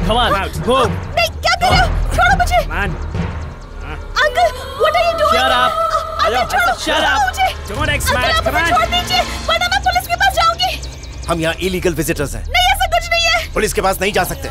Come on, move. नहीं, क्या कर रहे हो? छोड़ो मुझे। Uncle, what are you doing? Shut up. Uncle, छोड़ो, Shut छोड़ो up. मुझे। Don't X uncle, match. आप Come मुझे on. छोड़ दीजिए, वरना मैं पुलिस के पास जाऊंगी। हम यहाँ इलीगल विजिटर्स हैं। नहीं, ऐसा कुछ नहीं है। पुलिस के पास नहीं जा सकते।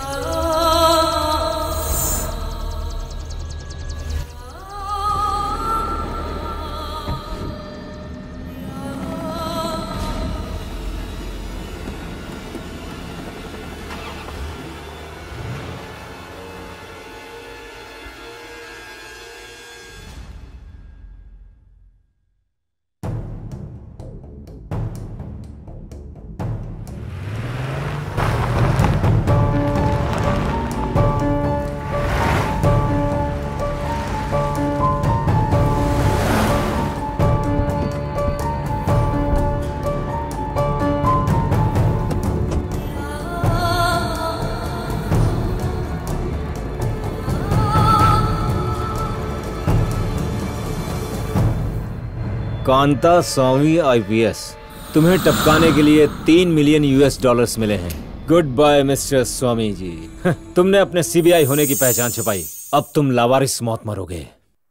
कांता स्वामी आईपीएस, तुम्हें टपकाने के लिए तीन मिलियन यूएस डॉलर्स मिले हैं। Good bye mister Swami ji. तुमने अपने सीबीआई होने की पहचान छुपाई, अब तुम लावारिस मौत मरोगे।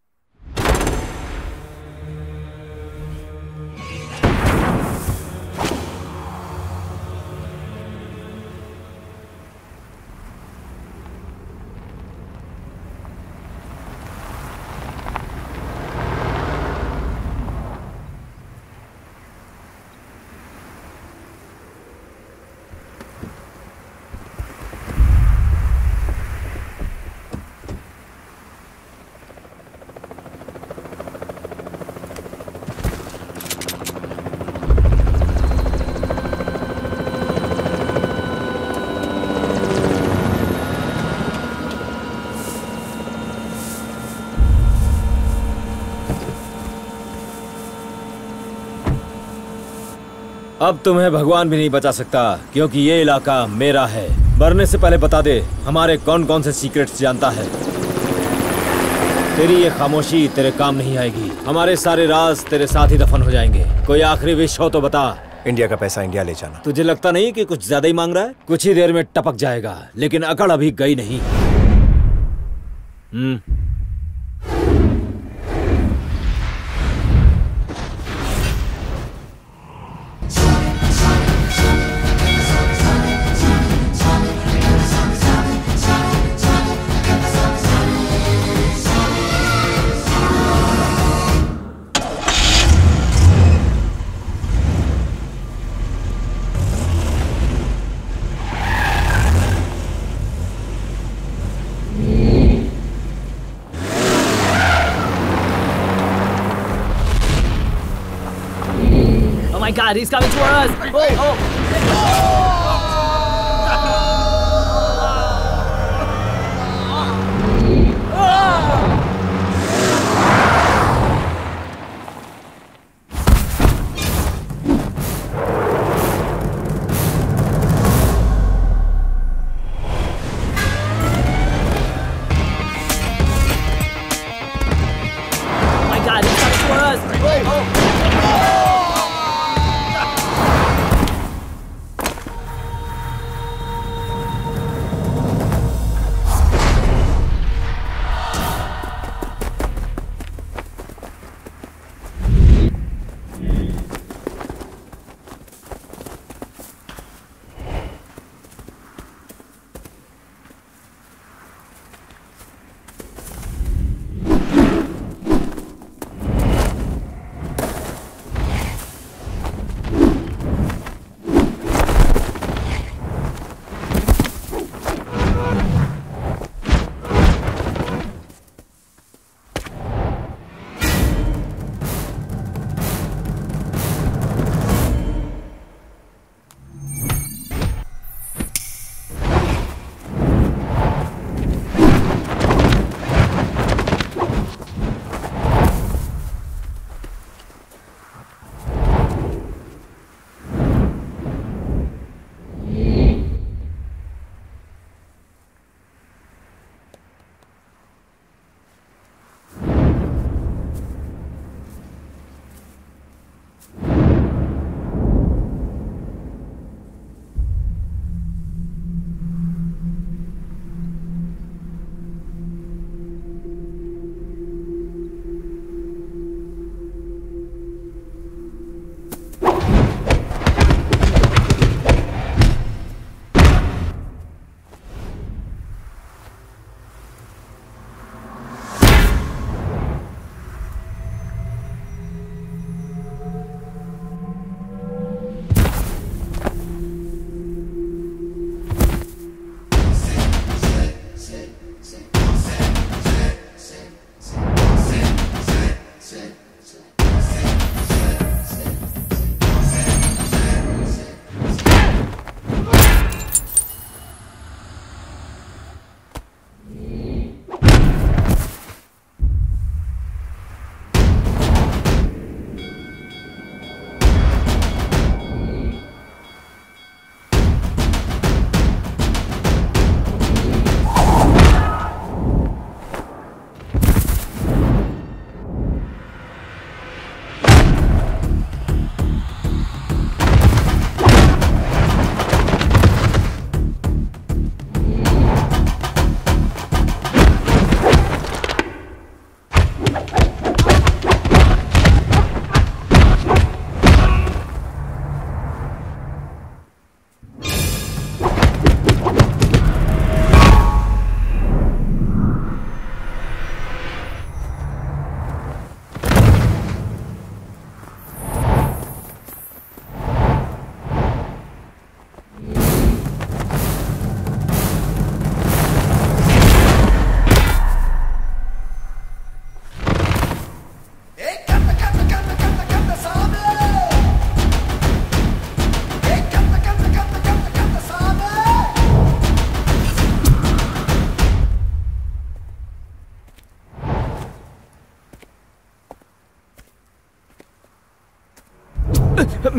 अब तुम्हें भगवान भी नहीं बचा सकता, क्योंकि ये इलाका मेरा है। मरने से पहले बता दे, हमारे कौन कौन से सीक्रेट्स जानता है। तेरी ये खामोशी तेरे काम नहीं आएगी। हमारे सारे राज तेरे साथ ही दफन हो जाएंगे। कोई आखिरी विश हो तो बता। इंडिया का पैसा इंडिया ले जाना। तुझे लगता नहीं कि कुछ ज्यादा ही मांग रहा है? कुछ ही देर में टपक जाएगा, लेकिन अकड़ अभी गई नहीं। हम्म Oh my God, he's coming toward us! Oh, oh.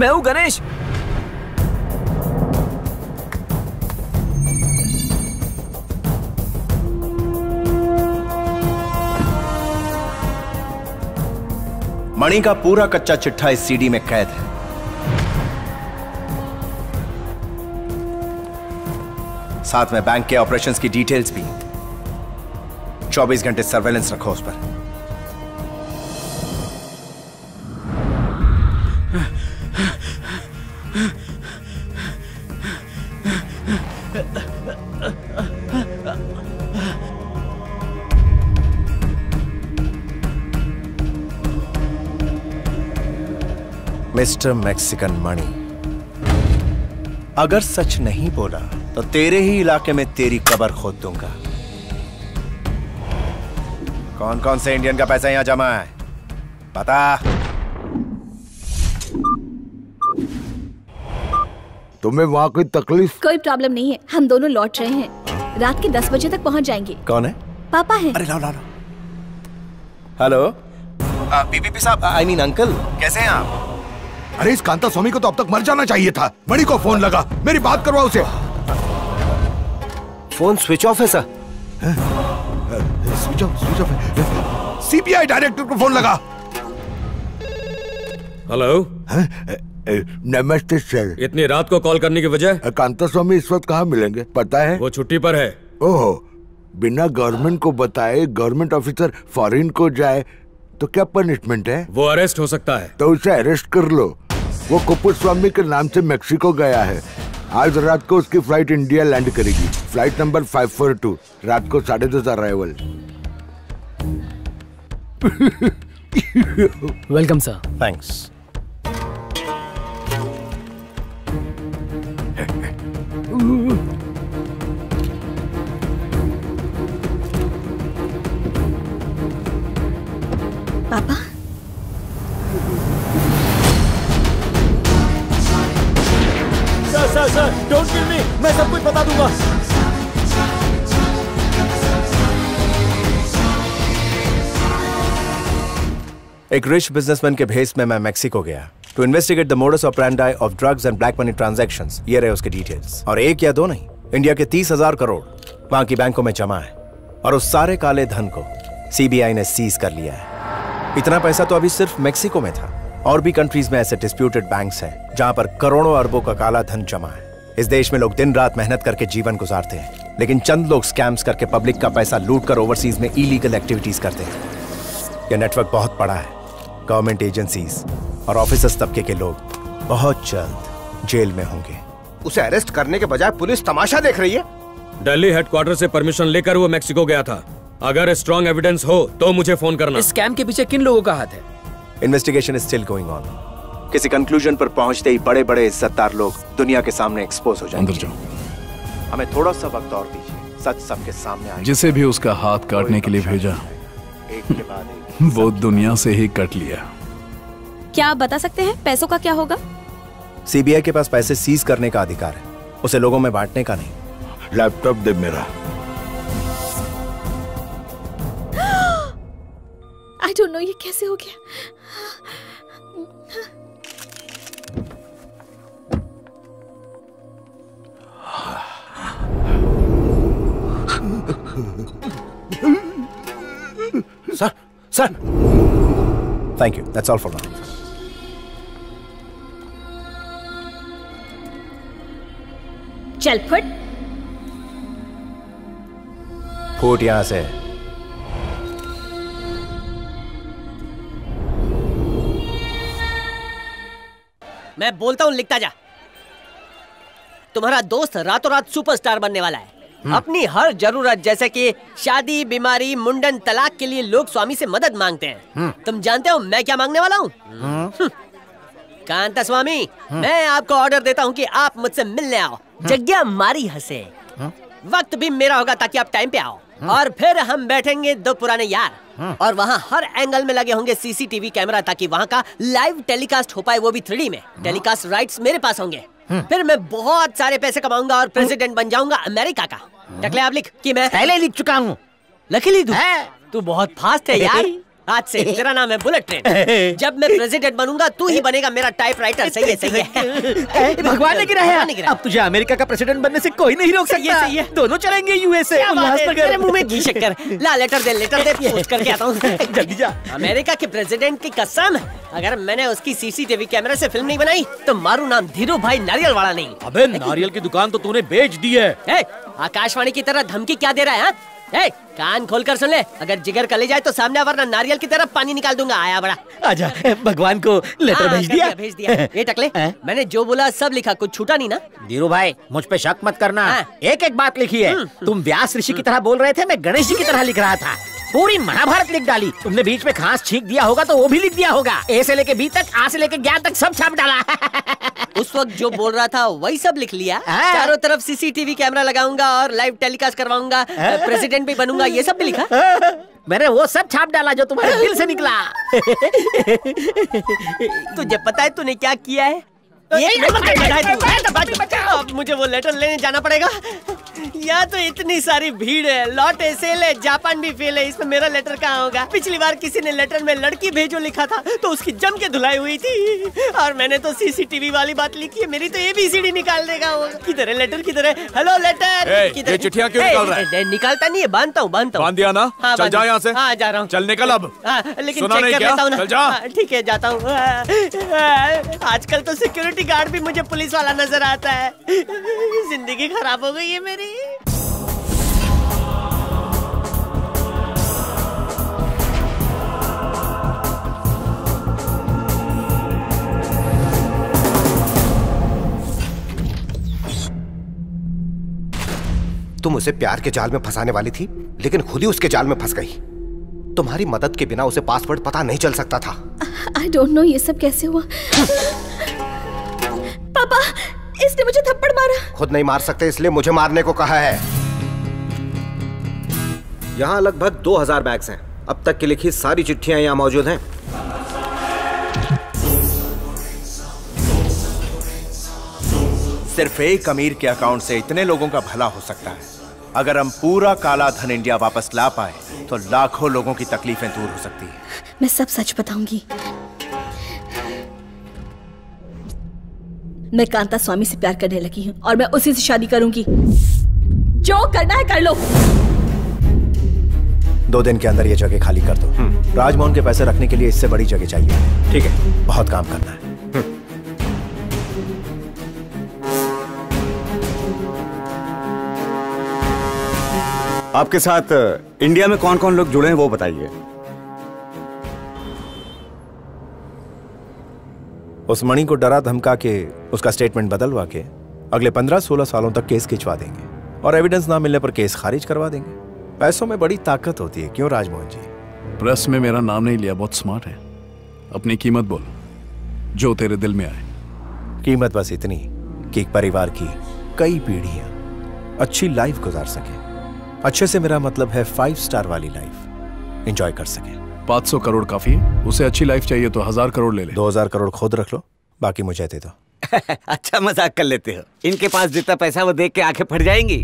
मैं हूँ गणेश। मणि का पूरा कच्चा चिट्ठा इस सीडी में कैद है। साथ में बैंक के ऑपरेशंस की डिटेल्स भी। चौबीस घंटे सर्वेलेंस रखो उस पर। मिस्टर मैक्सिकन मणि, अगर सच नहीं बोला तो तेरे ही इलाके में तेरी कब्र खोद दूंगा। कौन कौन से इंडियन का पैसा यहां जमा है बता। तुम्हें वहां कोई तकलीफ? कोई प्रॉब्लम नहीं है, हम दोनों लौट रहे हैं। रात के दस बजे तक पहुंच जाएंगे। कौन है? पापा है। अरे लाओ लाओ। हेलो बीबीपी साहब, आई मीन अंकल, कैसे हैं आप? अरे इस कांता स्वामी को तो अब तक मर जाना चाहिए था। मणि को फोन लगा, मेरी बात करवाओ उसे। फोन स्विच ऑफ है sir. Switch off switch off है। सीबीआई डायरेक्टर को फोन लगा। हेलो। नमस्ते सर। इतनी रात को कॉल करने की वजह? कांता स्वामी इस वक्त कहाँ मिलेंगे पता है? वो छुट्टी पर है। ओहो, बिना गवर्नमेंट को बताए गवर्नमेंट ऑफिसर फॉरेन को जाए तो क्या पनिशमेंट है? वो अरेस्ट हो सकता है। तो उसे अरेस्ट कर लो। वो कुपुस्वामी के नाम से मेक्सिको गया है। आज रात को उसकी फ्लाइट इंडिया लैंड करेगी। Flight number five four two, रात को साढ़े दस अराइवल। Welcome sir. थैंक्स। पापा, sir sir sir don't kill me, मैं सब कुछ बता दूंगा। एक रिच बिजनेसमैन के भेस में मैं मेक्सिको गया to investigate the modus operandi of drugs and black money transactions. ये रहे उसके डिटेल्स। और एक या दो नहीं, इंडिया के तीस हजार करोड़ वहां की बैंकों में जमा है। और उस सारे काले धन को सीबीआई ने सीज कर लिया है। इतना पैसा तो अभी सिर्फ मेक्सिको में था। और भी कंट्रीज में ऐसे डिस्प्यूटेड बैंक्स हैं जहां पर करोड़ों अरबों का काला धन जमा है। इस देश में लोग दिन रात मेहनत करके जीवन गुजारते हैं, लेकिन चंद लोग स्कैम्स करके पब्लिक का पैसा लूट कर ओवरसीज में इलीगल एक्टिविटीज करते हैं। यह नेटवर्क बहुत बड़ा है। गवर्नमेंट एजेंसीज और ऑफिसर्स तबके के लोग बहुत जल्द जेल में होंगे। उसे अरेस्ट करने के बजाय पुलिस तमाशा देख रही है। दिल्ली हेडक्वार्टर से परमिशन लेकर वो मेक्सिको गया था। अगर स्ट्रॉन्ग एविडेंस हो तो मुझे फोन करना। इस स्कैम के पीछे किन लोगों का हाथ है? Investigation is still going on. किसी कंक्लूजन पर पहुंचते ही बड़े बड़े इज्जतदार लोग दुनिया के सामने एक्सपोज हो जाएंगे। अंदर जाओ। हमें थोड़ा सा वक्त और दीजिए, सच सबके सामने आएगा। जिसे भी उसका हाथ काटने के लिए भेजा एक के बाद एक वो दुनिया से ही कट लिया। क्या आप बता सकते हैं पैसों का क्या होगा? सीबीआई के पास पैसे सीज करने का अधिकार है, उसे लोगों में बांटने का नहीं। लैपटॉप दे मेरा। आई डोंट नो ये कैसे हो गया। Sir sir thank you, that's all for now. चल फुट। फूट यहां से। मैं बोलता हूँ लिखता जा। तुम्हारा दोस्त रातों रात सुपरस्टार बनने वाला है। अपनी हर जरूरत जैसे कि शादी, बीमारी, मुंडन, तलाक के लिए लोग स्वामी से मदद मांगते हैं। तुम जानते हो मैं क्या मांगने वाला हूँ? कांता स्वामी, मैं आपको ऑर्डर देता हूँ कि आप मुझसे मिलने आओ। जग्या मारी हंसे। वक्त भी मेरा होगा ताकि आप टाइम पे आओ। और फिर हम बैठेंगे दो पुराने यार, और वहाँ हर एंगल में लगे होंगे सीसीटीवी कैमरा ताकि वहाँ का लाइव टेलीकास्ट हो पाए, वो भी थ्री डी में। टेलीकास्ट राइट्स मेरे पास होंगे। फिर मैं बहुत सारे पैसे कमाऊंगा और प्रेसिडेंट बन जाऊंगा अमेरिका का। टकले आप लिख कि मैं पहले लिख चुका हूँ। लकी तू तू बहुत फास्ट है यार। आज से तेरा नाम है बुलेट ट्रेन। जब मैं प्रेसिडेंट बनूंगा तू ही बनेगा मेरा टाइपराइटर। सही है, सही है। भगवान ने गिराया है। अब तुझे अमेरिका का प्रेसिडेंट बनने से कोई नहीं रोक सकता। सही है। दोनों चलेंगे यूएसए। तेरे मुंह में घी शक्कर। ला लेटर दे, लेटर दे, पूछ करके आता हूँ। जल्दी जा। अमेरिका के प्रेसिडेंट की कसम, अगर मैंने उसकी सीसीटीवी कैमरे से फिल्म नहीं बनाई तो मारू नाम धीरू भाई नारियल वाला नहीं। अबे नारियल की दुकान तो तूने बेच दी है। ए, आकाशवाणी की तरह धमकी क्या दे रहा है? ए, कान खोलकर सुन ले, अगर जिगर कले जाए तो सामने वरना नारियल की तरह पानी निकाल दूंगा। आया बड़ा। आजा, भगवान को लेटर भेज दिया। भेज दिया। ये टकले, मैंने जो बोला सब लिखा, कुछ छूटा नहीं ना? धीरू भाई मुझ पे शक मत करना। एक एक बात लिखी है। तुम व्यास ऋषि की तरह बोल रहे थे, मैं गणेश जी की तरह लिख रहा था। पूरी महाभारत लिख डाली। तुमने बीच में खांस छींक दिया होगा तो वो भी लिख दिया होगा। ए से लेके बी तक, आ से लेके ज्ञान तक सब छाप डाला। उस वक्त जो बोल रहा था वही सब लिख लिया। चारों तरफ सीसीटीवी कैमरा लगाऊंगा और लाइव टेलीकास्ट करवाऊंगा, प्रेसिडेंट भी बनूंगा, ये सब भी लिखा। मैंने वो सब छाप डाला जो तुम्हारे दिल से निकला। तुझे पता है तूने क्या किया है? अब मुझे वो लेटर लेने जाना पड़ेगा। या तो इतनी सारी भीड़ है, लॉट है, सेल है, जापान भी फेल है, इसमें मेरा लेटर कहाँ होगा? पिछली बार किसी ने लेटर में लड़की भेजो लिखा था तो उसकी जम के धुलाई हुई थी, और मैंने तो सीसीटीवी वाली बात लिखी है। मेरी तो एबीसीडी निकाल देगा वो। किधर है लेटर, किधर है? हेलो लेटर, ये चिट्ठियाँ क्यों निकाल रहा है? निकालता नहीं है, बांधता हूँ, बांधता हूँ। बांध दिया ना? हाँ, चल जा यहाँ से। हाँ, जा रहा हूँ। चल निकल अब। हाँ, लेकिन सुना चेक नहीं कर क्या? लेता हूँ ना। चल जा। हाँ, ठीक है, जाता हूँ। आजकल तो सिक्योरिटी गार्ड भी मुझे पुलिस वाला नजर आता है। जिंदगी खराब हो गई है मेरी। तुम उसे प्यार के जाल में फंसाने वाली थी, लेकिन खुद ही उसके जाल में फंस गई। तुम्हारी मदद के बिना उसे पासवर्ड पता नहीं चल सकता था। आई डोंट नो ये सब कैसे हुआ। पापा, इसने मुझे थप्पड़ मारा। खुद नहीं मार सकते इसलिए मुझे मारने को कहा है। यहाँ लगभग दो हजार बैग्स हैं। अब तक की लिखी सारी चिट्ठियां यहाँ मौजूद हैं। सिर्फ एक अमीर के अकाउंट से इतने लोगों का भला हो सकता है। अगर हम पूरा काला धन इंडिया वापस ला पाए तो लाखों लोगों की तकलीफें दूर हो सकती है। मैं सब सच बताऊंगी। मैं कांता स्वामी से प्यार करने लगी हूँ और मैं उसी से शादी करूंगी। जो करना है कर लो। दो दिन के अंदर ये जगह खाली कर दो। राजमोहन के पैसे रखने के लिए इससे बड़ी जगह चाहिए। ठीक है, बहुत काम करना है। आपके साथ इंडिया में कौन कौन लोग जुड़े हैं वो बताइए। उस मणि को डरा धमका के उसका स्टेटमेंट बदलवा के अगले पंद्रह सोलह सालों तक केस खिंचवा देंगे और एविडेंस ना मिलने पर केस खारिज करवा देंगे। पैसों में बड़ी ताकत होती है, क्यों राजमोहन जी? प्रेस में मेरा नाम नहीं लिया, बहुत स्मार्ट है। अपनी कीमत बोल, जो तेरे दिल में आए। कीमत बस इतनी कि एक परिवार की कई पीढ़ियां अच्छी लाइफ गुजार सके। अच्छे से मेरा मतलब है फाइव स्टार वाली लाइफ एंजॉय कर सके। पाँच सौ करोड़ काफी है? उसे अच्छी लाइफ चाहिए तो हजार करोड़ ले ले। दो हजार करोड़ खुद रख लो, बाकी मुझे दे दो। अच्छा मजाक कर लेते हो। इनके पास जितना पैसा वो देख के आंखें फट जाएंगी।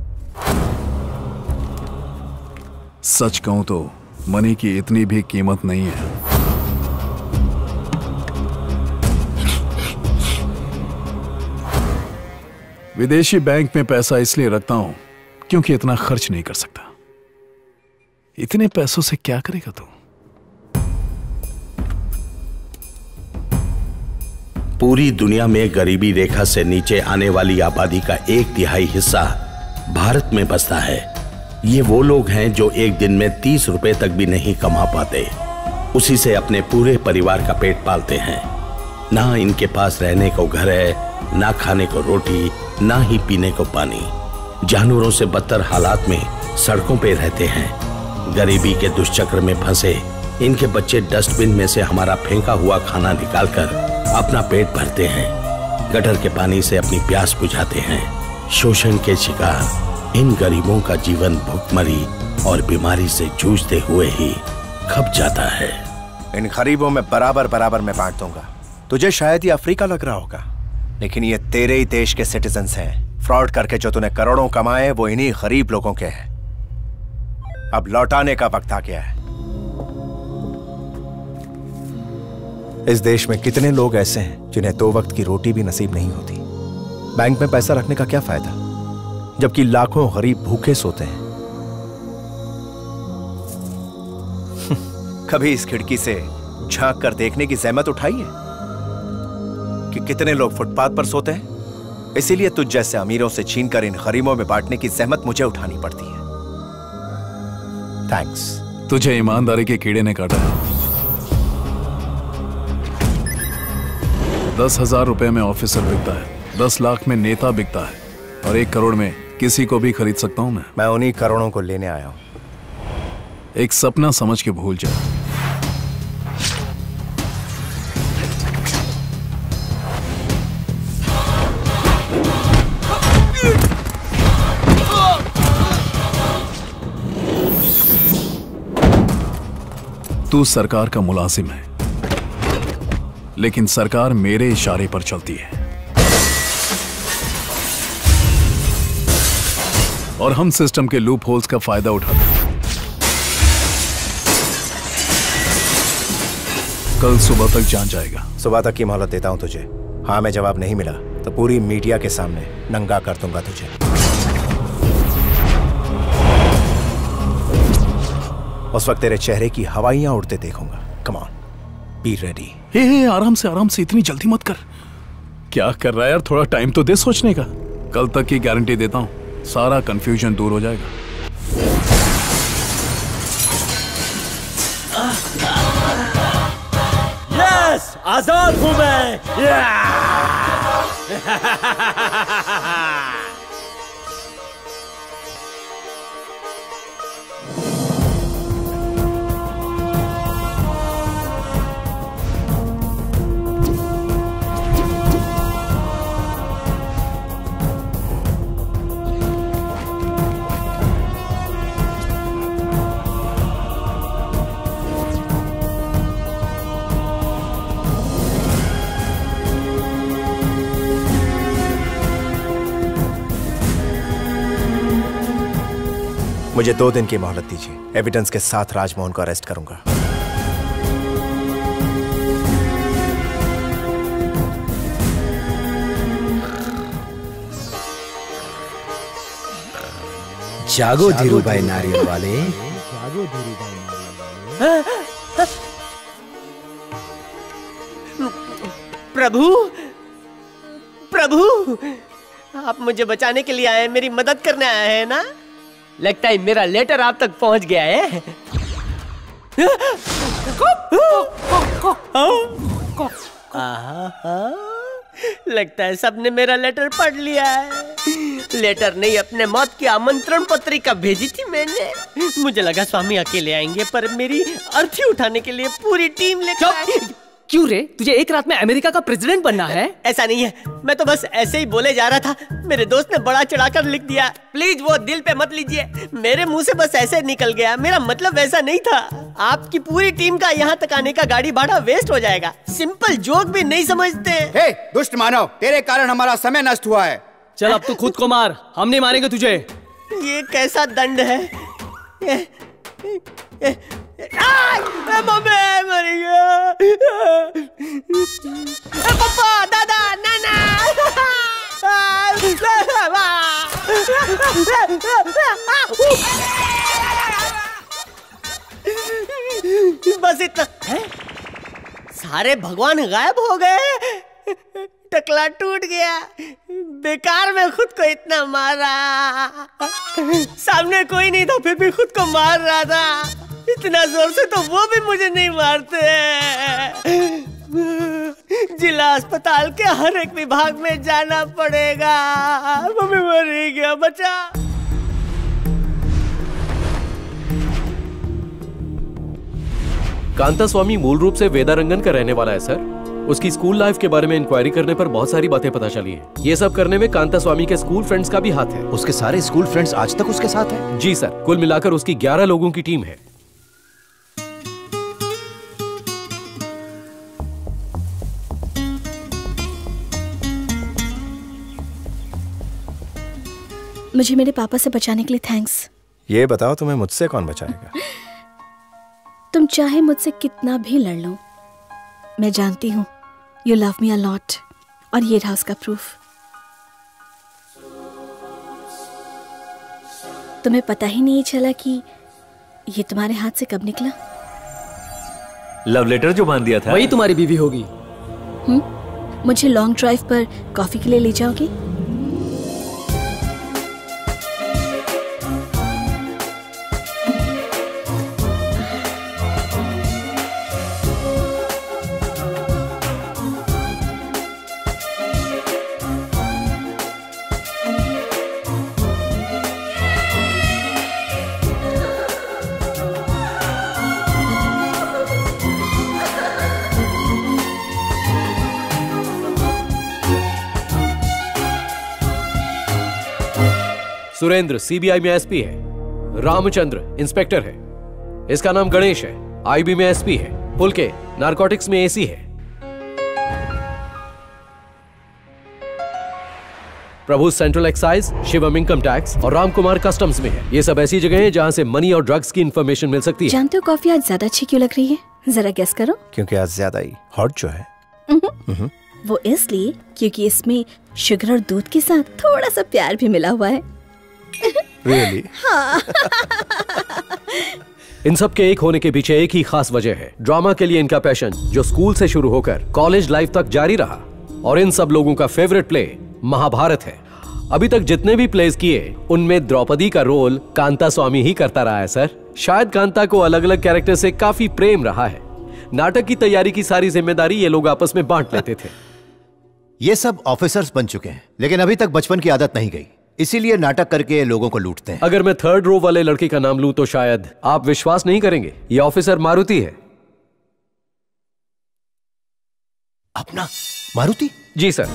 सच कहूं तो मनी की इतनी भी कीमत नहीं है। विदेशी बैंक में पैसा इसलिए रखता हूं क्योंकि इतना खर्च नहीं कर सकता। इतने पैसों से क्या करेगा तू? पूरी दुनिया में गरीबी रेखा से नीचे आने वाली आबादी का एक तिहाई हिस्सा भारत में बसता है। ये वो लोग हैं जो एक दिन में तीस रुपए तक भी नहीं कमा पाते, उसी से अपने पूरे परिवार का पेट पालते हैं। ना इनके पास रहने को घर है, ना खाने को रोटी, ना ही पीने को पानी। जानवरों से बदतर हालात में सड़कों पे रहते हैं। गरीबी के दुष्चक्र में फंसे इनके बच्चे डस्टबिन में से हमारा फेंका हुआ खाना निकालकर अपना पेट भरते हैं, गटर के पानी से अपनी प्यास बुझाते हैं। शोषण के शिकार इन गरीबों का जीवन भूखमरी और बीमारी से जूझते हुए ही खप जाता है। इन गरीबों में बराबर बराबर मैं बांट दूंगा। तुझे शायद ये अफ्रीका लग रहा होगा, लेकिन ये तेरे ही देश के सिटीजन्स हैं। फ्रॉड करके जो तूने करोड़ों कमाए वो इन्हीं गरीब लोगों के हैं। अब लौटाने का वक्त आ गया है। इस देश में कितने लोग ऐसे हैं जिन्हें दो वक्त की रोटी भी नसीब नहीं होती। बैंक में पैसा रखने का क्या फायदा जबकि लाखों गरीब भूखे सोते हैं। कभी इस खिड़की से झांक कर देखने की जहमत उठाई है कि कितने लोग फुटपाथ पर सोते हैं? इसीलिए तुझ जैसे अमीरों से छीनकर इन गरीबों में बांटने की जहमत मुझे उठानी पड़ती है। थैंक्स। तुझे ईमानदारी के कीड़े ने काटा है। दस हजार रुपए में ऑफिसर बिकता है, दस लाख में नेता बिकता है, और एक करोड़ में किसी को भी खरीद सकता हूं मैं। मैं उन्हीं करोड़ों को लेने आया हूं। एक सपना समझ के भूल जा। तू सरकार का मुलाजिम है, लेकिन सरकार मेरे इशारे पर चलती है, और हम सिस्टम के लूप होल्स का फायदा उठाते हैं। कल सुबह तक जान जाएगा। सुबह तक की मोहलत देता हूं तुझे। हाँ में जवाब नहीं मिला तो पूरी मीडिया के सामने नंगा कर दूंगा तुझे। उस वक्त तेरे चेहरे की हवाइयां उड़ते देखूंगा। Come on, be ready. Hey hey, आराम से आराम से, इतनी जल्दी मत कर। क्या कर रहा है यार, थोड़ा टाइम तो दे सोचने का। कल तक की गारंटी देता हूं, सारा कंफ्यूजन दूर हो जाएगा। यस, आजाद हूं मैं। मुझे दो दिन की मोहलत दीजिए। एविडेंस के साथ राजमोहन को अरेस्ट करूंगा। जागो धीरूभाई नारियल वाले। जागो धीरूभाई नारियल वाले। प्रभु, प्रभु, आप मुझे बचाने के लिए आए हैं, मेरी मदद करने आए हैं ना? लगता है मेरा लेटर आप तक पहुंच गया है। आहा, लगता है सबने मेरा लेटर पढ़ लिया है। लेटर नहीं, अपने मौत की आमंत्रण पत्रिका भेजी थी मैंने। मुझे लगा स्वामी अकेले आएंगे, पर मेरी अर्थी उठाने के लिए पूरी टीम लेकर आए। क्यों रे, तुझे एक रात में अमेरिका का प्रेसिडेंट बनना है? ऐसा नहीं है, मैं तो बस ऐसे ही बोले जा रहा था। मेरे दोस्त ने बड़ा चढ़ाकर लिख दिया। प्लीज वो दिल पे मत लीजिए, मेरे मुंह से बस ऐसे निकल गया। मेरा मतलब वैसा नहीं था। आपकी पूरी टीम का यहाँ तक आने का गाड़ी भाड़ा वेस्ट हो जाएगा। सिंपल जोक भी नहीं समझते। हे दुष्ट मानव, तेरे कारण हमारा समय नष्ट हुआ है। चल अब तू खुद को मार, हम नहीं मारेंगे तुझे। ये कैसा दंड है? ए, ए, ए, मम्मी मर गया। पापा, दादा, नाना। बस इतना है? सारे भगवान गायब हो गए। टकला टूट गया। बेकार में खुद को इतना मारा। सामने कोई नहीं था, फिर भी खुद को मार रहा था। इतना जोर से तो वो भी मुझे नहीं मारते। जिला अस्पताल के हर एक विभाग में जाना पड़ेगा। मम्मी मर गया, बचा। कांता स्वामी मूल रूप से वेदारंगन का रहने वाला है सर। उसकी स्कूल लाइफ के बारे में इंक्वायरी करने पर बहुत सारी बातें पता चली हैं। ये सब करने में कांता स्वामी के स्कूल फ्रेंड्स का भी हाथ है। उसके सारे स्कूल फ्रेंड्स आज तक उसके साथ हैं? जी सर, कुल मिलाकर उसकी ग्यारह लोगों की टीम है। मुझे मेरे पापा से बचाने के लिए थैंक्स। ये बताओ तुम्हें मुझसे कौन बचाएगा? तुम चाहे मुझसे कितना भी लड़ लो, मैं जानती हूँ you love me a lot, और ये रहा उसका प्रूफ। तुम्हें पता ही नहीं चला कि ये तुम्हारे हाथ से कब निकला? लव लेटर जो बांध दिया था वही तुम्हारी बीवी होगी। हम्म? मुझे लॉन्ग ड्राइव पर कॉफी के लिए ले जाओगे? सुरेंद्र सीबीआई में एसपी है, रामचंद्र इंस्पेक्टर है, इसका नाम गणेश है, आईबी में एसपी है, पुलके नारकोटिक्स में एसी है, Prabhu central excise, Shivam income tax और राम कुमार कस्टम्स में है। ये सब ऐसी जगह हैं जहां से मनी और ड्रग्स की इंफॉर्मेशन मिल सकती है। जानते हो कॉफी आज ज्यादा अच्छी क्यों लग रही है? जरा गेस करो। क्योंकि आज ज्यादा ही हॉट जो है। वो इसलिए क्योंकि इसमें शुगर और दूध के साथ थोड़ा सा प्यार भी मिला हुआ है। Really? हाँ। इन सब के एक होने के पीछे एक ही खास वजह है, ड्रामा के लिए इनका पैशन जो स्कूल से शुरू होकर कॉलेज लाइफ तक जारी रहा। और इन सब लोगों का फेवरेट प्ले महाभारत है। अभी तक जितने भी प्लेस किए उनमें द्रौपदी का रोल कांता स्वामी ही करता रहा है सर। शायद कांता को अलग अलग कैरेक्टर से काफी प्रेम रहा है। नाटक की तैयारी की सारी जिम्मेदारी ये लोग आपस में बांट लेते थे। ये सब ऑफिसर्स बन चुके हैं, लेकिन अभी तक बचपन की आदत नहीं गई, इसीलिए नाटक करके लोगों को लूटते हैं। अगर मैं थर्ड रो वाले लड़के का नाम लूं तो शायद आप विश्वास नहीं करेंगे। ये ऑफिसर मारुति है। अपना मारुति? जी सर।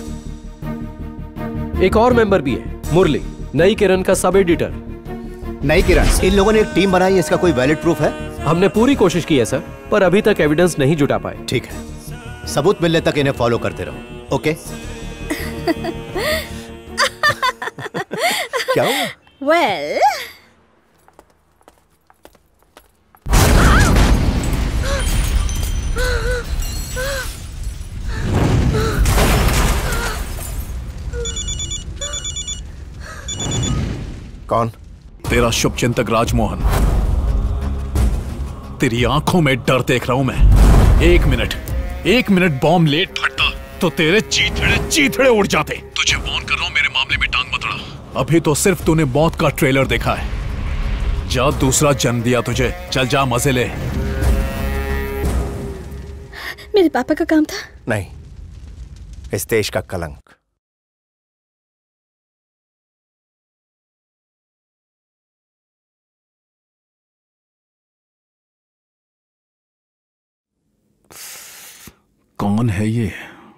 एक और मेंबर भी है, मुरली, नई किरण का सब एडिटर। नई किरण? इन लोगों ने एक टीम बनाई है, इसका कोई वैलिड प्रूफ है? हमने पूरी कोशिश की है सर, पर अभी तक एविडेंस नहीं जुटा पाए। ठीक है, सबूत मिलने तक इन्हें फॉलो करते रहो। ओके? क्या हुआ? Well... कौन? तेरा शुभचिंतक राजमोहन। तेरी आंखों में डर देख रहा हूं मैं। एक मिनट एक मिनट बॉम्ब लेट फटता तो तेरे चीथड़े चीथड़े उड़ जाते। तुझे वार्न कर रहा हूं, मेरे मामले में टांग मत अड़ा। अभी तो सिर्फ तूने मौत का ट्रेलर देखा है। जा, दूसरा जन्म दिया तुझे, चल जा मजे ले। मेरे पापा का काम था। नहीं, इस देश का कलंक। कौन है ये?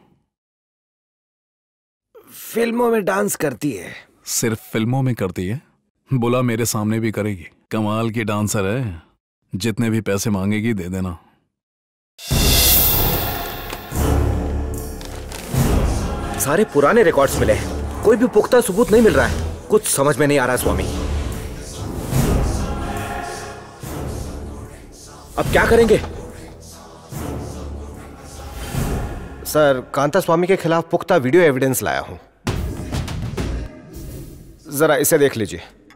फिल्मों में डांस करती है। सिर्फ फिल्मों में करती है? बोला मेरे सामने भी करेगी। कमाल की डांसर है, जितने भी पैसे मांगेगी दे देना। सारे पुराने रिकॉर्ड्स मिले, कोई भी पुख्ता सबूत नहीं मिल रहा है। कुछ समझ में नहीं आ रहा स्वामी। अब क्या करेंगे? सर, कांता स्वामी के खिलाफ पुख्ता वीडियो एविडेंस लाया हूं, जरा इसे देख लीजिए।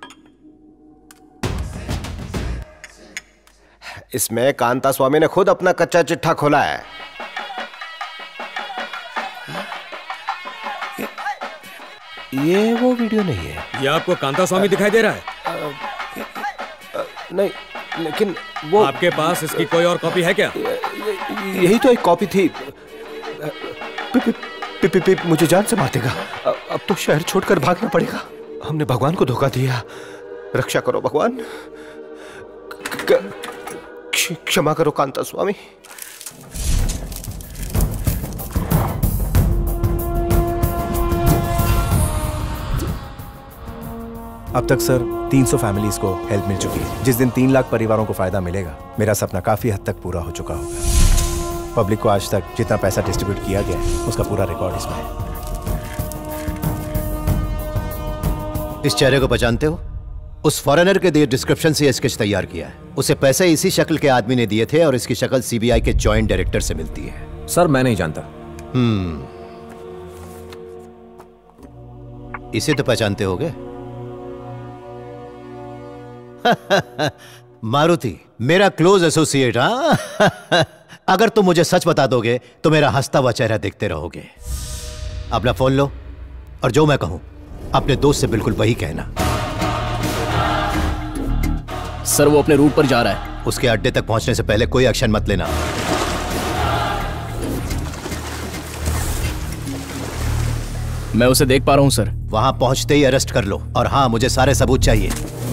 इसमें कांता स्वामी ने खुद अपना कच्चा चिट्ठा खोला है। ये वो वीडियो नहीं है। ये आपको कांता स्वामी दिखाई दे रहा है? नहीं, लेकिन वो आपके पास इसकी कोई और कॉपी है क्या? यही तो एक कॉपी थी। पि, पि, पि, पि, पि, मुझे जान से मार देगा। अब तो शहर छोड़कर भागना पड़ेगा। हमने भगवान को धोखा दिया, रक्षा करो भगवान। क्षमा करो कांता स्वामी। अब तक सर तीन सौ फैमिलीज को हेल्प मिल चुकी है। जिस दिन तीन लाख परिवारों को फायदा मिलेगा, मेरा सपना काफी हद तक पूरा हो चुका होगा। पब्लिक को आज तक जितना पैसा डिस्ट्रीब्यूट किया गया है, उसका पूरा रिकॉर्ड इसमें है। इस चेहरे को पहचानते हो? उस फॉरेनर के दिए डिस्क्रिप्शन से स्केच तैयार किया है। उसे पैसे इसी शक्ल के आदमी ने दिए थे और इसकी शक्ल सीबीआई के जॉइंट डायरेक्टर से मिलती है। सर मैं नहीं जानता। हम्म, इसे तो पहचानते होगे। मारुति मेरा क्लोज एसोसिएट। हाँ अगर तुम मुझे सच बता दोगे तो मेरा हंसता हुआ चेहरा देखते रहोगे। अपना फोन लो और जो मैं कहूं अपने दोस्त से बिल्कुल वही कहना। सर वो अपने रूट पर जा रहा है। उसके अड्डे तक पहुंचने से पहले कोई एक्शन मत लेना। मैं उसे देख पा रहा हूं सर। वहां पहुंचते ही अरेस्ट कर लो। और हाँ, मुझे सारे सबूत चाहिए।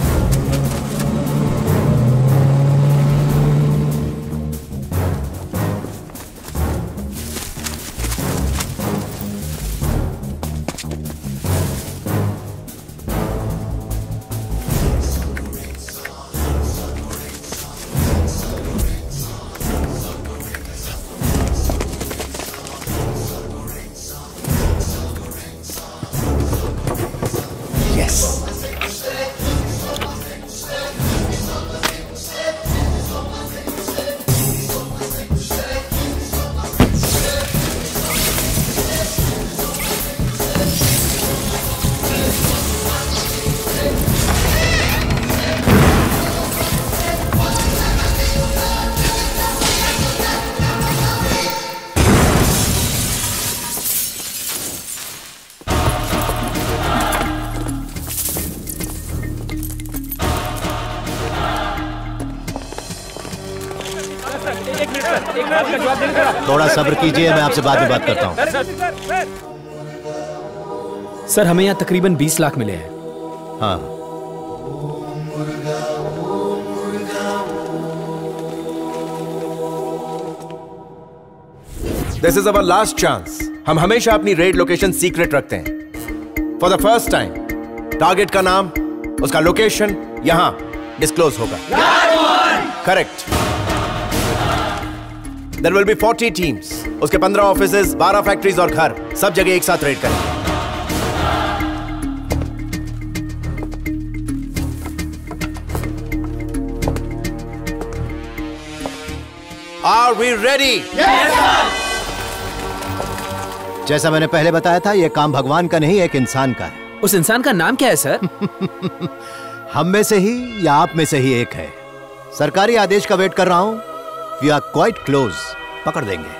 थोड़ा सब्र कीजिए, मैं आपसे बाद में बात करता हूं। सर हमें यहाँ तकरीबन बीस लाख मिले हैं। हाँ this is our last chance. हम हमेशा अपनी रेड लोकेशन सीक्रेट रखते हैं। For the first time target का नाम, उसका लोकेशन यहां डिस्क्लोज होगा। Correct. There will be forty teams. उसके पंद्रह ऑफिसेज, बारह फैक्ट्रीज और घर, सब जगह एक साथ रेड करेंगे। Are we ready? Yes, sir. जैसा मैंने पहले बताया था, यह काम भगवान का नहीं, एक इंसान का है। उस इंसान का नाम क्या है सर? हम में से ही या आप में से ही एक है। सरकारी आदेश का वेट कर रहा हूं। We are quite close. पकड़ देंगे।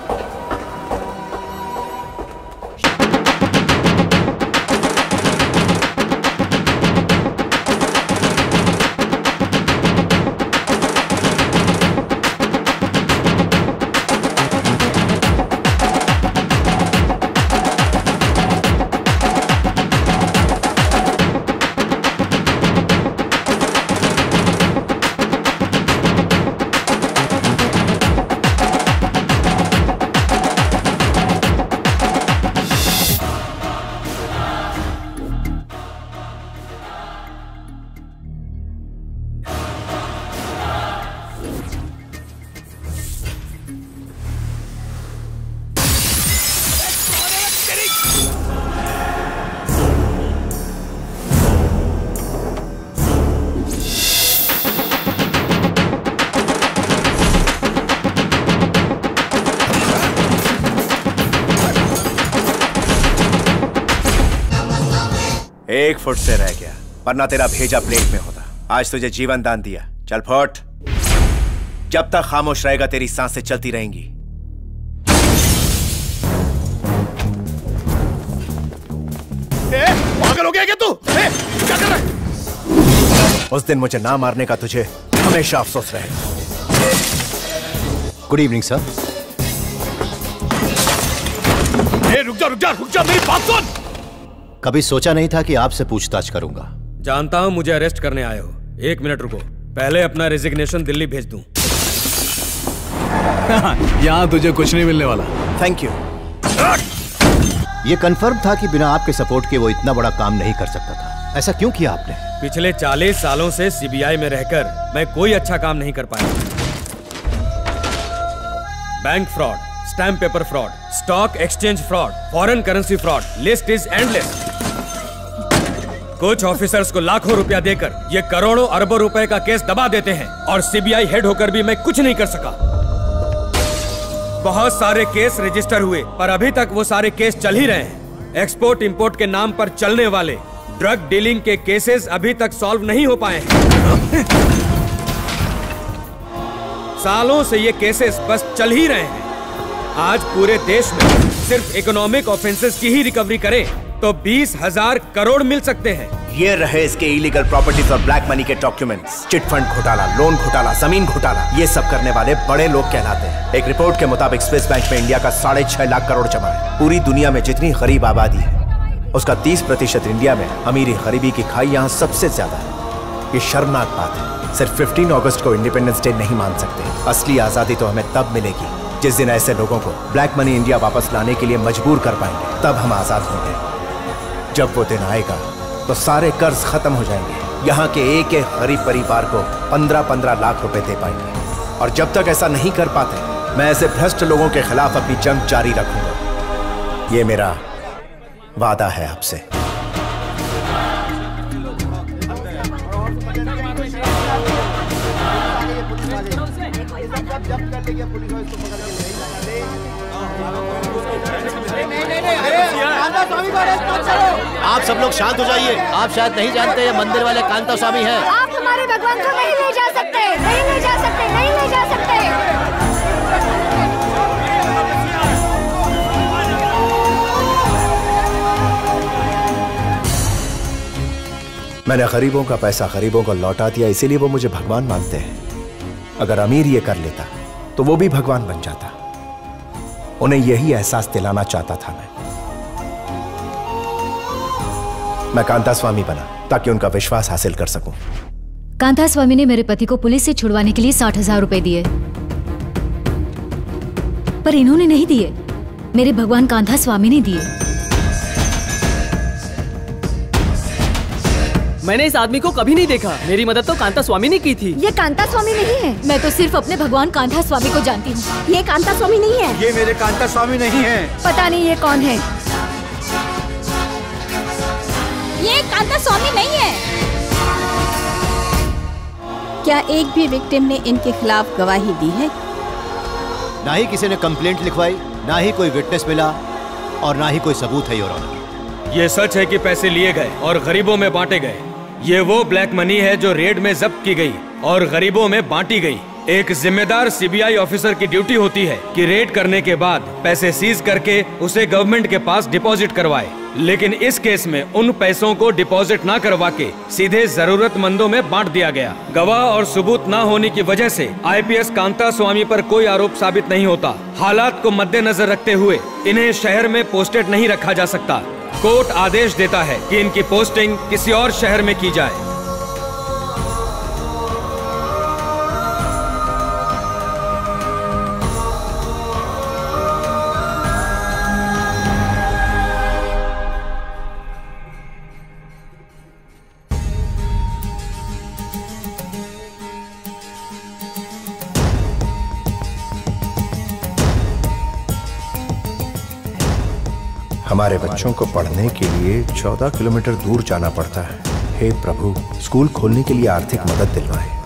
एक फुट से रह गया, वरना तेरा भेजा प्लेट में होता। आज तुझे जीवन दान दिया, चल फुट। जब तक खामोश रहेगा तेरी सांसें चलती रहेंगी। ए, पागल हो गया क्या तू? ए, क्या कर रहा है? उस दिन मुझे ना मारने का तुझे हमेशा अफसोस रहे। Good evening sir. ए, रुक जा रुक जा रुक जा, मेरी बात सुन। कभी सोचा नहीं था कि आपसे पूछताछ करूंगा। जानता हूं मुझे अरेस्ट करने आए हो। एक मिनट रुको, पहले अपना रेजिग्नेशन दिल्ली भेज दूं। यहाँ तुझे कुछ नहीं मिलने वाला। Thank you. ये कंफर्म था कि बिना आपके सपोर्ट के वो इतना बड़ा काम नहीं कर सकता था। ऐसा क्यों किया आपने? पिछले चालीस सालों से सीबीआई में रहकर मैं कोई अच्छा काम नहीं कर पाया। Bank fraud, stamp paper fraud, stock exchange fraud, foreign currency fraud, list is endless. कुछ ऑफिसर्स को लाखों रुपया देकर ये करोड़ों अरबों रुपए का केस दबा देते हैं और सीबीआई हेड होकर भी मैं कुछ नहीं कर सका। बहुत सारे केस रजिस्टर हुए, पर अभी तक वो सारे केस चल ही रहे हैं। एक्सपोर्ट इंपोर्ट के नाम पर चलने वाले ड्रग डीलिंग के केसेस अभी तक सॉल्व नहीं हो पाए हैं। सालों से ये केसेस बस चल ही रहे हैं। आज पूरे देश में सिर्फ इकोनॉमिक ऑफेंसेस की ही रिकवरी करें तो बीस हजार करोड़ मिल सकते हैं। ये रहे इसके इलीगल प्रॉपर्टीज और ब्लैक मनी के डॉक्यूमेंट्स। चिट फंड घोटाला, लोन घोटाला, जमीन घोटाला, ये सब करने वाले बड़े लोग कहलाते हैं। एक रिपोर्ट के मुताबिक स्विस बैंक में इंडिया का साढ़े छह लाख करोड़ जमा है। पूरी दुनिया में जितनी गरीब आबादी है उसका तीस प्रतिशत इंडिया में। अमीरी गरीबी की खाई यहाँ सबसे ज्यादा है। ये शर्मनाक बात है। सिर्फ पंद्रह अगस्त को इंडिपेंडेंस डे नहीं मान सकते। असली आजादी तो हमें तब मिलेगी जिस दिन ऐसे लोगों को ब्लैक मनी इंडिया वापस लाने के लिए मजबूर कर पाएंगे। तब हम आजाद होंगे। जब वो दिन आएगा तो सारे कर्ज खत्म हो जाएंगे। यहाँ के एक एक गरीब परिवार को पंद्रह पंद्रह लाख रुपए दे पाएंगे। और जब तक ऐसा नहीं कर पाते मैं ऐसे भ्रष्ट लोगों के खिलाफ अपनी जंग जारी रखूंगा। ये मेरा वादा है आपसे। आप सब लोग शांत हो जाइए। आप शायद नहीं जानते ये मंदिर वाले कांता स्वामी हैं। आप हमारे भगवान को नहीं ले जा सकते, नहीं ले जा सकते, नहीं ले जा सकते। मैंने गरीबों का पैसा गरीबों को लौटा दिया, इसीलिए वो मुझे भगवान मानते हैं। अगर अमीर ये कर लेता तो वो भी भगवान बन जाता। उन्हें यही एहसास दिलाना चाहता था मैं। मैं कांता स्वामी बना ताकि उनका विश्वास हासिल कर सकूं। कांता स्वामी ने मेरे पति को पुलिस से छुड़वाने के लिए साठ हजार रुपए दिए, पर इन्होंने नहीं दिए। मेरे भगवान कांता स्वामी ने दिए। मैंने इस आदमी को कभी नहीं देखा। मेरी मदद तो कांता स्वामी ने की थी। ये कांता स्वामी नहीं है। मैं तो सिर्फ अपने भगवान कांता स्वामी को जानती हूँ। ये कांता स्वामी नहीं है। ये मेरे कांता स्वामी नहीं है। पता नहीं ये कौन है। ये कांता स्वामी नहीं है। क्या एक भी विक्टिम ने इनके खिलाफ गवाही दी है? ना ही किसी ने कंप्लेंट लिखवाई, ना ही कोई विटनेस मिला और ना ही कोई सबूत है योर ऑनर। ये सच है कि पैसे लिए गए और गरीबों में बांटे गए। ये वो ब्लैक मनी है जो रेड में जब्त की गई और गरीबों में बांटी गई। एक जिम्मेदार सीबीआई ऑफिसर की ड्यूटी होती है कि रेड करने के बाद पैसे सीज करके उसे गवर्नमेंट के पास डिपॉजिट करवाए, लेकिन इस केस में उन पैसों को डिपॉजिट ना करवा के सीधे जरूरतमंदों में बांट दिया गया। गवाह और सबूत ना होने की वजह से आईपीएस कांता स्वामी पर कोई आरोप साबित नहीं होता। हालात को मद्देनजर रखते हुए इन्हें शहर में पोस्टेड नहीं रखा जा सकता। कोर्ट आदेश देता है कि इनकी पोस्टिंग किसी और शहर में की जाए। हमारे बच्चों को पढ़ने के लिए चौदह किलोमीटर दूर जाना पड़ता है। हे प्रभु, स्कूल खोलने के लिए आर्थिक मदद दिलवाएं।